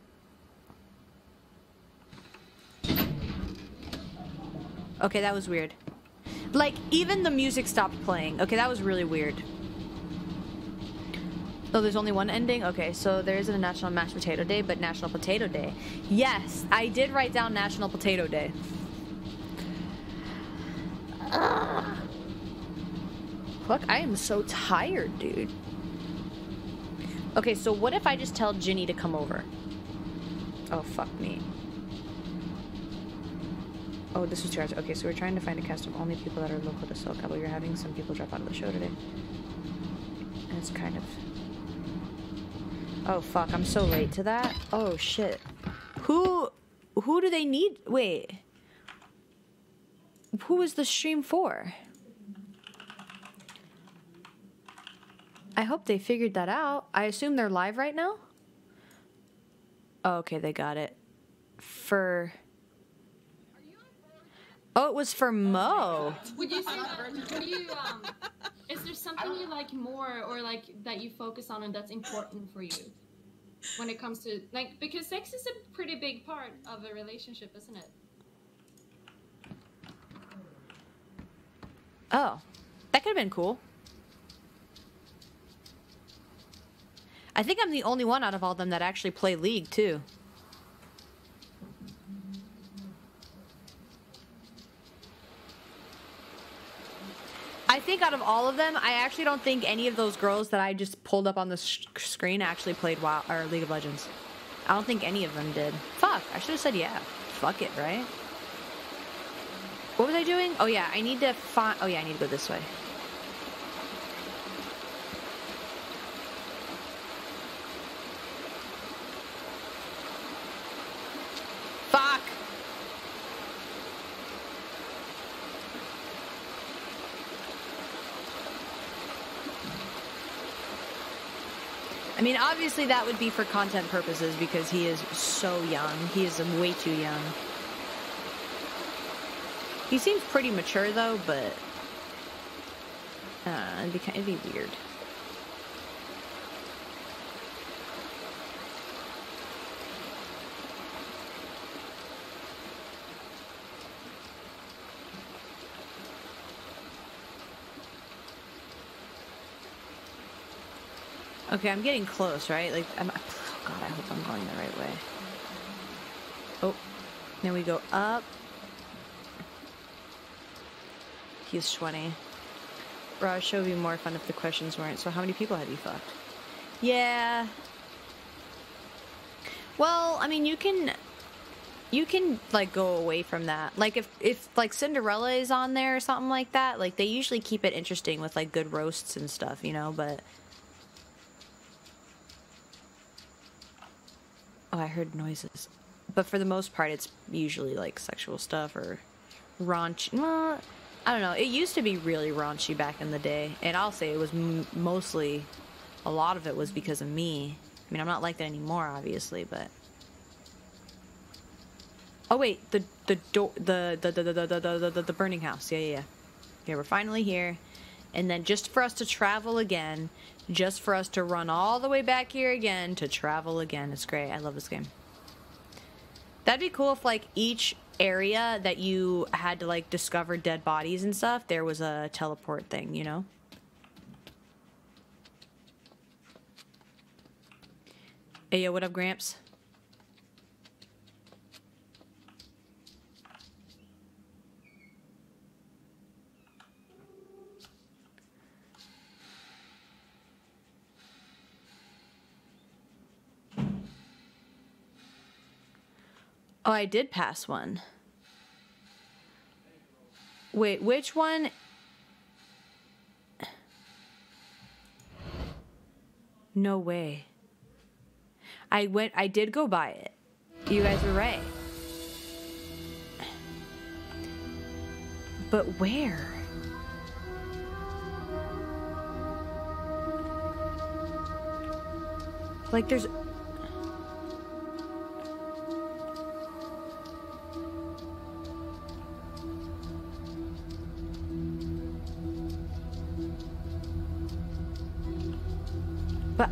Okay, that was weird. Like, even the music stopped playing. Okay, that was really weird. Oh, there's only one ending? Okay, so there isn't a National Mashed Potato Day, but National Potato Day. Yes, I did write down National Potato Day. Ugh. Fuck, I am so tired, dude. Okay, so what if I just tell Ginny to come over? Oh, fuck me. Oh, this was two hours. Okay, so we're trying to find a cast of only people that are local to SoCal. You're having some people drop out of the show today. And it's kind of... Oh, fuck. I'm so late to that. Oh, shit. Who... Who do they need... Wait. Who is the stream for? I hope they figured that out. I assume they're live right now? Oh, okay, they got it. For... Oh, it was for Mo. Would you say that, would you, um, is there something you like more or like that you focus on and that's important for you when it comes to, like, because sex is a pretty big part of a relationship, isn't it? Oh, that could have been cool. I think I'm the only one out of all of them that actually play League, too. think out of all of them, I actually don't think any of those girls that I just pulled up on the sh screen actually played WoW or League of Legends. I don't think any of them did. Fuck, I should have said yeah. Fuck it, right? What was I doing? Oh yeah, I need to find... Oh yeah, I need to go this way. Fuck! I mean, obviously that would be for content purposes because he is so young. He is way too young. He seems pretty mature though, but uh, it'd be kind of it'd be weird. Okay, I'm getting close, right? Like, I'm, oh god, I hope I'm going the right way. Oh, then we go up. He's twenty. Raw show would be more fun if the questions weren't. So how many people have you fucked? Yeah. Well, I mean, you can, you can like go away from that. Like if if like Cinderella is on there or something like that, like they usually keep it interesting with like good roasts and stuff, you know. But oh, I heard noises. But for the most part, it's usually like sexual stuff or raunch. Well, I don't know. It used to be really raunchy back in the day, and I'll say it was m mostly, a lot of it was because of me. I mean, I'm not like that anymore, obviously, but. Oh wait, the the door, the the the the the the the, the burning house. Yeah, yeah, yeah. Yeah, we're finally here, and then just for us to travel again, just for us to run all the way back here again to travel again. It's great. I love this game. That'd be cool if like each area that you had to like discover dead bodies and stuff, there was a teleport thing, you know? Hey, yo, what up, Gramps? Oh, I did pass one. Wait, which one? No way. I went, I did go by it. You guys were right. But where? Like there's... But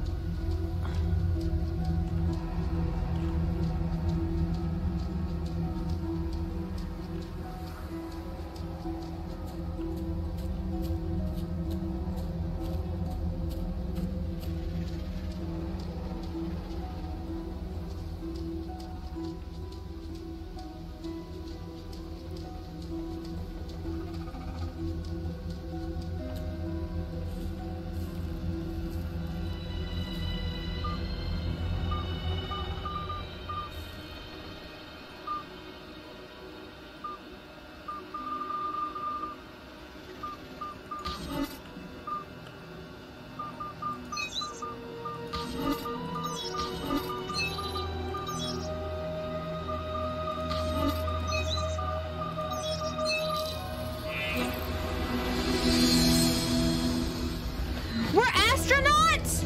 we're astronauts!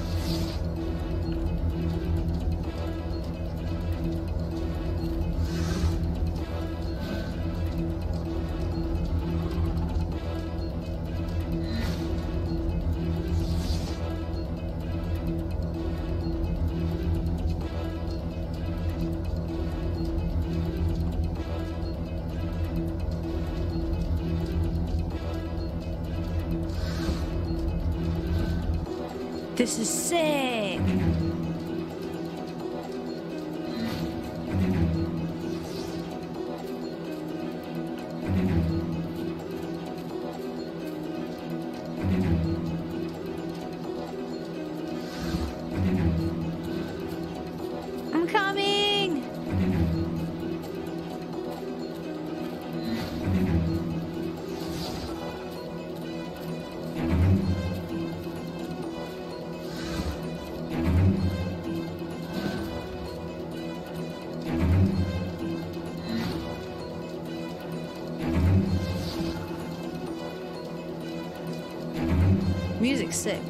This is sick. Music's sick.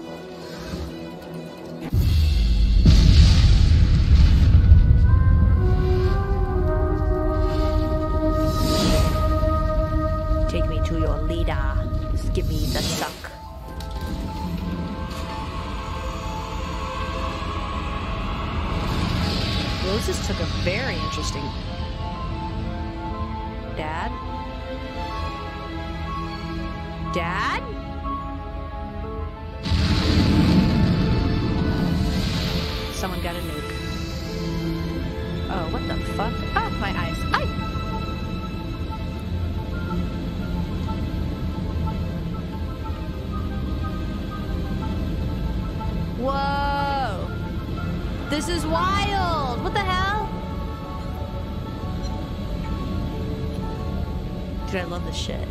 Take me to your leader. Just give me the suck. Roses took a very interesting... Dad? Dad? Someone got a nuke. Oh, what the fuck? Ah, my eyes. Ay! Whoa! This is wild! What the hell? Dude, I love this shit.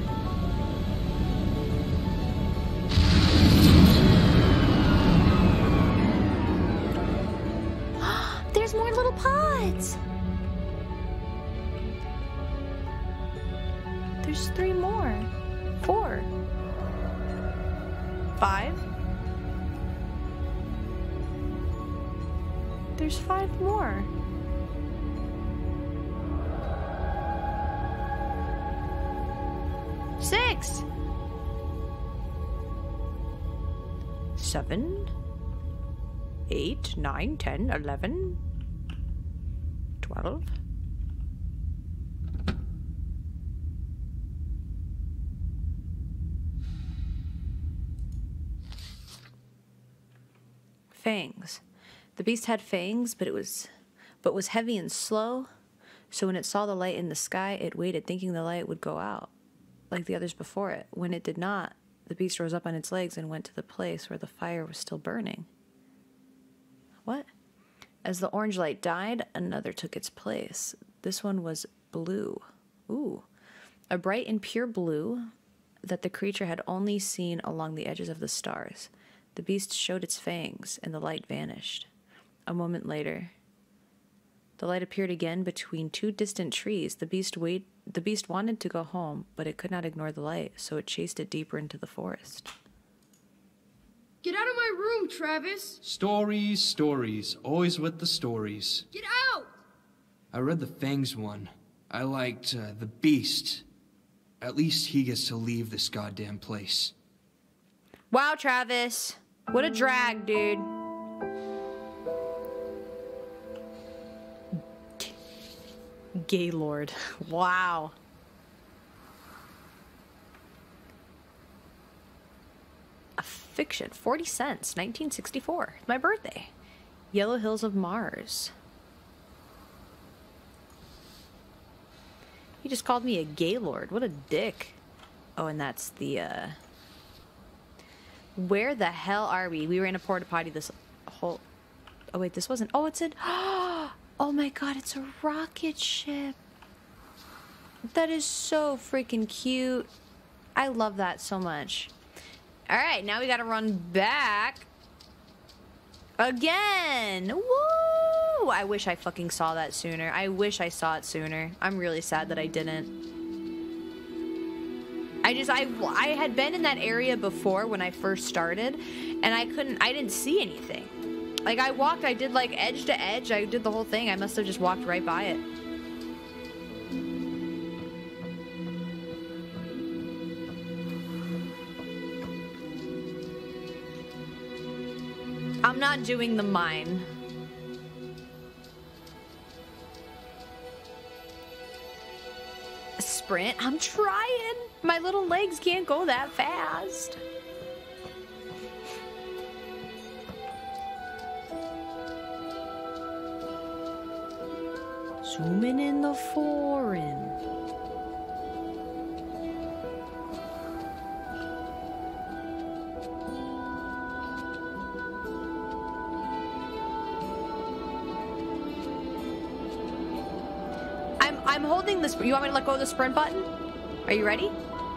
There's more little pods! There's three more. Four. Five. There's five more. Six. Seven. Eight, nine, ten, eleven. Twelve. Fangs. The beast had fangs, but it was but was heavy and slow, so when it saw the light in the sky, it waited, thinking the light would go out, like the others before it. When it did not, the beast rose up on its legs and went to the place where the fire was still burning. What? As the orange light died, another took its place. This one was blue. Ooh. A bright and pure blue that the creature had only seen along the edges of the stars. The beast showed its fangs, and the light vanished. A moment later, the light appeared again between two distant trees. The beast wait the beast wanted to go home, but it could not ignore the light, so it chased it deeper into the forest. Get out of my room, Travis! Stories, stories. Always with the stories. Get out! I read the Fangs one. I liked uh, the beast. At least he gets to leave this goddamn place. Wow, Travis. What a drag, dude. Gaylord. Wow. A fiction. forty cents. nineteen sixty-four. It's my birthday. Yellow Hills of Mars. He just called me a Gaylord. What a dick. Oh, and that's the, uh... Where the hell are we? We were in a porta potty this whole... Oh, wait, this wasn't... Oh, it's an... Oh my god, it's a rocket ship. That is so freaking cute. I love that so much. Alright, now we gotta run back. Again! Woo! I wish I fucking saw that sooner. I wish I saw it sooner. I'm really sad that I didn't. I just, I, I had been in that area before when I first started, and I couldn't, I didn't see anything. Like, I walked, I did like edge to edge, I did the whole thing. I must have just walked right by it. I'm not doing the mine. Sprint? I'm trying. My little legs can't go that fast. Zooming in the foreign. I'm I'm holding this. You want me to let go of the sprint button? Are you ready?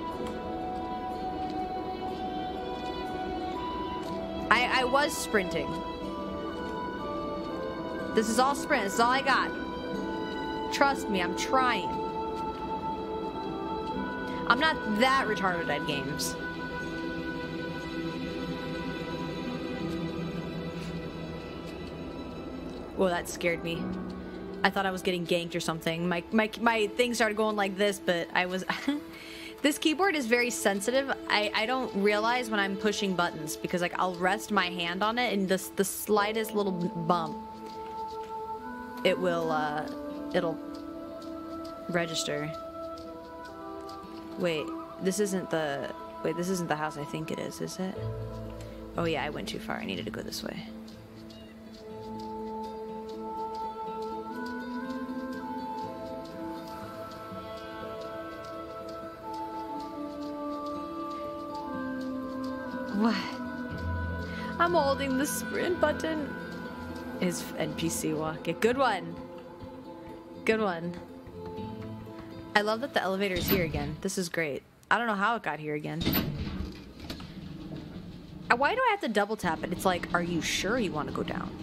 I I was sprinting. This is all sprint. This is all I got. Trust me, I'm trying. I'm not that retarded at games. Whoa, that scared me. I thought I was getting ganked or something. My my my thing started going like this, but I was. This keyboard is very sensitive. I I don't realize when I'm pushing buttons because like I'll rest my hand on it and the the slightest little bump, it will uh, it'll register. Wait, this isn't the wait. This isn't the house I think it is. Is it? Oh yeah, I went too far. I needed to go this way. What? I'm holding the sprint button. His N P C walk. Yeah, good one. Good one. I love that the elevator is here again. This is great. I don't know how it got here again. Why do I have to double tap it? It's like, are you sure you want to go down?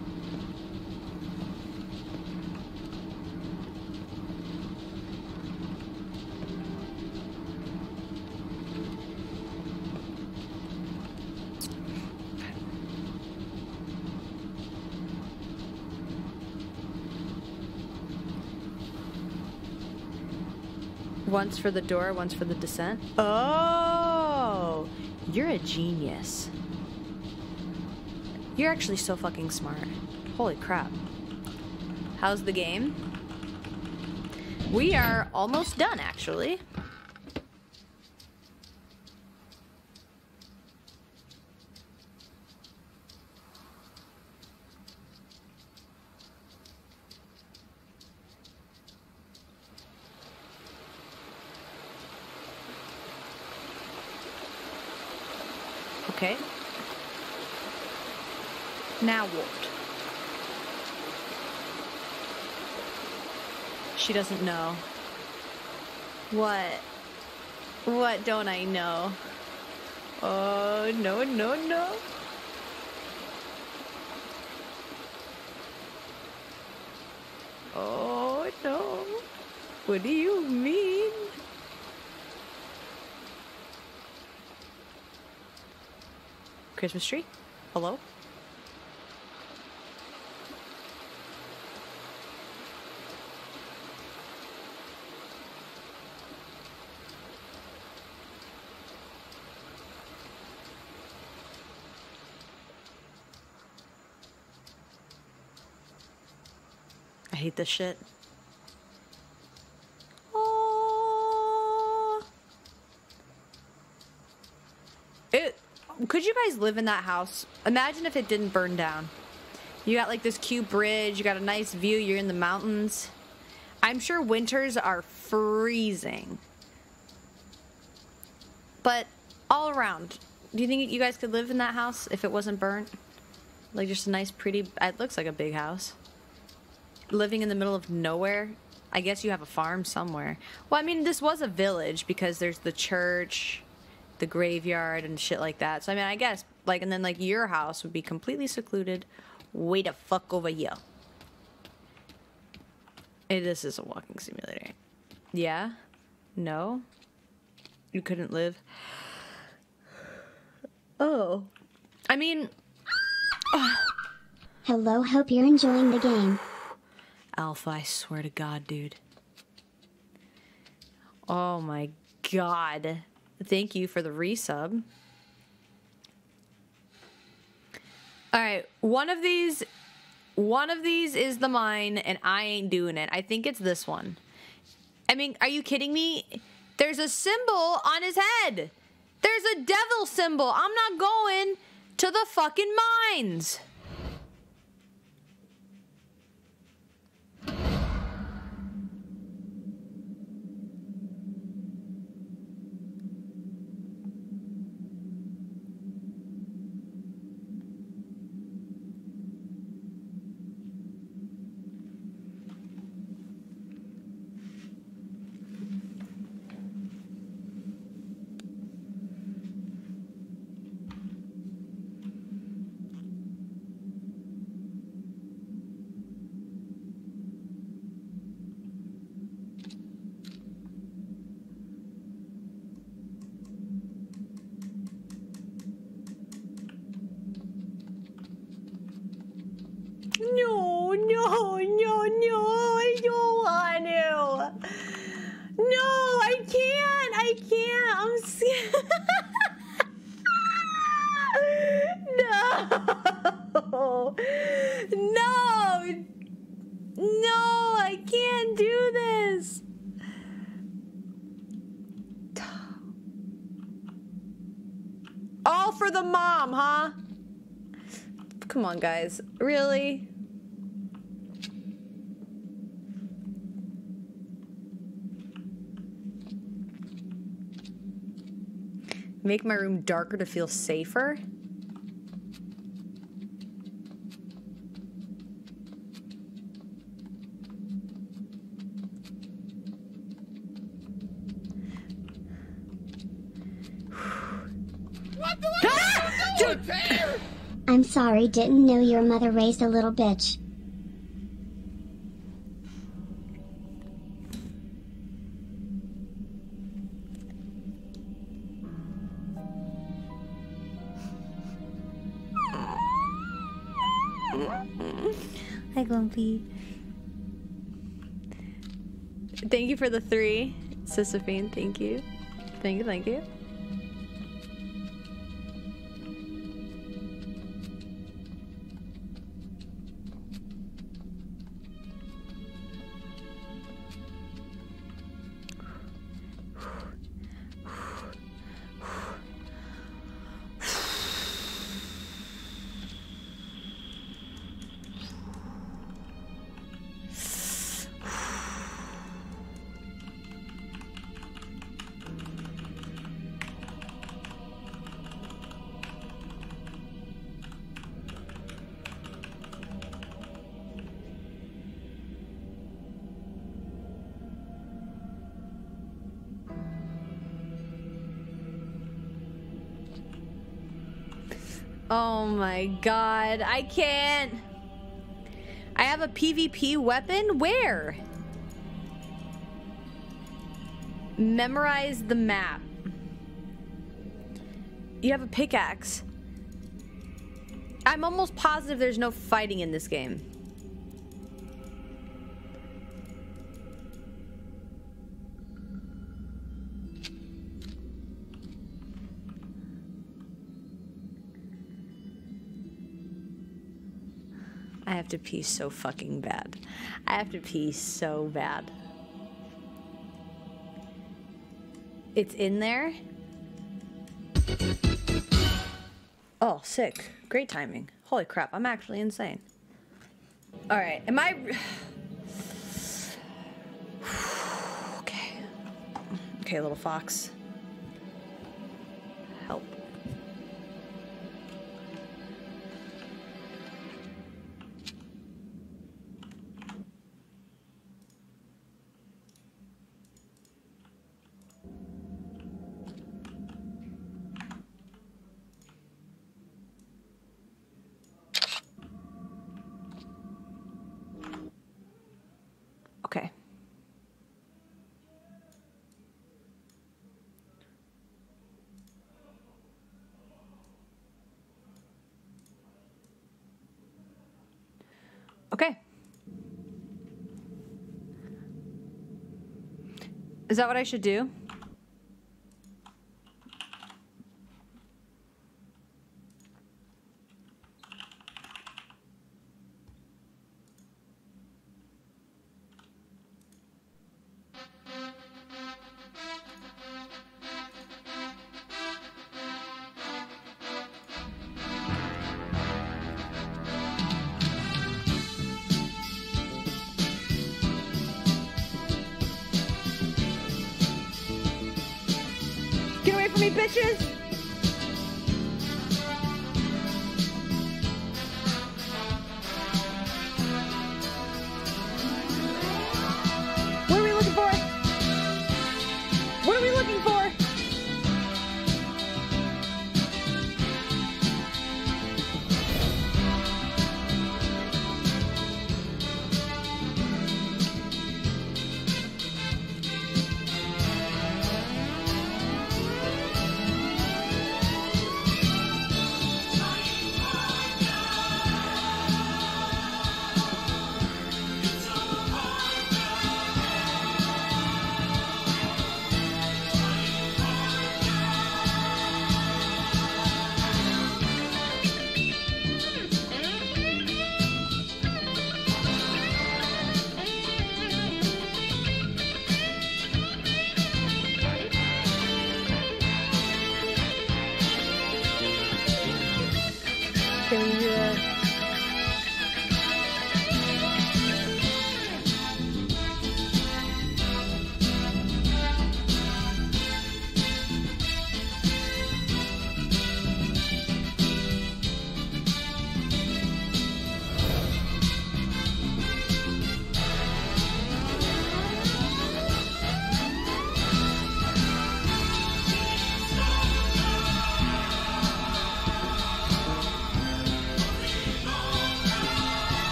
Once for the door, once for the descent. Oh, you're a genius. You're actually so fucking smart. Holy crap. How's the game? We are almost done, actually. Okay. Now what? She doesn't know. What? What don't I know? Oh, no, no, no. Oh, no. What do you mean? Christmas tree? Hello? I hate this shit. Oh. It Could you guys live in that house? Imagine if it didn't burn down. You got like this cute bridge, you got a nice view, you're in the mountains. I'm sure winters are freezing. But all around, do you think you guys could live in that house if it wasn't burnt? Like just a nice pretty, it looks like a big house. Living in the middle of nowhere? I guess you have a farm somewhere. Well, I mean, this was a village because there's the church, the graveyard and shit like that. So I mean, I guess like, and then like your house would be completely secluded. Way the fuck over here. Hey, this is a walking simulator. Yeah? No? You couldn't live? Oh. I mean... Hello, hope you're enjoying the game. Alpha, I swear to God, dude. Oh my God. Thank you for the resub. Alright, one of these... One of these is the mine, and I ain't doing it. I think it's this one. I mean, are you kidding me? There's a symbol on his head. There's a devil symbol. I'm not going to the fucking mines. No. No! No! No, I can't do this! All for the mom, huh? Come on, guys. Really? Make my room darker to feel safer? What the ah! Dude. I'm sorry, didn't know your mother raised a little bitch. Hi, Grumpy. Thank you for the three, Sisyphine. Thank you. Thank you, thank you. Oh my god, I can't. I have a PvP weapon? Where? Memorize the map. You have a pickaxe. I'm almost positive there's no fighting in this game. I have to pee so fucking bad. I have to pee so bad. It's in there? Oh, sick. Great timing. Holy crap, I'm actually insane. Alright, am I... Okay. Okay, little fox. Help. Okay. Okay. Is that what I should do? Get away from me, bitches! What are we looking for? What are we looking for?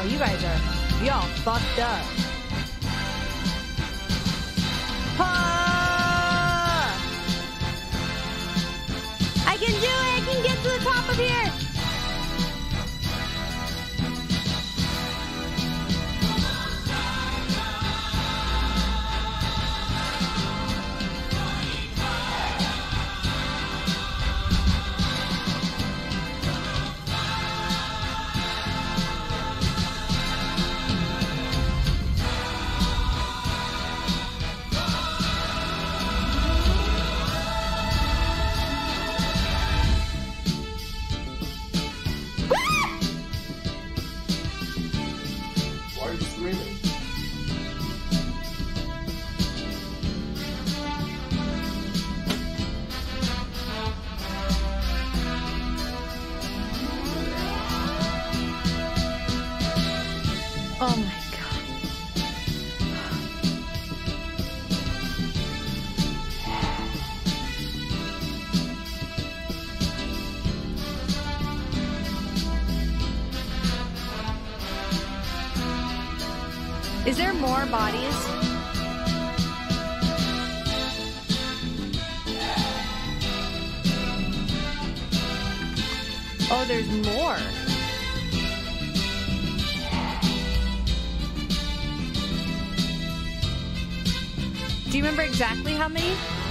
you guys are, y'all fucked up. Ah! I can do it! I can get to the top of here! Oh my god. Is there more bodies? Oh, there's more. Do you remember exactly how many?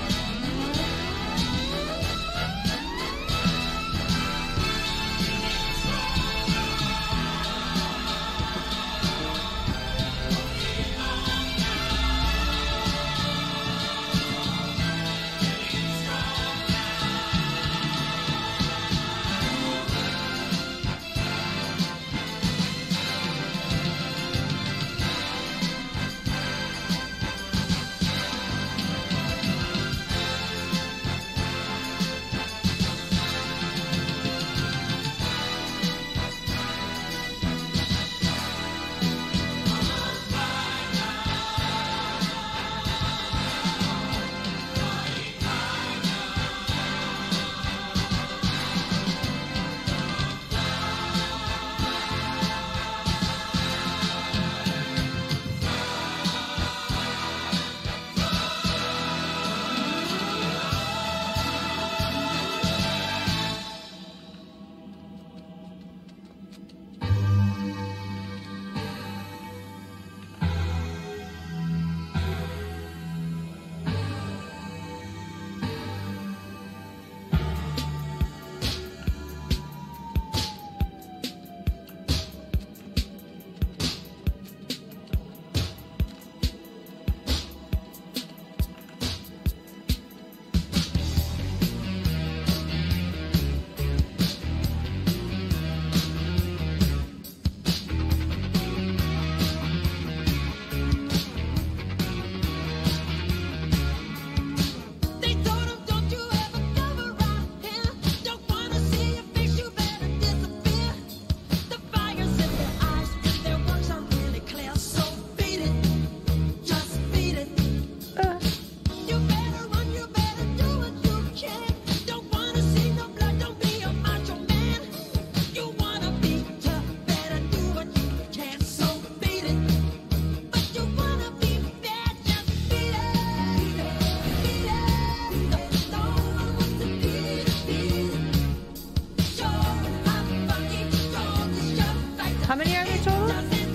How many are there total?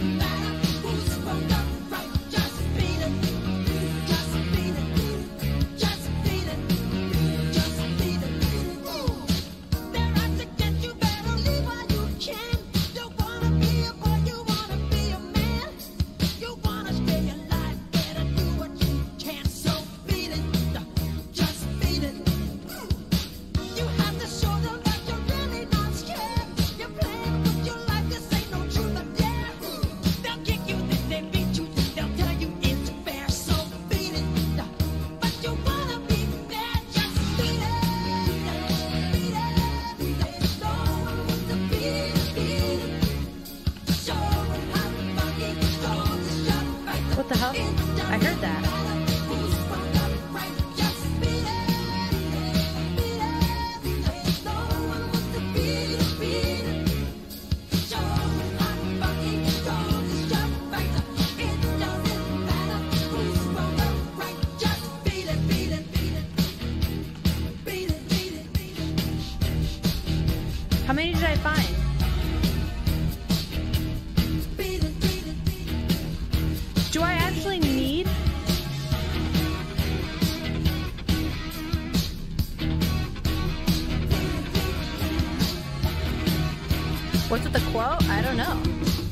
What the hell? I heard that. What's with the quote? I don't know.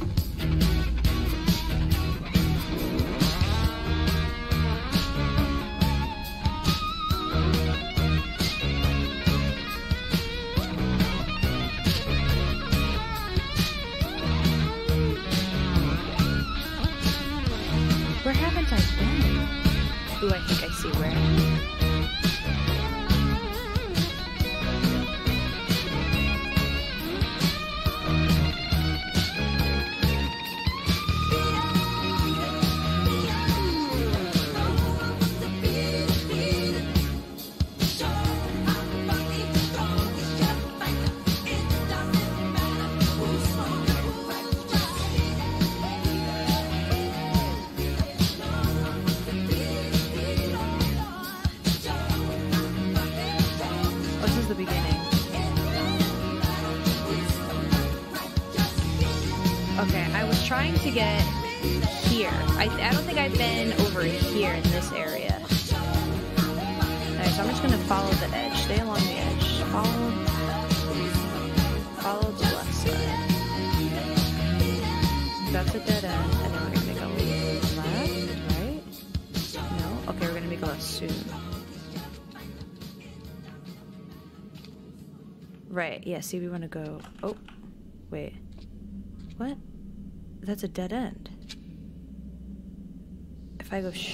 Where haven't I been? Ooh, I think I see where. Trying to get here. I, I don't think I've been over here in this area. Alright, so I'm just gonna follow the edge. Stay along the edge. Follow, follow the left side. That's a dead end, and then we're gonna make a left, right? No? Okay, we're gonna make a left soon. Right, yeah, see, we wanna go. Oh, wait. What? That's a dead end. If I go sh-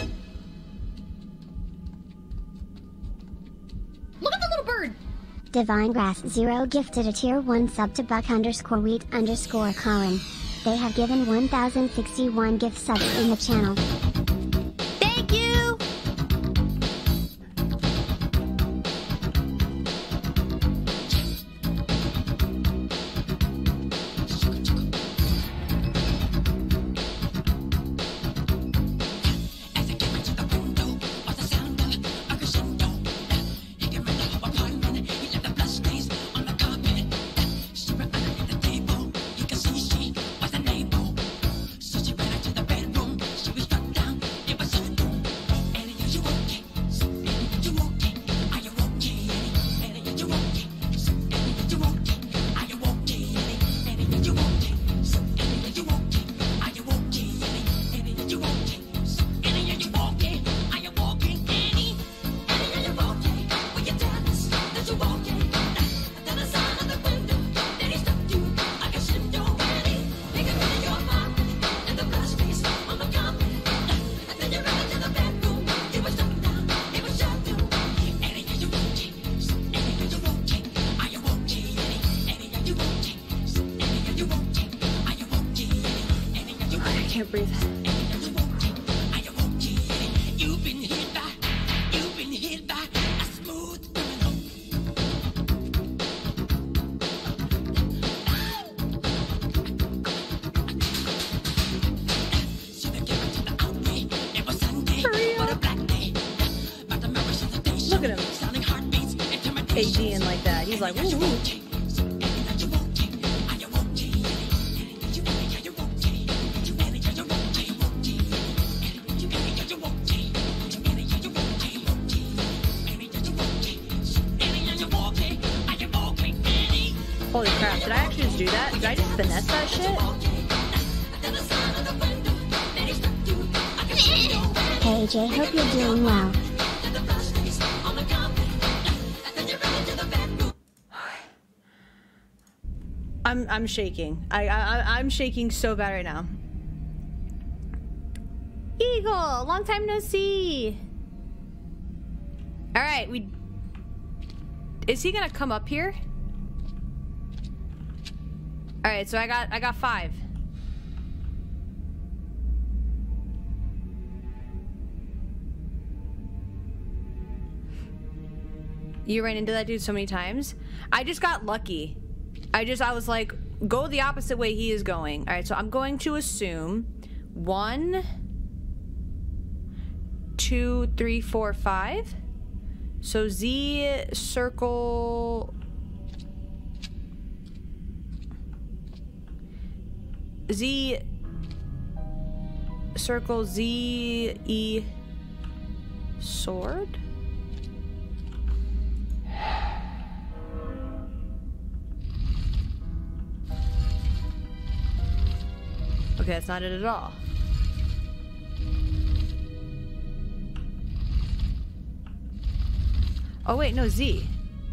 Look at the little bird! Divine Grass Zero gifted a tier one sub to Buck underscore wheat underscore Colin. They have given one thousand sixty-one gift subs in the channel. Thank you! Breathe. Look at him. AGing like that. He's like, woo woo. Holy crap, did I actually just do that? Did I just finesse that shit? Hey Jay, hope you're doing well. I'm I'm shaking. I I I'm shaking so bad right now. Eagle, long time no see. All right, we. Is he gonna come up here? All right, so I got I got five. You ran into that dude so many times. I just got lucky. I just I was like, go the opposite way he is going. All right, so I'm going to assume one, two, three, four, five. So Z circle. Z circle Z E sword. Okay, that's not it at all. Oh wait, no, Z.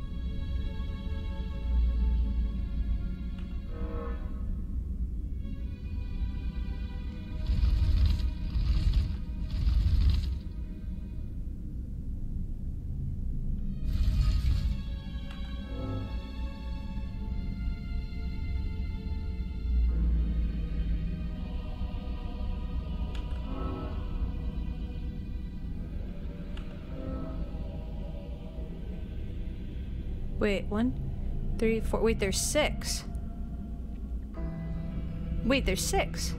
Wait, one, three, four. Wait, there's six. Wait, there's six.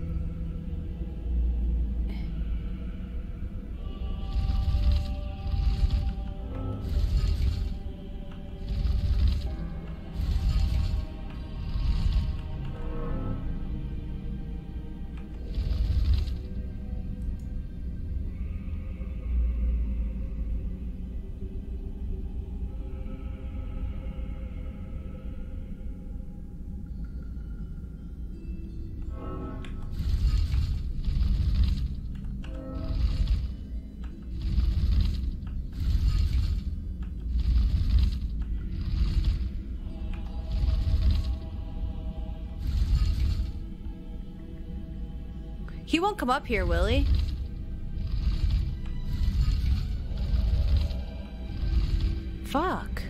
He won't come up here, will he? Fuck.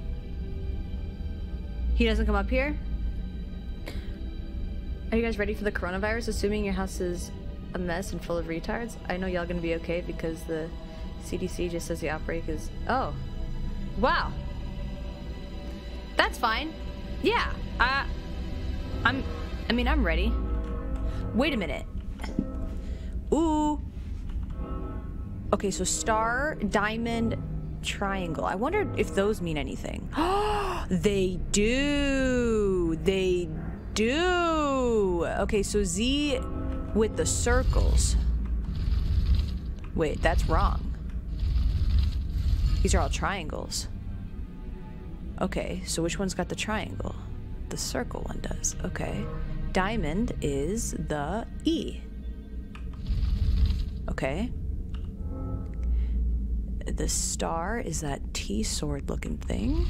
He doesn't come up here? Are you guys ready for the coronavirus? Assuming your house is a mess and full of retards? I know y'all gonna be okay because the C D C just says the outbreak is... Oh. Wow. That's fine. Yeah. I... I'm... I mean, I'm ready. Wait a minute. Ooh. Okay, so star, diamond, triangle. I wonder if those mean anything. They do. They do. Okay, so Z with the circles. Wait, that's wrong. These are all triangles. Okay, so which one's got the triangle? The circle one does. Okay. Diamond is the E. Okay. The star is that T-sword looking thing.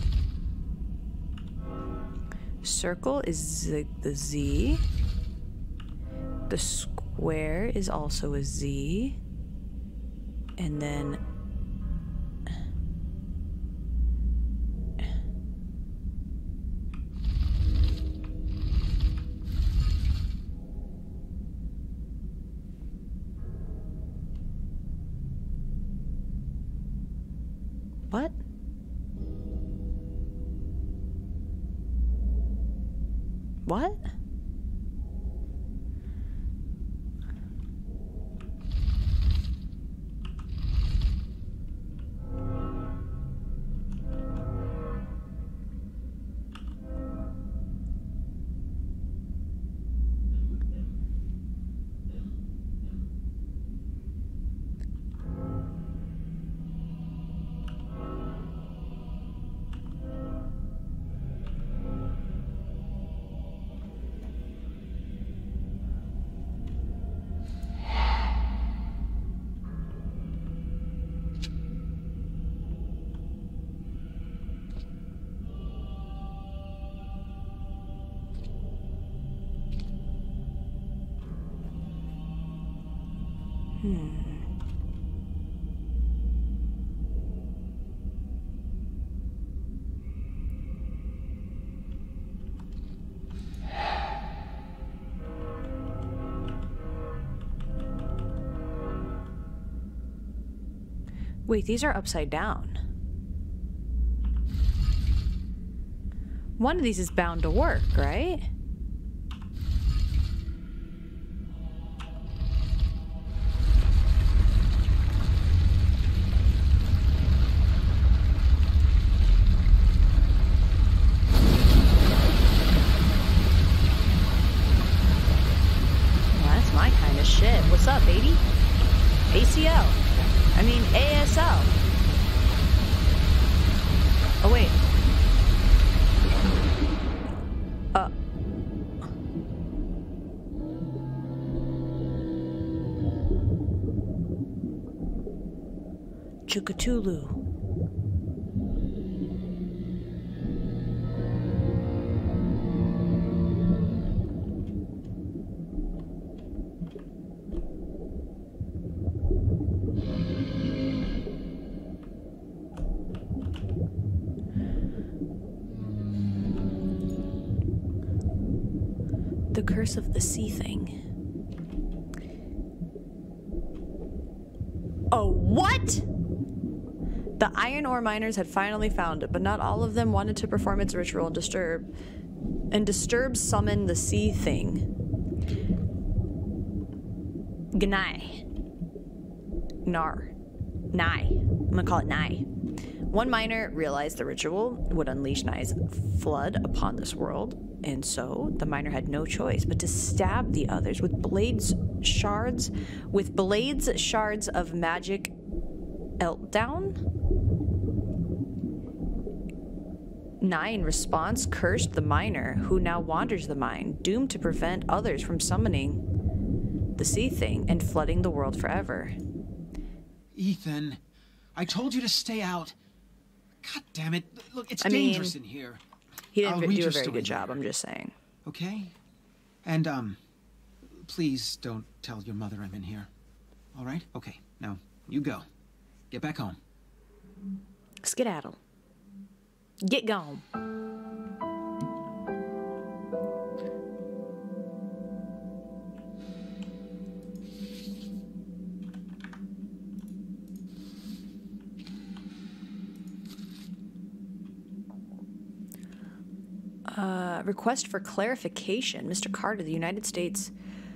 Circle is the, the Z. The square is also a Z. And then... What? What? Hmm. Wait, these are upside down. One of these is bound to work, right? What's up, baby? A C L. I mean, A S L. Oh, wait. Uh. Chukatulu. The curse of the sea thing. Oh, what? The iron ore miners had finally found it, but not all of them wanted to perform its ritual and disturb and disturb summon the sea thing. Gnai. Gnar. Nai. I'm gonna call it Nai. One miner realized the ritual would unleash Nai's flood upon this world, and so the miner had no choice but to stab the others with blades shards, with blades shards of magic Eltdown. Nai, in response, cursed the miner, who now wanders the mine, doomed to prevent others from summoning the sea thing and flooding the world forever. Ethan, I told you to stay out. God damn it. Look, it's I dangerous mean, in here. He didn't I'll do read a your very story good job, later. I'm just saying. Okay? And, um, please don't tell your mother I'm in here. All right? Okay, now, you go. Get back home. Skedaddle. Get gone. Uh, request for clarification. Mister Carter, the United States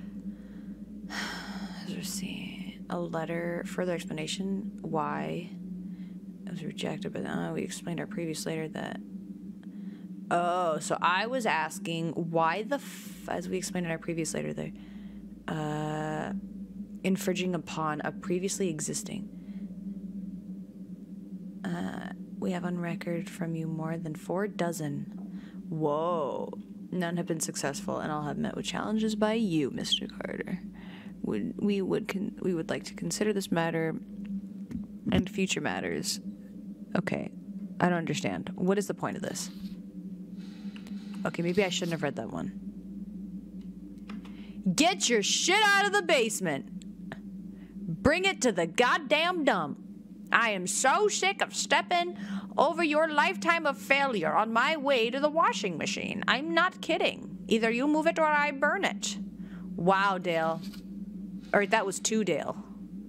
has received a letter, further explanation why it was rejected, but uh, we explained our previous letter that... Oh, so I was asking why the, f as we explained in our previous letter there, uh, infringing upon a previously existing... Uh, we have on record from you more than four dozen... Whoa. None have been successful, and all have met with challenges by you, Mister Carter. Would we would con we would like to consider this matter and future matters. Okay, I don't understand. What is the point of this? Okay, maybe I shouldn't have read that one. Get your shit out of the basement. Bring it to the goddamn dump. I am so sick of stepping over your lifetime of failure on my way to the washing machine. I'm not kidding. Either you move it or I burn it. Wow, Dale. Or that was two Dale.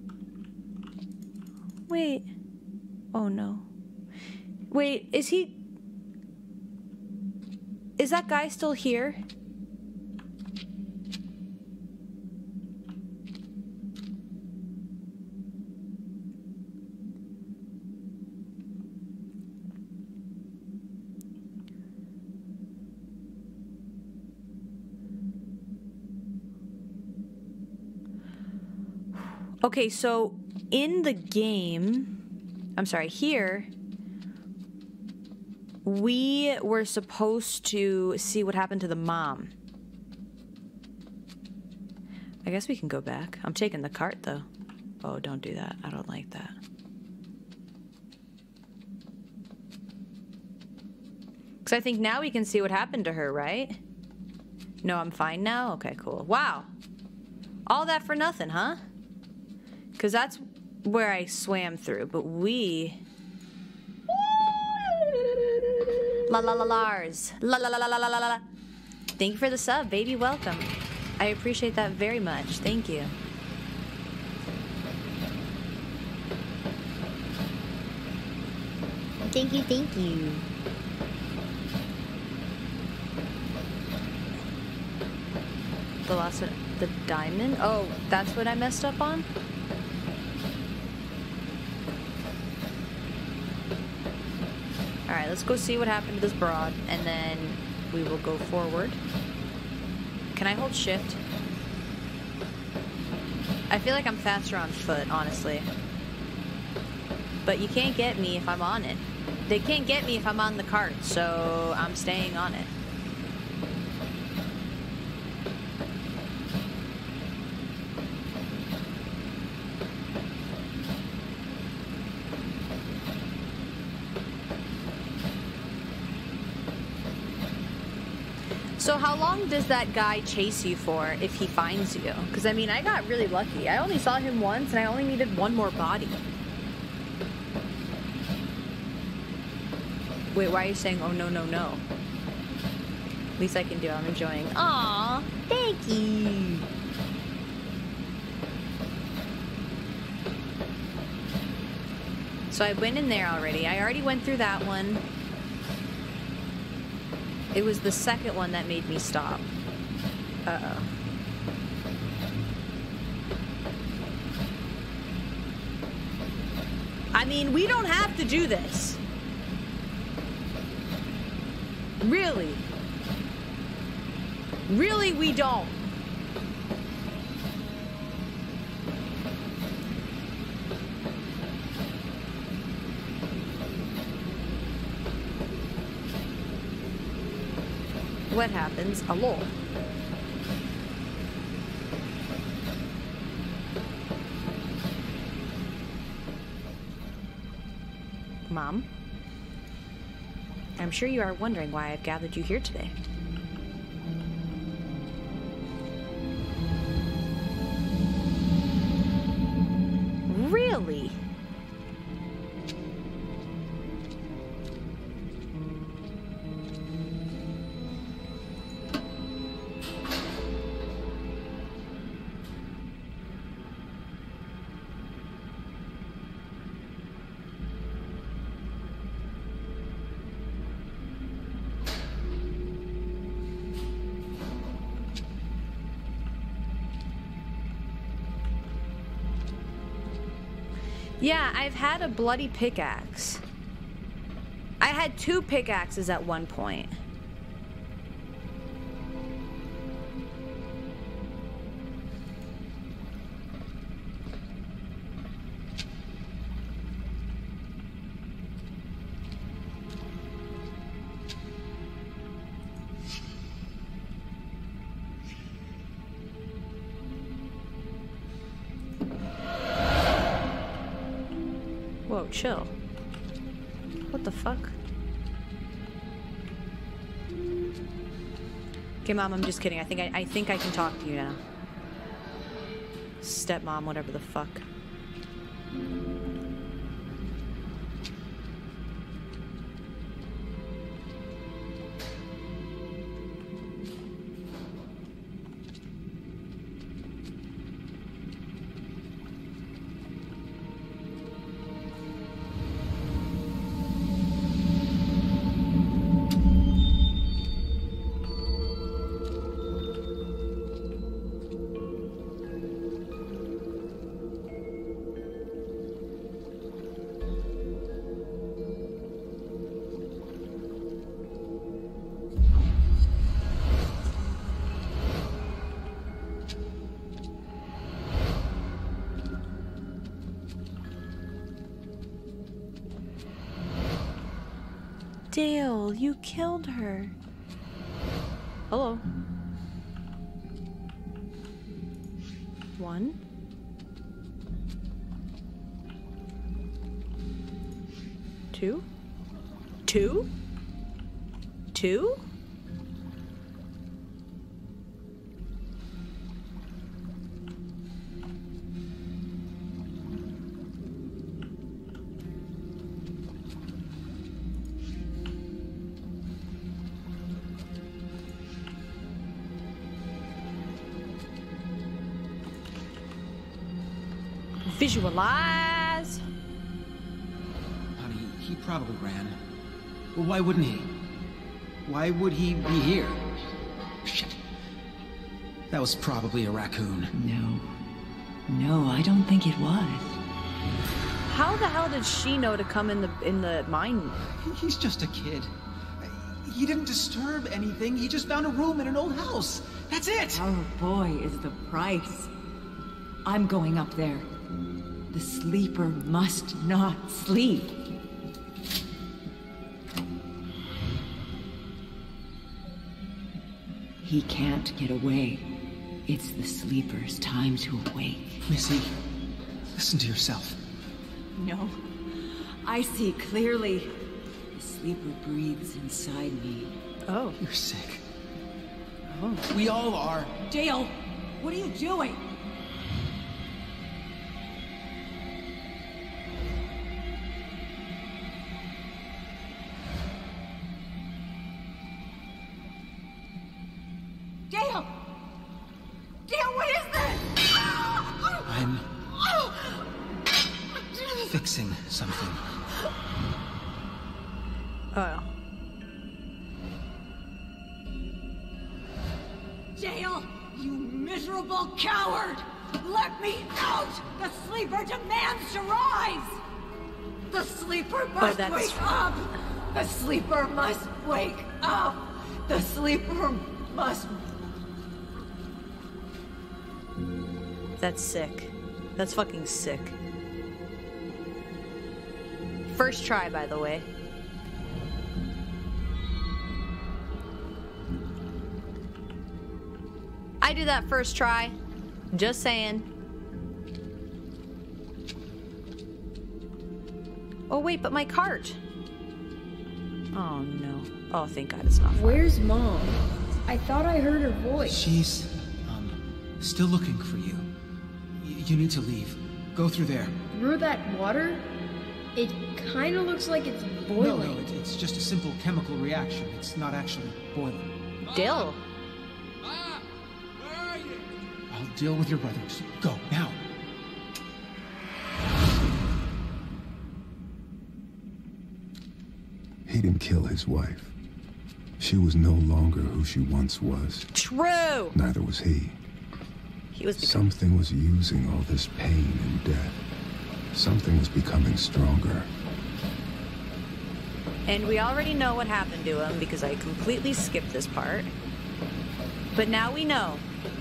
Wait. Oh, no. Wait, is he... Is that guy still here? Okay, so in the game, I'm sorry, here, we were supposed to see what happened to the mom. I guess we can go back. I'm taking the cart, though. Oh, don't do that. I don't like that. Because I think now we can see what happened to her, right? No, I'm fine now? Okay, cool. Wow. All that for nothing, huh? Because that's where I swam through, but we... La la la Lars. La la la la la la la la. Thank you for the sub, baby. Welcome. I appreciate that very much. Thank you. Thank you, thank you. The last one, the diamond? Oh, that's what I messed up on? Alright, let's go see what happened to this broad, and then we will go forward. Can I hold shift? I feel like I'm faster on foot, honestly. But you can't get me if I'm on it. They can't get me if I'm on the cart, so I'm staying on it. So how long does that guy chase you for if he finds you? Because, I mean, I got really lucky. I only saw him once, and I only needed one more body. Wait, why are you saying, oh, no, no, no? Least I can do. I'm enjoying. Aww, thank you. So I went in there already. I already went through that one. It was the second one that made me stop. Uh-oh. I mean, we don't have to do this. Really? Really, we don't. What happens? A lol. Mom? I'm sure you are wondering why I've gathered you here today. Really? Yeah, I've had a bloody pickaxe. I had two pickaxes at one point. Whoa, chill. What the fuck? Okay, Mom, I'm just kidding. I think I, I think I can talk to you now. Stepmom, whatever the fuck. Dale, you killed her. Hello. One. Two. Two? Two? Visualize. Honey, he probably ran. Well, why wouldn't he? Why would he be here? Shit. That was probably a raccoon. No. No, I don't think it was. How the hell did she know to come in the in the mine? He's just a kid. He didn't disturb anything. He just found a room in an old house. That's it. Our boy is the price. I'm going up there. The sleeper must not sleep. He can't get away. It's the sleeper's time to awake. Missy, listen to yourself. No, I see clearly. The sleeper breathes inside me. Oh. You're sick. We all are. Dale, what are you doing? Dale! Dale, what is this? I'm fixing something. Oh. Dale, you miserable coward! Let me out! The sleeper demands to rise! The sleeper must that's- wake up! The sleeper must wake up! The sleeper must... That's sick. That's fucking sick. First try, by the way. I do that first try. Just saying. Oh wait, but my cart. Oh no. Oh, thank God it's not far. Where's Mom? I thought I heard her voice. She's, um, still looking for you. Y you need to leave. Go through there. Through that water? It kind of looks like it's boiling. No, no, it, it's just a simple chemical reaction. It's not actually boiling. Dill. I'll deal with your brothers. Go, now. He didn't kill his wife. She was no longer who she once was. True! Neither was he. He was Something was using all this pain and death. Something was becoming stronger. And we already know what happened to him because I completely skipped this part. But now we know.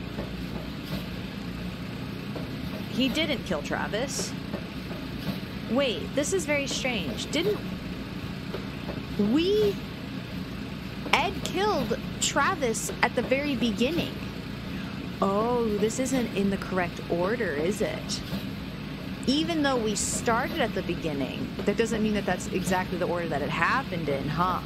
He didn't kill Travis. Wait, this is very strange. Didn't we... Ed killed Travis at the very beginning. Oh, this isn't in the correct order, is it? Even though we started at the beginning, that doesn't mean that that's exactly the order that it happened in, huh?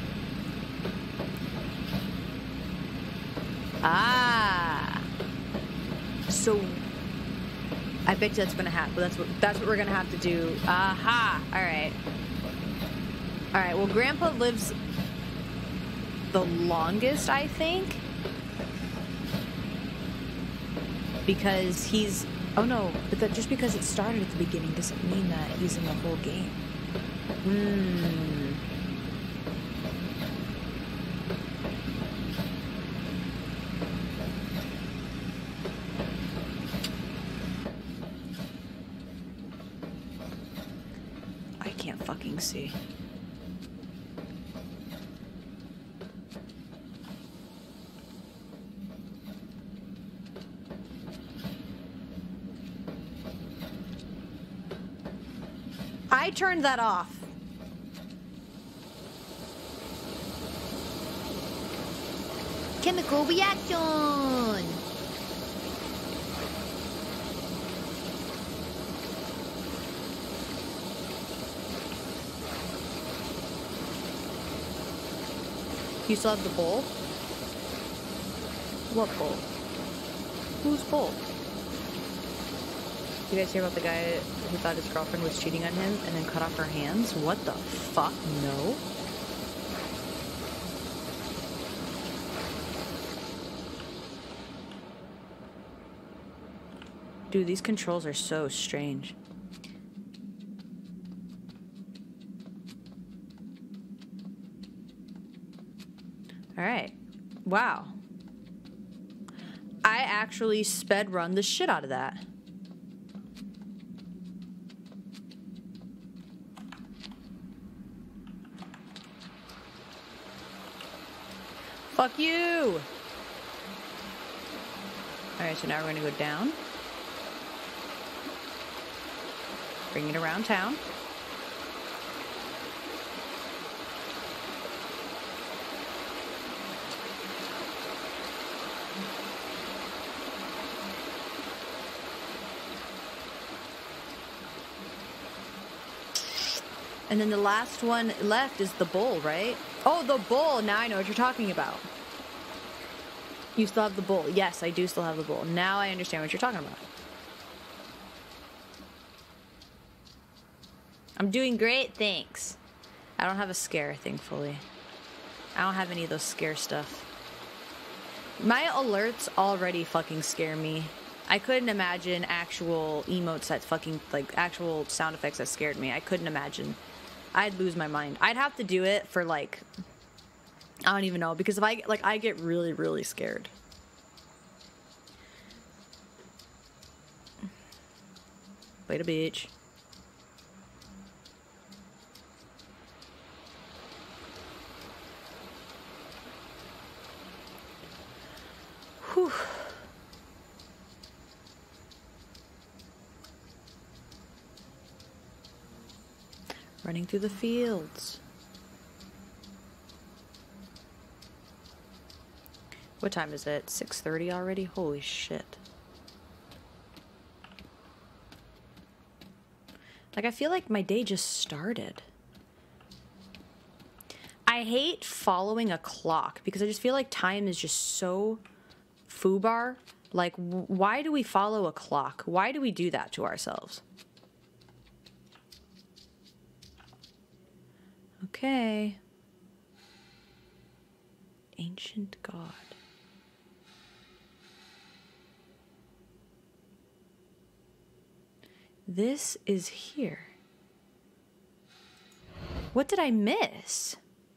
Ah. So, I bet you that's gonna happen. That's what that's what we're gonna have to do. Aha. All right. All right. Well, Grandpa lives the longest, I think, because he's. Oh no, but that just because it started at the beginning doesn't mean that he's in the whole game. Hmm. I can't fucking see. I turned that off. Chemical reaction. You still have the bowl? What bowl? Whose bowl? Did you guys hear about the guy who thought his girlfriend was cheating on him and then cut off her hands? What the fuck? No. Dude, these controls are so strange. Alright. Wow. I actually sped run the shit out of that. Fuck you! Alright, so now we're gonna go down. Bring it around town. And then the last one left is the bowl, right? Oh, the bowl! Now I know what you're talking about. You still have the bowl. Yes, I do still have the bowl. Now I understand what you're talking about. I'm doing great, thanks. I don't have a scare, thankfully. I don't have any of those scare stuff. My alerts already fucking scare me. I couldn't imagine actual emotes that fucking, like, actual sound effects that scared me. I couldn't imagine. I'd lose my mind. I'd have to do it for, like, I don't even know, because if I, like, I get really, really scared. Wait a bitch. Whew. Running through the fields. What time is it? six thirty already? Holy shit. Like, I feel like my day just started. I hate following a clock because I just feel like time is just so foobar. Like, why do we follow a clock? Why do we do that to ourselves? Okay. Ancient God. This is here. What did I miss?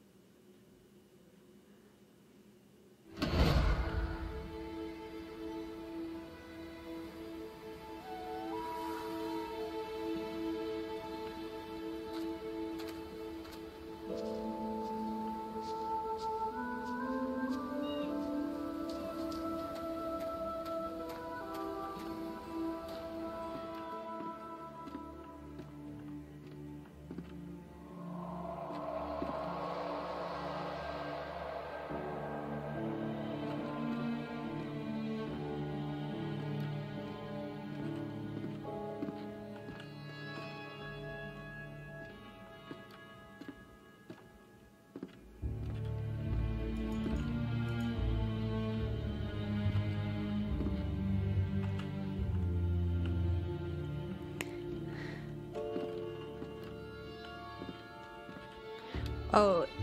Oh.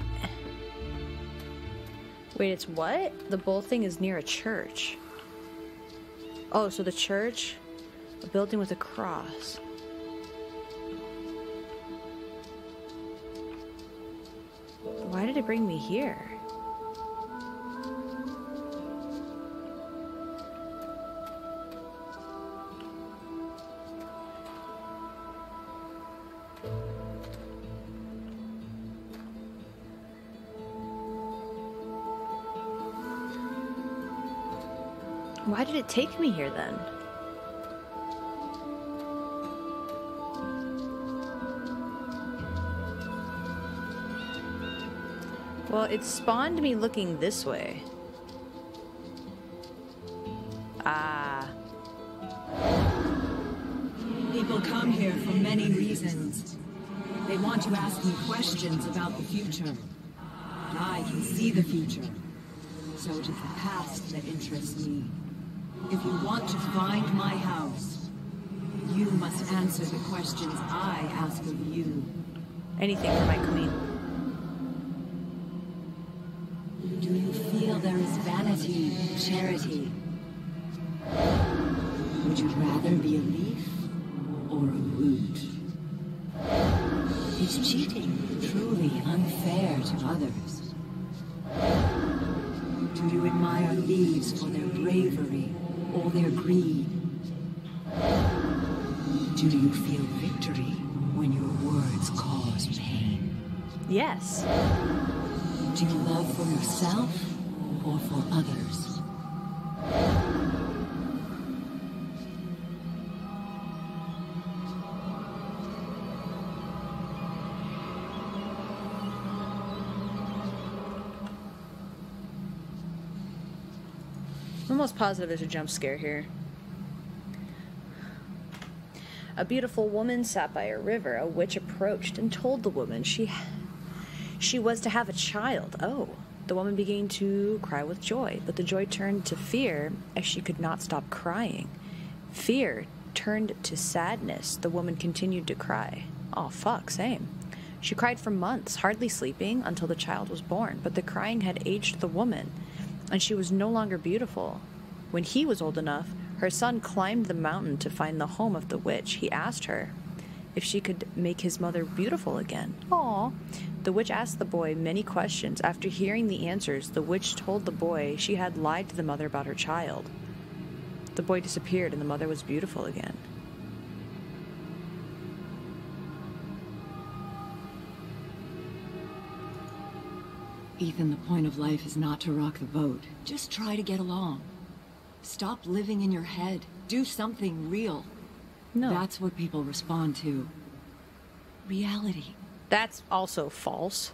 Wait, it's what? The bull thing is near a church. Oh, so the church? A building with a cross. Why did it bring me here? Why did it take me here then? Well, it spawned me looking this way. Ah. People come here for many reasons. They want to ask me questions about the future. I can see the future. So it is the past that interests me. If you want to find my house, you must answer the questions I ask of you. Anything for my queen. Do you feel there is vanity in charity? Would you rather be a leaf or a root? Is cheating truly unfair to others? Do you admire leaves for their bravery or their greed? Do you feel victory when your words cause pain? Yes. Do you love for yourself or for others? I'm almost positive there's a jump scare here. A beautiful woman sat by a river. A witch approached and told the woman she she was to have a child. Oh, The woman began to cry with joy, but the joy turned to fear as she could not stop crying. Fear turned to sadness. The woman continued to cry. Oh, fuck, same. She cried for months, hardly sleeping, until the child was born, but the crying had aged the woman, and she was no longer beautiful. When he was old enough, her son climbed the mountain to find the home of the witch. He asked her if she could make his mother beautiful again. Aww. The witch asked the boy many questions. After hearing the answers, the witch told the boy she had lied to the mother about her child. The boy disappeared and the mother was beautiful again. Ethan, the point of life is not to rock the boat. Just try to get along. Stop living in your head. Do something real. No. That's what people respond to. Reality. That's also false.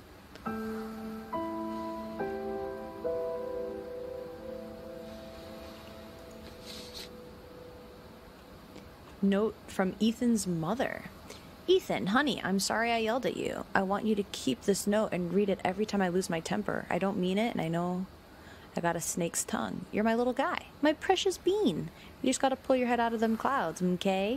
Note from Ethan's mother. Ethan, honey, I'm sorry I yelled at you. I want you to keep this note and read it every time I lose my temper. I don't mean it, and I know I got a snake's tongue. You're my little guy. My precious bean. You just gotta pull your head out of them clouds, okay?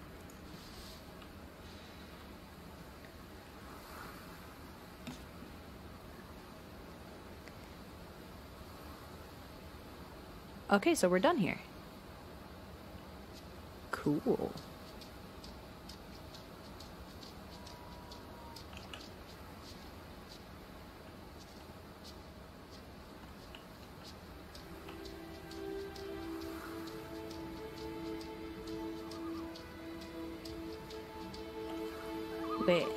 Okay, so we're done here. Cool. Wait.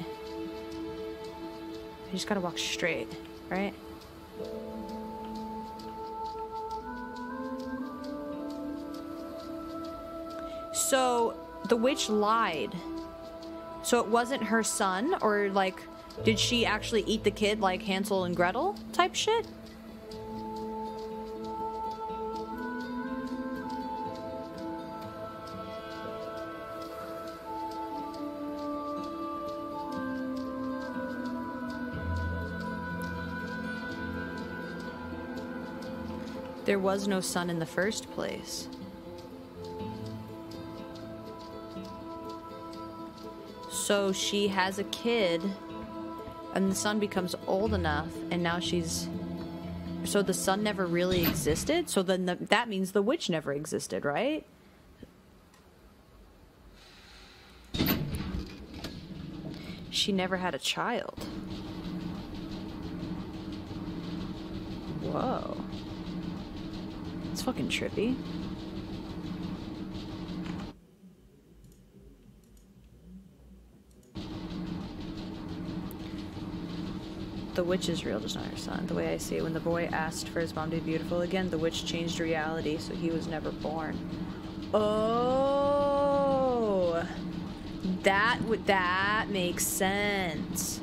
I just gotta walk straight, right? So, the witch lied. So it wasn't her son? Or, like, did she actually eat the kid like Hansel and Gretel type shit? There was no son in the first place. So she has a kid, and the son becomes old enough, and now she's... So the son never really existed? So then the, that means the witch never existed, right? She never had a child. Whoa. It's fucking trippy. The witch is real, just not her son. The way I see it, when the boy asked for his mom to be beautiful again, the witch changed reality, so he was never born. Oh, that would that makes sense.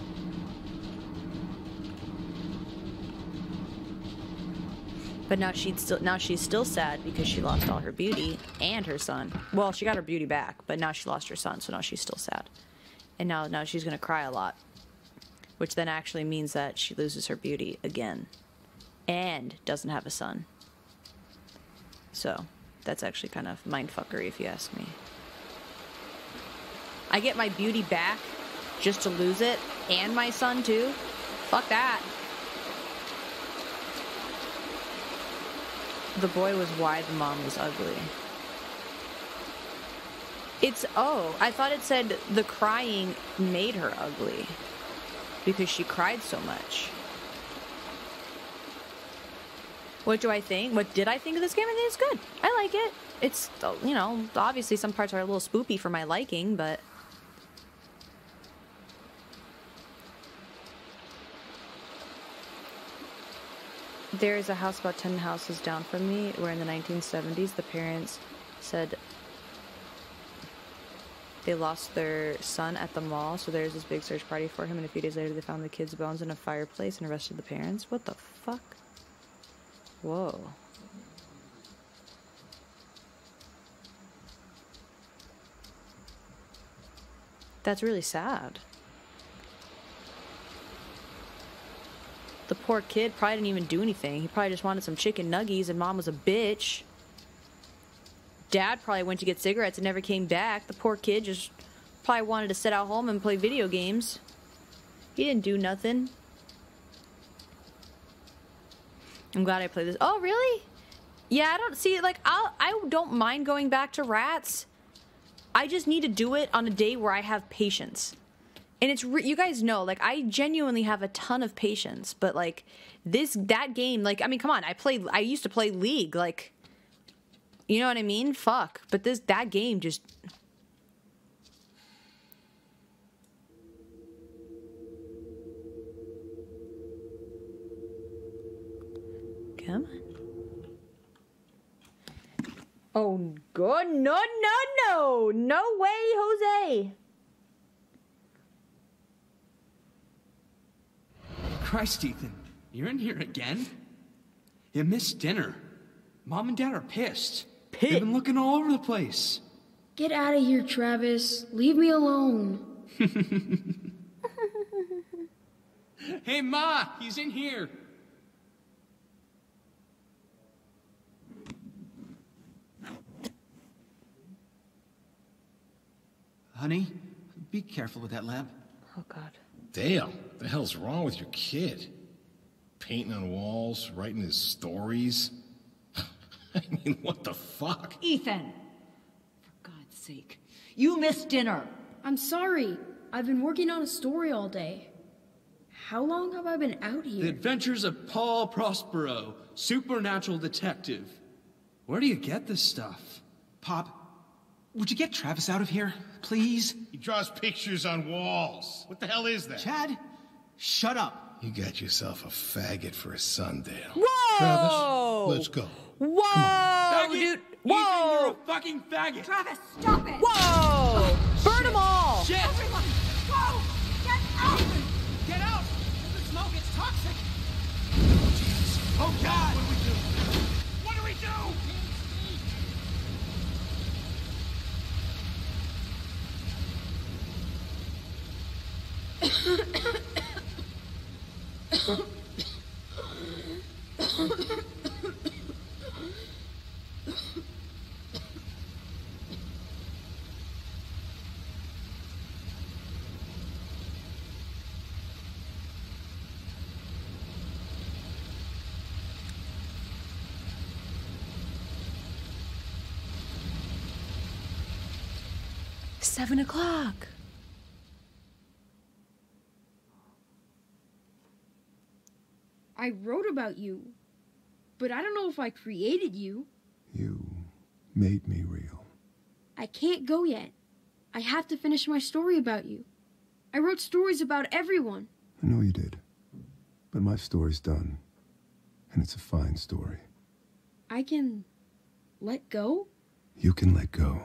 But now she'd still now she's still sad because she lost all her beauty and her son. Well, she got her beauty back, but now she lost her son, so now she's still sad. And now now she's gonna cry a lot. Which then actually means that she loses her beauty again. And doesn't have a son. So, that's actually kind of mindfuckery if you ask me. I get my beauty back just to lose it, and my son too? Fuck that. The boy was why the mom was ugly. It's, oh, I thought it said the crying made her ugly. Because she cried so much. What do I think? What did I think of this game? I think it's good. I like it. It's, you know, obviously some parts are a little spoopy for my liking, but... There is a house about ten houses down from me where in the nineteen seventies the parents said they lost their son at the mall, so there's this big search party for him, and a few days later they found the kid's bones in a fireplace and arrested the parents. What the fuck? Whoa. That's really sad. The poor kid probably didn't even do anything. He probably just wanted some chicken nuggies and mom was a bitch. Dad probably went to get cigarettes and never came back. The poor kid just probably wanted to sit at home and play video games. He didn't do nothing. I'm glad I played this. Oh, really? Yeah, I don't see, like, I'll, I don't mind going back to Rats. I just need to do it on a day where I have patience. And it's, re you guys know, like, I genuinely have a ton of patience. But, like, this, that game, like, I mean, come on. I played, I used to play League, like, you know what I mean? Fuck. But this, that game just... Come on. Oh, God, no, no, no. No way, Jose. Christ, Ethan, you're in here again? You missed dinner. Mom and Dad are pissed. Pit. They've been looking all over the place. Get out of here, Travis. Leave me alone. Hey, Ma, he's in here. Honey, be careful with that lamp. Oh, God. Dale, what the hell's wrong with your kid? Painting on walls, writing his stories. I mean, what the fuck? Ethan! For God's sake. You missed dinner. I'm sorry. I've been working on a story all day. How long have I been out The here? Adventures of Paul Prospero, supernatural detective. Where do you get this stuff? Pop, would you get Travis out of here, please? He draws pictures on walls. What the hell is that? Chad, shut up. You got yourself a faggot for a son, Dale. Whoa! Travis, let's go. Whoa, Faggot! dude. Ethan, Whoa. you're a fucking faggot. Travis, stop it! Whoa. Burn them all. Shit! Everyone, go! Get out! Get out! The smoke is toxic! Oh, God! What do we do? What do we do? Seven o'clock. I wrote about you, but I don't know if I created you. You made me real. I can't go yet. I have to finish my story about you. I wrote stories about everyone. I know you did. But my story's done. And it's a fine story. I can let go? You can let go.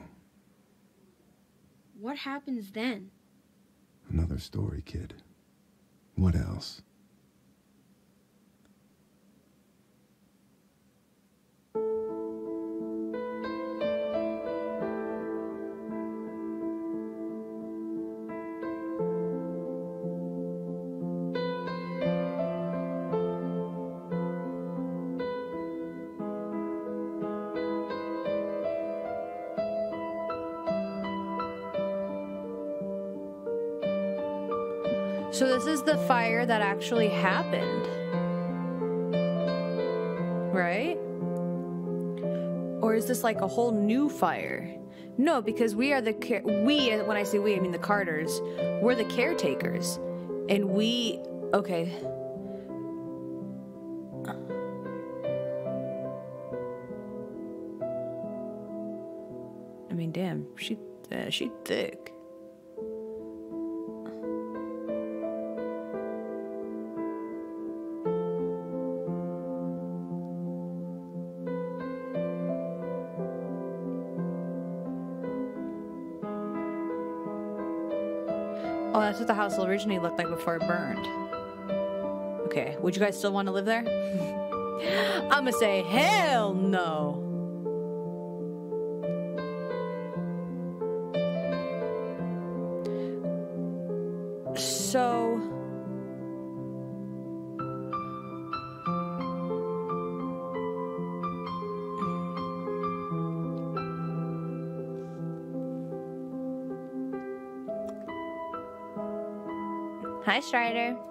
What happens then? Another story, kid. What else? So this is the fire that actually happened. Right? Or is this like a whole new fire? No, because we are the care we, when I say we, I mean the Carters. We're the caretakers. And we, okay. I mean, damn, she, uh, she thick. Oh, that's what the house originally looked like before it burned. Okay, would you guys still want to live there? I'm gonna say hell no. So, Hi, Strider.